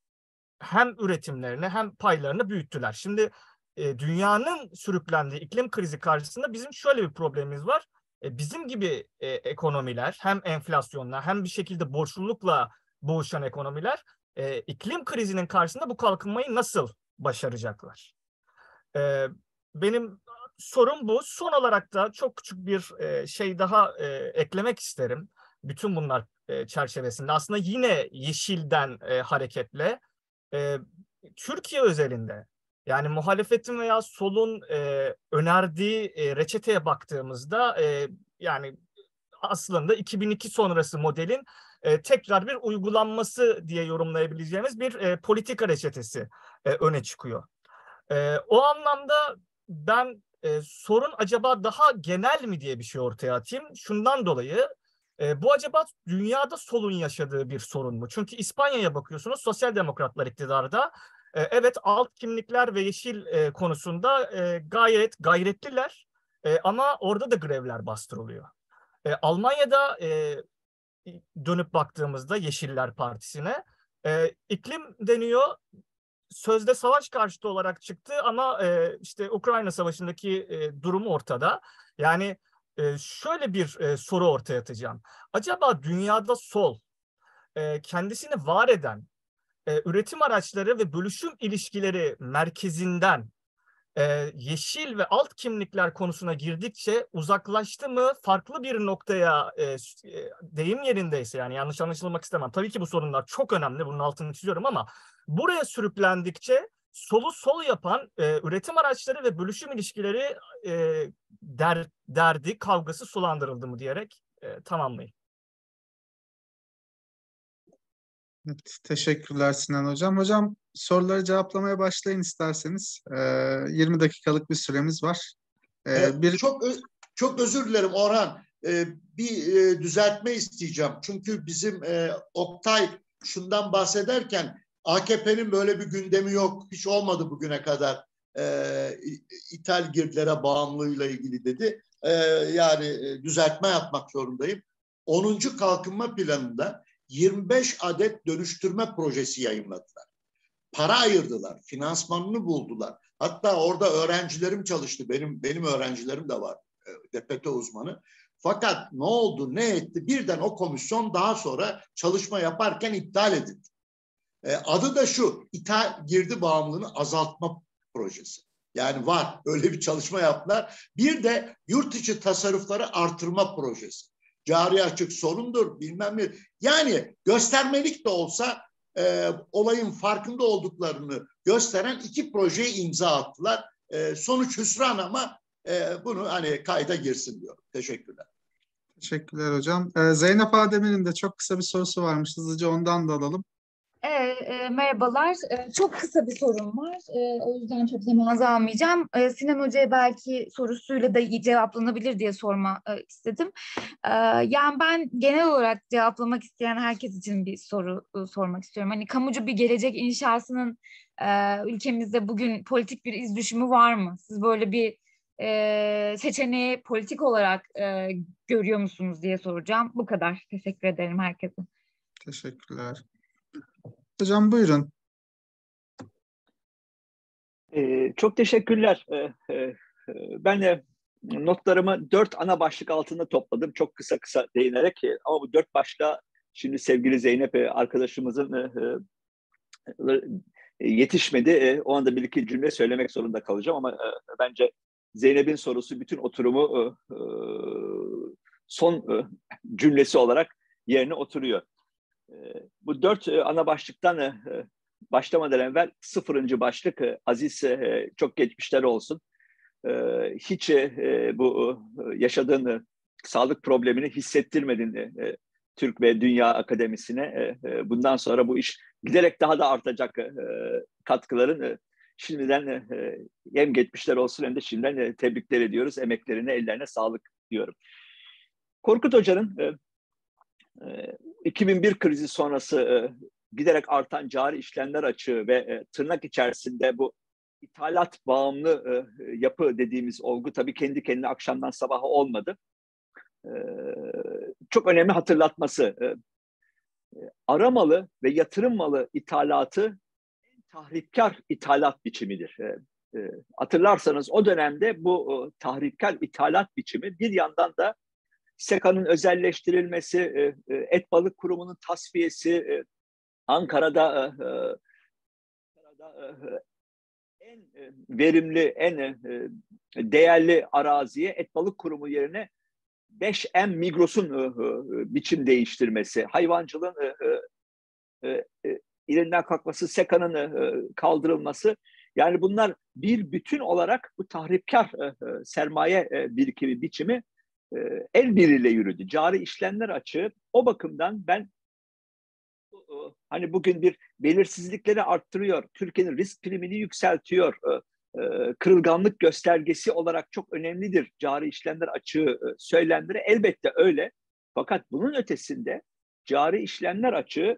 hem üretimlerini hem paylarını büyüttüler. Şimdi e, dünyanın sürüklendiği iklim krizi karşısında bizim şöyle bir problemimiz var. E, bizim gibi e, ekonomiler hem enflasyonla hem bir şekilde borçlulukla boğuşan ekonomiler e, iklim krizinin karşısında bu kalkınmayı nasıl başaracaklar? E, benim sorum bu. Son olarak da çok küçük bir e, şey daha e, eklemek isterim. Bütün bunlar e, çerçevesinde aslında yine yeşilden e, hareketle e, Türkiye özelinde yani muhalefetin veya solun e, önerdiği e, reçeteye baktığımızda e, yani aslında iki bin iki sonrası modelin e, tekrar bir uygulanması diye yorumlayabileceğimiz bir e, politika reçetesi e, öne çıkıyor. E, o anlamda ben e, sorun acaba daha genel mi diye bir şey ortaya atayım. Şundan dolayı e, bu acaba dünyada solun yaşadığı bir sorun mu? Çünkü İspanya'ya bakıyorsunuz sosyal demokratlar iktidarda. E, evet alt kimlikler ve yeşil e, konusunda e, gayet gayretliler e, ama orada da grevler bastırılıyor. E, Almanya'da e, dönüp baktığımızda Yeşiller Partisi'ne e, iklim deniyor. Sözde savaş karşıtı olarak çıktı ama e, işte Ukrayna Savaşı'ndaki e, durum ortada. Yani e, şöyle bir e, soru ortaya atacağım. Acaba dünyada sol e, kendisini var eden e, üretim araçları ve bölüşüm ilişkileri merkezinden e, yeşil ve alt kimlikler konusuna girdikçe uzaklaştı mı? Farklı bir noktaya e, deyim yerindeyse yani yanlış anlaşılmak istemem. Tabii ki bu sorunlar çok önemli. Bunun altını çiziyorum ama buraya sürüklendikçe solu sol yapan e, üretim araçları ve bölüşüm ilişkileri e, der, derdi, kavgası sulandırıldı mı diyerek e, tamamlayayım. Evet, teşekkürler Sinan Hocam. Hocam soruları cevaplamaya başlayın isterseniz. Ee, yirmi dakikalık bir süremiz var. Ee, ee, bir... Çok çok özür dilerim Orhan. Ee, bir e, düzeltme isteyeceğim. Çünkü bizim e, Oktay şundan bahsederken A K P'nin böyle bir gündemi yok. Hiç olmadı bugüne kadar. Ee, ithal girdilere bağımlılığıyla ilgili dedi. Ee, yani e, düzeltme yapmak zorundayım. onuncu kalkınma planında yirmi beş adet dönüştürme projesi yayınladılar. Para ayırdılar, finansmanını buldular. Hatta orada öğrencilerim çalıştı. Benim benim öğrencilerim de var, D P T uzmanı. Fakat ne oldu, ne etti? Birden o komisyon daha sonra çalışma yaparken iptal edildi. E, adı da şu, ithal girdi bağımlılığını azaltma projesi. Yani var, öyle bir çalışma yaptılar. Bir de yurt içi tasarrufları artırma projesi. Cari açık sorundur, bilmem ne. Yani göstermelik de olsa e, olayın farkında olduklarını gösteren iki projeye imza attılar. E, sonuç hüsran ama e, bunu hani kayda girsin diyorum. Teşekkürler. Teşekkürler hocam. Ee, Zeynep Ademir'in de çok kısa bir sorusu varmış. Hızlıca ondan da alalım. E, e, merhabalar. E, çok kısa bir sorum var. E, o yüzden çok zamanınızı almayacağım. E, Sinan Hoca'ya belki sorusuyla da iyi cevaplanabilir diye sorma e, istedim. E, yani ben genel olarak cevaplamak isteyen herkes için bir soru e, sormak istiyorum. Hani kamucu bir gelecek inşasının e, ülkemizde bugün politik bir iz düşümü var mı? Siz böyle bir e, seçeneği politik olarak e, görüyor musunuz diye soracağım. Bu kadar. Teşekkür ederim herkese. Teşekkürler. Hocam buyurun. Ee, çok teşekkürler. Ee, e, ben de notlarımı dört ana başlık altında topladım. Çok kısa kısa değinerek. Ama bu dört başlığa şimdi sevgili Zeynep arkadaşımızın e, e, yetişmedi. E, o anda bir iki cümle söylemek zorunda kalacağım ama e, bence Zeynep'in sorusu bütün oturumu e, son e, cümlesi olarak yerine oturuyor. E, bu dört e, ana başlıktan e, başlamadan evvel sıfırıncı başlık e, Aziz e, çok geçmişler olsun. E, hiç e, bu e, yaşadığın e, sağlık problemini hissettirmedin e, Türk ve Dünya Akademisi'ne. E, e, bundan sonra bu iş giderek daha da artacak e, katkıların e, şimdiden e, hem geçmişler olsun hem de şimdiden e, tebrikler ediyoruz. Emeklerine, ellerine sağlık diyorum. Korkut Hoca'nın e, e, iki bin bir krizi sonrası e, giderek artan cari işlemler açığı ve e, tırnak içerisinde bu ithalat bağımlı e, yapı dediğimiz olgu tabii kendi kendine akşamdan sabaha olmadı. E, çok önemli hatırlatması. E, aramalı ve yatırım malı ithalatı en tahripkar ithalat biçimidir. E, e, hatırlarsanız o dönemde bu e, tahripkar ithalat biçimi bir yandan da SEKA'nın özelleştirilmesi, e, e, Et Balık Kurumu'nun tasfiyesi, e, Ankara'da, e, Ankara'da e, en verimli, en değerli araziye Et Balık Kurumu yerine beş M Migros'un biçim değiştirmesi, hayvancılığın ilinden kalkması, SEKA'nın kaldırılması, yani bunlar bir bütün olarak bu tahripkar sermaye birikimi biçimi el birliğiyle yürüdü. Cari işlemler açığı o bakımdan ben hani bugün bir belirsizlikleri arttırıyor, Türkiye'nin risk primini yükseltiyor, kırılganlık göstergesi olarak çok önemlidir cari işlemler açığı söylemleri. Elbette öyle. Fakat bunun ötesinde cari işlemler açığı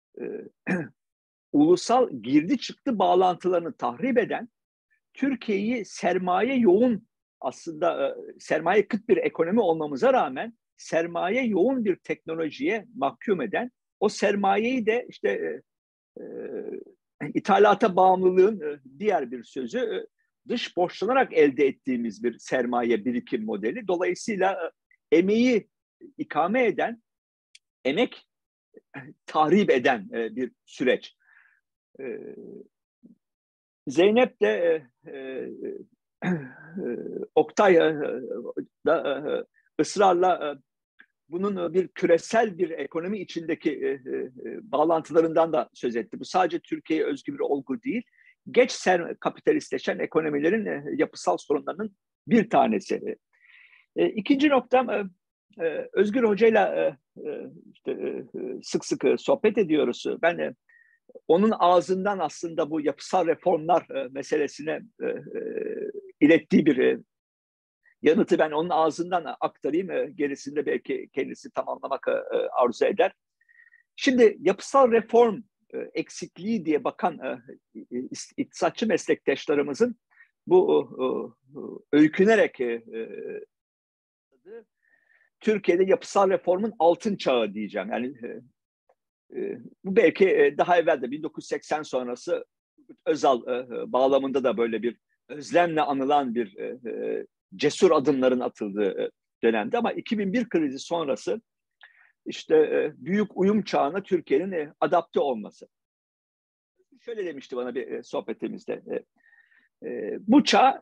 ulusal girdi çıktı bağlantılarını tahrip eden, Türkiye'yi sermaye yoğun, aslında sermaye kıt bir ekonomi olmamıza rağmen sermaye yoğun bir teknolojiye mahkum eden, o sermayeyi de işte e, e, ithalata bağımlılığın e, diğer bir sözü e, dış borçlanarak elde ettiğimiz bir sermaye birikim modeli. Dolayısıyla e, emeği ikame eden, emek tahrip eden e, bir süreç. E, Zeynep de e, e, e, Oktay e, da e, ısrarla e, bunun bir küresel bir ekonomi içindeki e, e, bağlantılarından da söz etti. Bu sadece Türkiye'ye özgü bir olgu değil. Geç ser kapitalistleşen ekonomilerin e, yapısal sorunlarının bir tanesi. E, ikinci noktam, e, e, Özgür Hoca'yla e, işte, e, sık sık sohbet ediyoruz. Ben e, onun ağzından aslında bu yapısal reformlar e, meselesine e, e, ilettiği bir e, yanıtı ben onun ağzından aktarayım. Gerisinde belki kendisi tamamlamak arzu eder. Şimdi yapısal reform eksikliği diye bakan iktisatçı meslektaşlarımızın bu öykünerek Türkiye'de yapısal reformun altın çağı diyeceğim. Yani bu belki daha evvel de bin dokuz yüz seksen sonrası Özal bağlamında da böyle bir özlemle anılan bir cesur adımların atıldığı dönemde, ama iki bin bir krizi sonrası işte büyük uyum çağına Türkiye'nin adapte olması. Şöyle demişti bana bir sohbetimizde. Bu çağ,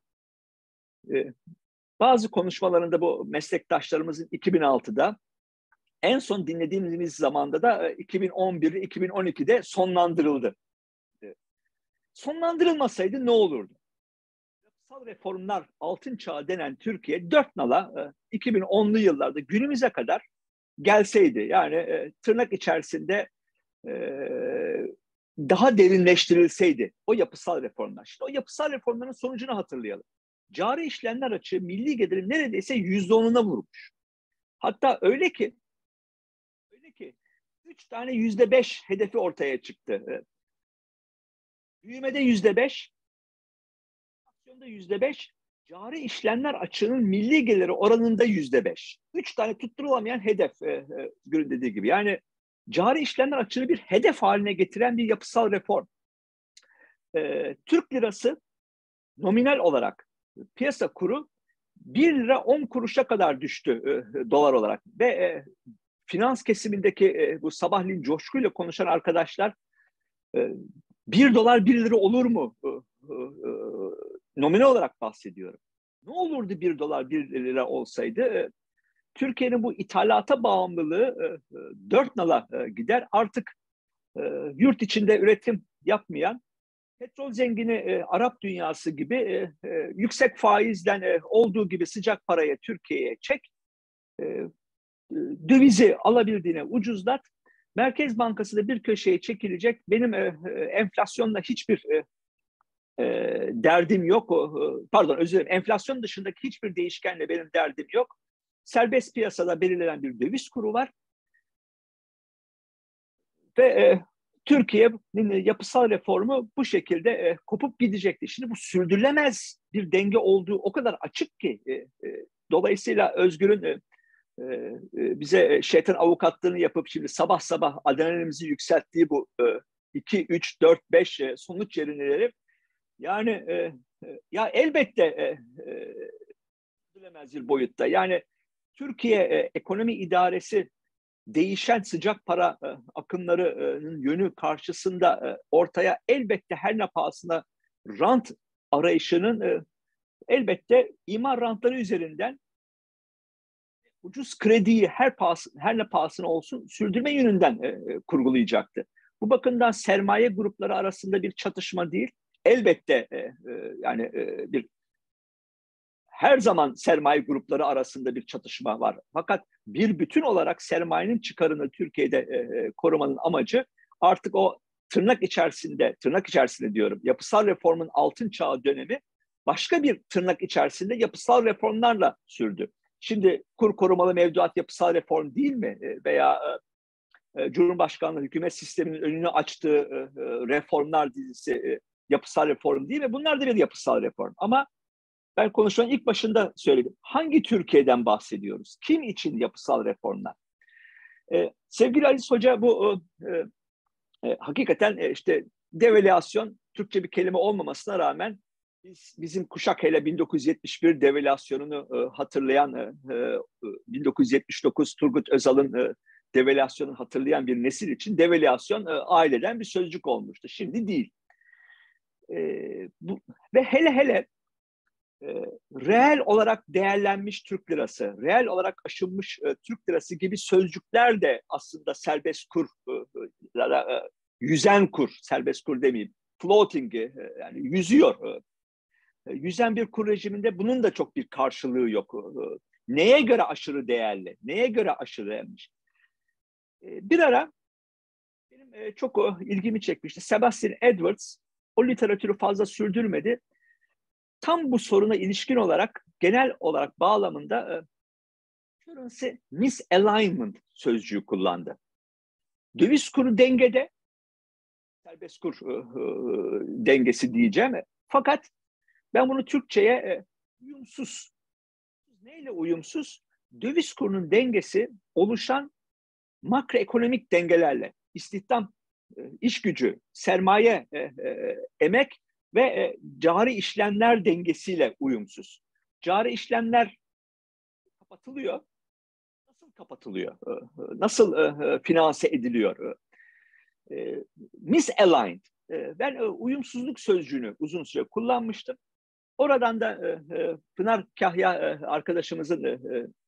bazı konuşmalarında bu meslektaşlarımızın iki bin altıda, en son dinlediğimiz zamanda da iki bin on bir iki bin on ikide sonlandırıldı. Sonlandırılmasaydı ne olurdu? Yapısal reformlar altın çağı denen Türkiye dört nala iki bin onlu yıllarda günümüze kadar gelseydi, yani tırnak içerisinde daha derinleştirilseydi o yapısal reformlar. Şimdi o yapısal reformların sonucunu hatırlayalım. Cari işlemler açığı milli gelirin neredeyse yüzde onuna vurmuş. Hatta öyle ki öyle ki üç tane yüzde beş hedefi ortaya çıktı. Büyümede yüzde beş, enflasyonda yüzde beş, cari işlemler açığının milli geliri oranında yüzde beş. Üç tane tutturulamayan hedef e, e, Gür'ün dediği gibi. Yani cari işlemler açığını bir hedef haline getiren bir yapısal reform. E, Türk lirası nominal olarak piyasa kuru bir lira on kuruşa kadar düştü e, dolar olarak. Ve e, finans kesimindeki e, bu sabahleyin coşkuyla konuşan arkadaşlar e, bir dolar bir lira olur mu? E, e, e, nominal olarak bahsediyorum. Ne olurdu bir dolar bir lira olsaydı? E, Türkiye'nin bu ithalata bağımlılığı e, dört nala e, gider. Artık e, yurt içinde üretim yapmayan, petrol zengini e, Arap dünyası gibi e, e, yüksek faizden e, olduğu gibi sıcak paraya Türkiye'ye çek, e, e, dövizi alabildiğine ucuzlat, Merkez Bankası da bir köşeye çekilecek, benim e, e, enflasyonla hiçbir e, e, derdim yok, e, pardon özür dilerim, enflasyon dışındaki hiçbir değişkenle benim derdim yok. Serbest piyasada belirlenen bir döviz kuru var ve e, Türkiye'nin yapısal reformu bu şekilde e, kopup gidecekti. Şimdi bu sürdürülemez bir denge olduğu o kadar açık ki e, e, dolayısıyla Özgür'ün e, e, bize şeytan avukatlığını yapıp şimdi sabah sabah adrenalimizi yükselttiği bu e, iki, üç, dört, beş e, sonuç yerinleri yani e, e, ya elbette e, e, sürdürülemez bir boyutta. Yani Türkiye e, ekonomi idaresi değişen sıcak para e, akımlarının yönü karşısında e, ortaya elbette her ne pahasına rant arayışının e, elbette imar rantları üzerinden ucuz krediyi her pahası, her ne pahasına olsun sürdürme yönünden e, e, kurgulayacaktı. Bu bakımdan sermaye grupları arasında bir çatışma değil, elbette e, e, yani e, bir her zaman sermaye grupları arasında bir çatışma var. Fakat bir bütün olarak sermayenin çıkarını Türkiye'de e, korumanın amacı artık o tırnak içerisinde, tırnak içerisinde diyorum, yapısal reformun altın çağı dönemi başka bir tırnak içerisinde yapısal reformlarla sürdü. Şimdi kur korumalı mevduat yapısal reform değil mi? E, veya e, Cumhurbaşkanlığı hükümet sisteminin önünü açtığı e, reformlar dizisi e, yapısal reform değil mi? Bunlar da bir yapısal reform. Ama ben konuşmanın ilk başında söyledim. Hangi Türkiye'den bahsediyoruz? Kim için yapısal reformlar? Ee, sevgili Aziz Hoca bu e, e, hakikaten e, işte devalüasyon Türkçe bir kelime olmamasına rağmen biz, bizim kuşak hele bin dokuz yüz yetmiş bir devalüasyonunu e, hatırlayan e, e, bin dokuz yüz yetmiş dokuz Turgut Özal'ın e, devalüasyonunu hatırlayan bir nesil için devalüasyon e, aileden bir sözcük olmuştu. Şimdi değil. E, bu, ve hele hele E, reel olarak değerlenmiş Türk lirası, reel olarak aşınmış e, Türk lirası gibi sözcükler de aslında serbest kur, e, e, yüzen kur, serbest kur demeyeyim, floating, e, yani yüzüyor. E, yüzen bir kur rejiminde bunun da çok bir karşılığı yok. E, neye göre aşırı değerli, neye göre aşırı değermiş? E, bir ara benim e, çok o, ilgimi çekmişti. Sebastian Edwards o literatürü fazla sürdürmedi. Tam bu soruna ilişkin olarak genel olarak bağlamında e, currency misalignment sözcüğü kullandı. Döviz kuru dengede, serbest kur e, e, dengesi diyeceğim. Fakat ben bunu Türkçe'ye e, uyumsuz. Neyle uyumsuz? Döviz kurunun dengesi oluşan makroekonomik dengelerle, istihdam, e, iş gücü, sermaye, e, e, emek ve e, cari işlemler dengesiyle uyumsuz. Cari işlemler kapatılıyor. Nasıl kapatılıyor? E, nasıl e, finanse ediliyor? E, misaligned. E, ben e, uyumsuzluk sözcüğünü uzun süre kullanmıştım. Oradan da e, e, Pınar Kahya e, arkadaşımızın e,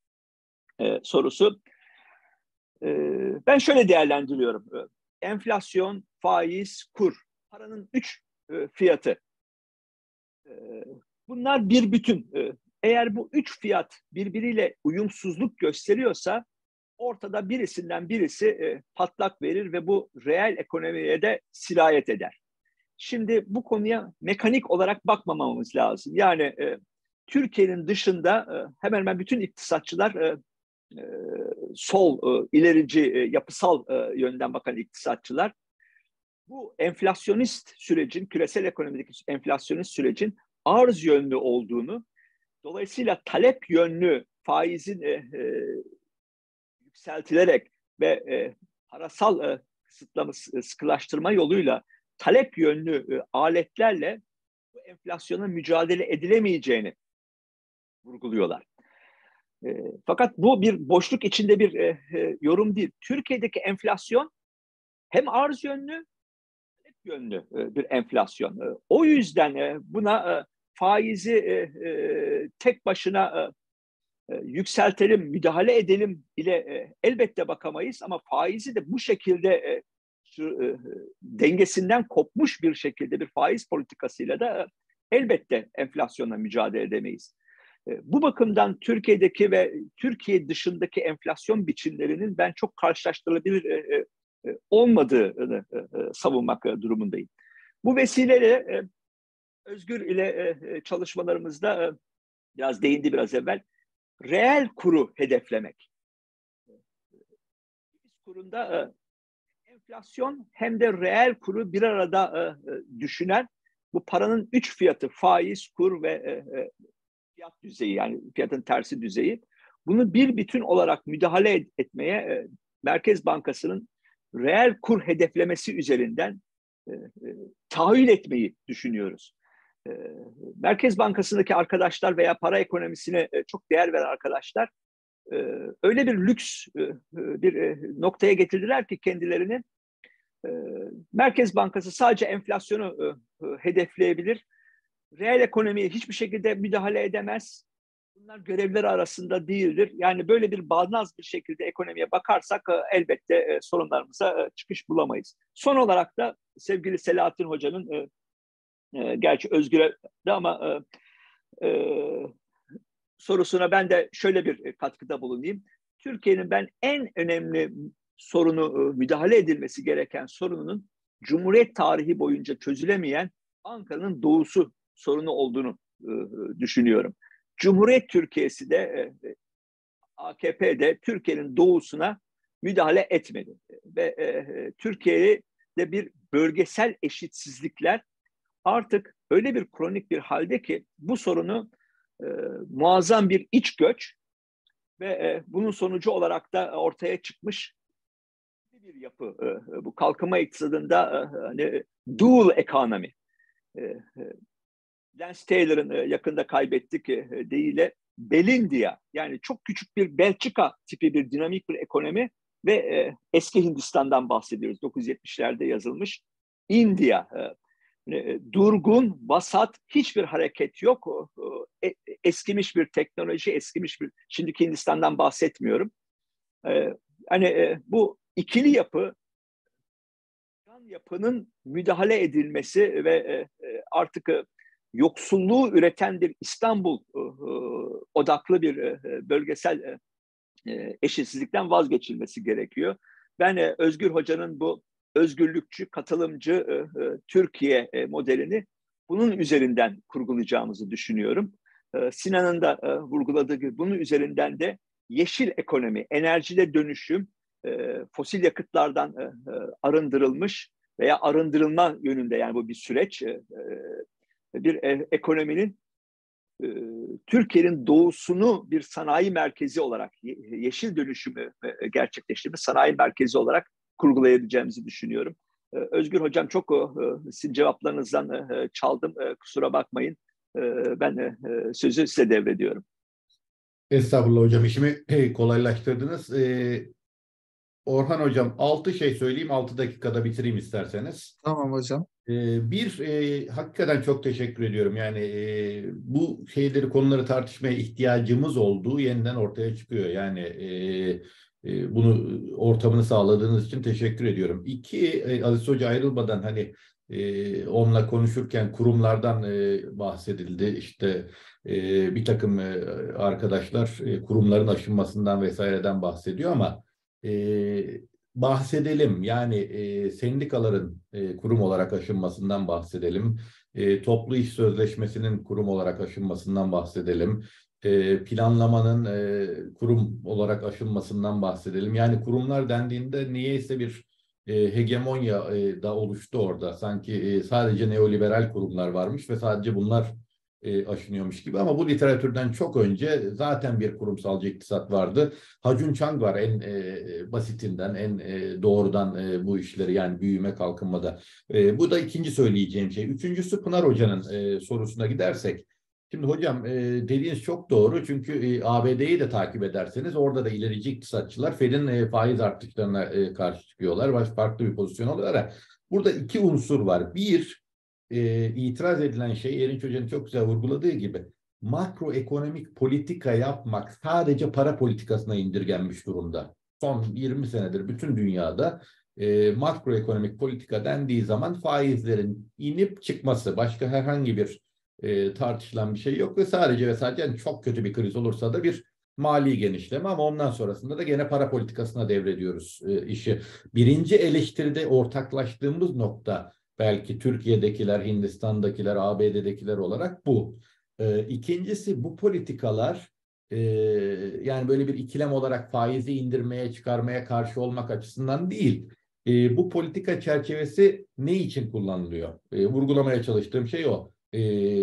e, sorusu. E, ben şöyle değerlendiriyorum. E, enflasyon, faiz, kur. Paranın üç e, fiyatı. E, bunlar bir bütün. E, eğer bu üç fiyat birbiriyle uyumsuzluk gösteriyorsa ortada birisinden birisi e, patlak verir ve bu reel ekonomiye de sirayet eder. Şimdi bu konuya mekanik olarak bakmamamız lazım. Yani e, Türkiye'nin dışında e, hemen hemen bütün iktisatçılar e, e, sol, e, ilerici, e, yapısal e, yönden bakan iktisatçılar bu enflasyonist sürecin, küresel ekonomideki enflasyonist sürecin arz yönlü olduğunu, dolayısıyla talep yönlü faizin e, e, yükseltilerek ve e, parasal e, kısıtlama, sıkılaştırma yoluyla talep yönlü e, aletlerle bu enflasyona mücadele edilemeyeceğini vurguluyorlar. E, fakat bu bir boşluk içinde bir e, e, yorum değil. Türkiye'deki enflasyon hem arz yönlü hem talep yönlü e, bir enflasyon. E, o yüzden e, buna e, faizi e, e, tek başına e, e, yükseltelim, müdahale edelim ile e, elbette bakamayız ama faizi de bu şekilde e, şu, e, dengesinden kopmuş bir şekilde bir faiz politikasıyla da e, elbette enflasyonla mücadele edemeyiz. E, bu bakımdan Türkiye'deki ve Türkiye dışındaki enflasyon biçimlerinin ben çok karşılaştırılabilir e, e, olmadığını e, e, savunmak e, durumundayım. Bu vesileyle e, Özgür ile e, çalışmalarımızda e, biraz değindi biraz evvel, reel kuru hedeflemek. Biz kurunda e, enflasyon hem de reel kuru bir arada e, düşünen, bu paranın üç fiyatı, faiz, kur ve e, e, fiyat düzeyi, yani fiyatın tersi düzeyi, bunu bir bütün olarak müdahale et, etmeye e, Merkez Bankası'nın reel kur hedeflemesi üzerinden e, e, tahayyül etmeyi düşünüyoruz. E, Merkez Bankası'ndaki arkadaşlar veya para ekonomisine e, çok değer veren arkadaşlar e, öyle bir lüks e, bir e, noktaya getirdiler ki kendilerini, e, Merkez Bankası sadece enflasyonu e, e, hedefleyebilir, reel ekonomiye hiçbir şekilde müdahale edemez. Bunlar görevleri arasında değildir. Yani böyle bir bağnaz bir şekilde ekonomiye bakarsak e, elbette e, sorunlarımıza e, çıkış bulamayız. Son olarak da sevgili Selahattin Hoca'nın e, e, gerçi Özgür'e de ama e, e, sorusuna ben de şöyle bir katkıda bulunayım. Türkiye'nin ben en önemli sorunu, e, müdahale edilmesi gereken sorununun Cumhuriyet tarihi boyunca çözülemeyen Ankara'nın doğusu sorunu olduğunu e, düşünüyorum. Cumhuriyet Türkiye'si de e, A K P'de Türkiye'nin doğusuna müdahale etmedi. Ve e, Türkiye'de bir bölgesel eşitsizlikler artık öyle bir kronik bir halde ki bu sorunu e, muazzam bir iç göç ve e, bunun sonucu olarak da ortaya çıkmış bir yapı. E, bu kalkınma iktisadında e, hani dual economy. E, e, Lance Taylor'ın e, yakında kaybettik e, deyiyle Belindia, yani çok küçük bir Belçika tipi bir dinamik bir ekonomi ve e, eski Hindistan'dan bahsediyoruz. dokuz yüz yetmişlerde yazılmış. India, e, e, durgun, vasat, hiçbir hareket yok. E, eskimiş bir teknoloji, eskimiş bir, şimdiki Hindistan'dan bahsetmiyorum. E, hani e, bu ikili yapı, yapının müdahale edilmesi ve e, artık e, yoksulluğu üreten bir İstanbul e, odaklı bir e, bölgesel e, eşitsizlikten vazgeçilmesi gerekiyor. Ben e, Özgür Hoca'nın bu özgürlükçü, katılımcı e, e, Türkiye e, modelini bunun üzerinden kurgulayacağımızı düşünüyorum. E, Sinan'ın da e, vurguladığı gibi bunun üzerinden de yeşil ekonomi, enerjide dönüşüm, e, fosil yakıtlardan e, e, arındırılmış veya arındırılma yönünde, yani bu bir süreç, e, bir e, ekonominin e, Türkiye'nin doğusunu bir sanayi merkezi olarak, ye, yeşil dönüşümü e, gerçekleştirme sanayi merkezi olarak kurgulayabileceğimizi düşünüyorum. E, Özgür Hocam, çok e, sizin cevaplarınızdan e, çaldım, e, kusura bakmayın. E, ben e, sözü size devrediyorum. Estağfurullah hocam, işimi kolaylaştırdınız. Ee, Orhan hocam, altı şey söyleyeyim, altı dakikada bitireyim isterseniz. Tamam hocam. Ee, bir, e, hakikaten çok teşekkür ediyorum. Yani e, bu şeyleri, konuları tartışmaya ihtiyacımız olduğu yeniden ortaya çıkıyor. Yani e, e, bunu ortamını sağladığınız için teşekkür ediyorum. İki, e, Aziz Hoca ayrılmadan hani e, onunla konuşurken kurumlardan e, bahsedildi. İşte e, bir takım e, arkadaşlar e, kurumların aşınmasından vesaireden bahsediyor ama E, bahsedelim. Yani e, sendikaların e, kurum olarak aşınmasından bahsedelim. E, toplu iş sözleşmesinin kurum olarak aşınmasından bahsedelim. E, planlamanın e, kurum olarak aşınmasından bahsedelim. Yani kurumlar dendiğinde niyeyse bir e, hegemonya e, da oluştu orada. Sanki e, sadece neoliberal kurumlar varmış ve sadece bunlar e, aşınıyormuş gibi. Ama bu literatürden çok önce zaten bir kurumsalcı iktisat vardı. Hacun Chang var en e, basitinden, en e, doğrudan e, bu işleri, yani büyüme kalkınmada. E, bu da ikinci söyleyeceğim şey. Üçüncüsü Pınar Hoca'nın e, sorusuna gidersek. Şimdi hocam e, dediğiniz çok doğru, çünkü e, A B D'yi de takip ederseniz orada da ilerici iktisatçılar Fed'in e, faiz artışlarına e, karşı çıkıyorlar. Baş farklı bir pozisyon alıyorlar. Burada iki unsur var. Bir, e, itiraz edilen şey Erinç Hoca'nın çok güzel vurguladığı gibi makroekonomik politika yapmak sadece para politikasına indirgenmiş durumda. Son yirmi senedir bütün dünyada e, makroekonomik politika dendiği zaman faizlerin inip çıkması, başka herhangi bir e, tartışılan bir şey yok ve sadece ve sadece yani çok kötü bir kriz olursa da bir mali genişleme, ama ondan sonrasında da gene para politikasına devrediyoruz e, işi. Birinci eleştiride ortaklaştığımız nokta belki Türkiye'dekiler, Hindistan'dakiler, A B D'dekiler olarak bu. E, ikincisi, bu politikalar e, yani böyle bir ikilem olarak faizi indirmeye, çıkarmaya karşı olmak açısından değil. E, bu politika çerçevesi ne için kullanılıyor? E, vurgulamaya çalıştığım şey o. E,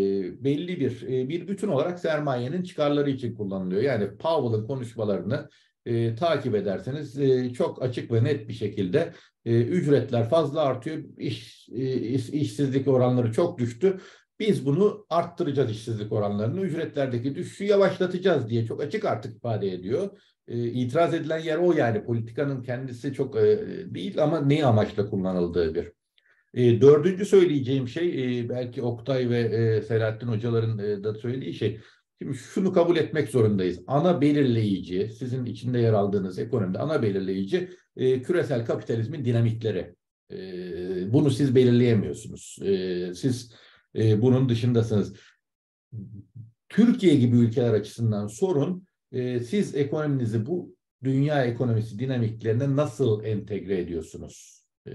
belli bir e, bir bütün olarak sermayenin çıkarları için kullanılıyor. Yani Powell'ın konuşmalarını e, takip ederseniz e, çok açık ve net bir şekilde e, ücretler fazla artıyor, iş, e, iş, işsizlik oranları çok düştü. Biz bunu arttıracağız, işsizlik oranlarını, ücretlerdeki düşüşü yavaşlatacağız diye çok açık artık ifade ediyor. E, itiraz edilen yer o, yani politikanın kendisi çok e, değil ama neyi amaçla kullanıldığı bir. E, dördüncü söyleyeceğim şey e, belki Oktay ve e, Selahattin hocaların e, da söylediği şey. Şimdi şunu kabul etmek zorundayız. Ana belirleyici, sizin içinde yer aldığınız ekonomide ana belirleyici e, küresel kapitalizmin dinamikleri. E, bunu siz belirleyemiyorsunuz. E, siz e, bunun dışındasınız. Türkiye gibi ülkeler açısından sorun, e, siz ekonominizi bu dünya ekonomisi dinamiklerine nasıl entegre ediyorsunuz? E,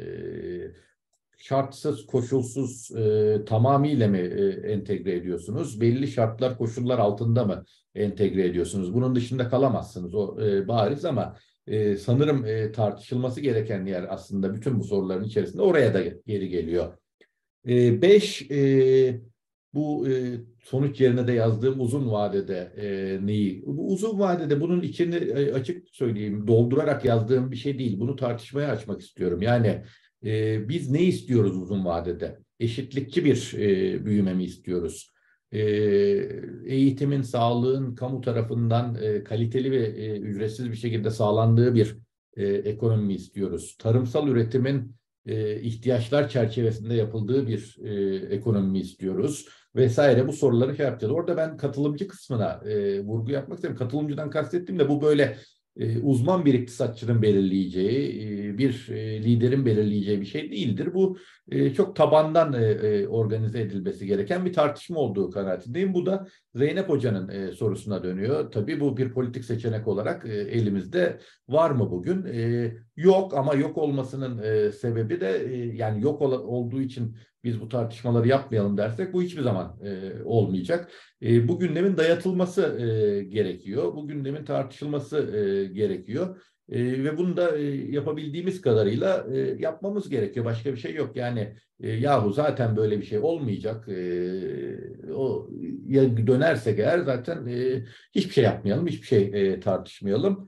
şartsız, koşulsuz e, tamamıyla mı e, entegre ediyorsunuz? Belli şartlar, koşullar altında mı entegre ediyorsunuz? Bunun dışında kalamazsınız, o e, bariz, ama e, sanırım e, tartışılması gereken yer aslında bütün bu soruların içerisinde oraya da geri geliyor. E, beş, e, bu e, sonuç yerine de yazdığım uzun vadede e, neyi? Bu uzun vadede bunun içini e, açık söyleyeyim, doldurarak yazdığım bir şey değil. Bunu tartışmaya açmak istiyorum. Yani e, biz ne istiyoruz uzun vadede? Eşitlikçi bir e, büyüme mi istiyoruz? E, eğitimin, sağlığın kamu tarafından e, kaliteli ve e, ücretsiz bir şekilde sağlandığı bir e, ekonomi mi istiyoruz? Tarımsal üretimin e, ihtiyaçlar çerçevesinde yapıldığı bir e, ekonomi mi istiyoruz? Vesaire, bu soruları şey yapacağız. Orada ben katılımcı kısmına e, vurgu yapmak istedim. Katılımcıdan kastettiğim de bu böyle e, uzman bir iktisatçının belirleyeceği, e, bir e, liderin belirleyeceği bir şey değildir. Bu e, çok tabandan e, e, organize edilmesi gereken bir tartışma olduğu kanaatindeyim. Bu da Zeynep Hoca'nın e, sorusuna dönüyor. Tabii bu bir politik seçenek olarak e, elimizde var mı bugün? E, yok, ama yok olmasının e, sebebi de e, yani yok ol, olduğu için biz bu tartışmaları yapmayalım dersek bu hiçbir zaman e, olmayacak. E, bu gündemin dayatılması e, gerekiyor. Bu gündemin tartışılması e, gerekiyor. E, ve bunu da e, yapabildiğimiz kadarıyla e, yapmamız gerekiyor. Başka bir şey yok. Yani e, yahu zaten böyle bir şey olmayacak. E, o ya dönersek eğer zaten e, hiçbir şey yapmayalım, hiçbir şey e, tartışmayalım.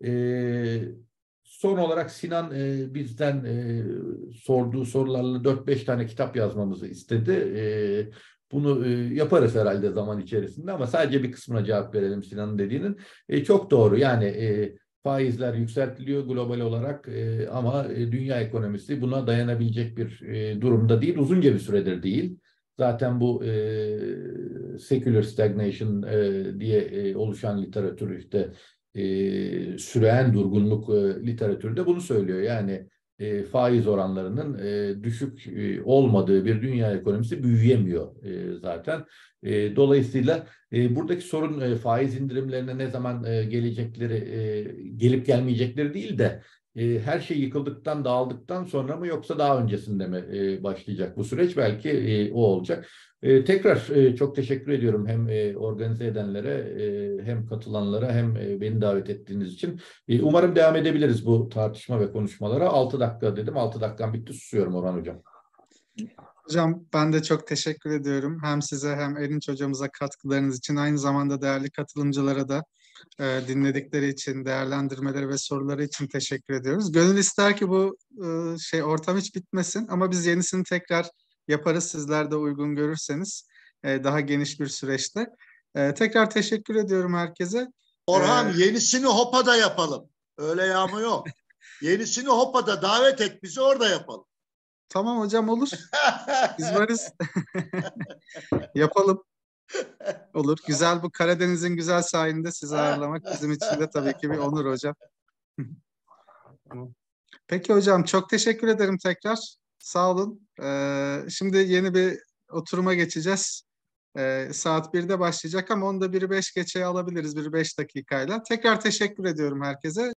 E, Son olarak Sinan e, bizden e, sorduğu sorularla dört beş tane kitap yazmamızı istedi. E, bunu e, yaparız herhalde zaman içerisinde, ama sadece bir kısmına cevap verelim Sinan'ın dediğinin. E, çok doğru, yani e, faizler yükseltiliyor global olarak e, ama e, dünya ekonomisi buna dayanabilecek bir e, durumda değil, uzunca bir süredir değil. Zaten bu e, secular stagnation e, diye e, oluşan literatür, işte e, süreyen durgunluk e, literatürü de bunu söylüyor. Yani e, faiz oranlarının e, düşük e, olmadığı bir dünya ekonomisi büyüyemiyor e, zaten. E, dolayısıyla e, buradaki sorun e, faiz indirimlerine ne zaman e, gelecekleri, e, gelip gelmeyecekleri değil de e, her şey yıkıldıktan, dağıldıktan sonra mı yoksa daha öncesinde mi e, başlayacak bu süreç? Belki e, o olacak. E, tekrar e, çok teşekkür ediyorum hem e, organize edenlere e, hem katılanlara hem e, beni davet ettiğiniz için. E, umarım devam edebiliriz bu tartışma ve konuşmalara. altı dakika dedim. altı dakikam bitti. Susuyorum Orhan Hocam. Hocam ben de çok teşekkür ediyorum. Hem size hem Erinç hocamıza katkılarınız için, aynı zamanda değerli katılımcılara da e, dinledikleri için, değerlendirmeleri ve soruları için teşekkür ediyoruz. Gönül ister ki bu e, şey ortam hiç bitmesin ama biz yenisini tekrar yaparız. Sizler de uygun görürseniz e, daha geniş bir süreçte. E, tekrar teşekkür ediyorum herkese. Orhan, Ee, yenisini Hopa'da yapalım. Öyle yağmur yok. Yenisini Hopa'da davet et, bizi orada yapalım. Tamam hocam, olur. Biz varız. Yapalım. Olur. Güzel, bu Karadeniz'in güzel sahilinde sizi ağırlamak bizim için de tabii ki bir onur hocam. Peki hocam, çok teşekkür ederim tekrar. Sağ olun. Ee, şimdi yeni bir oturuma geçeceğiz. Ee, saat birde başlayacak ama onu da biri beş geçeye alabiliriz, biri beş dakikayla. Tekrar teşekkür ediyorum herkese.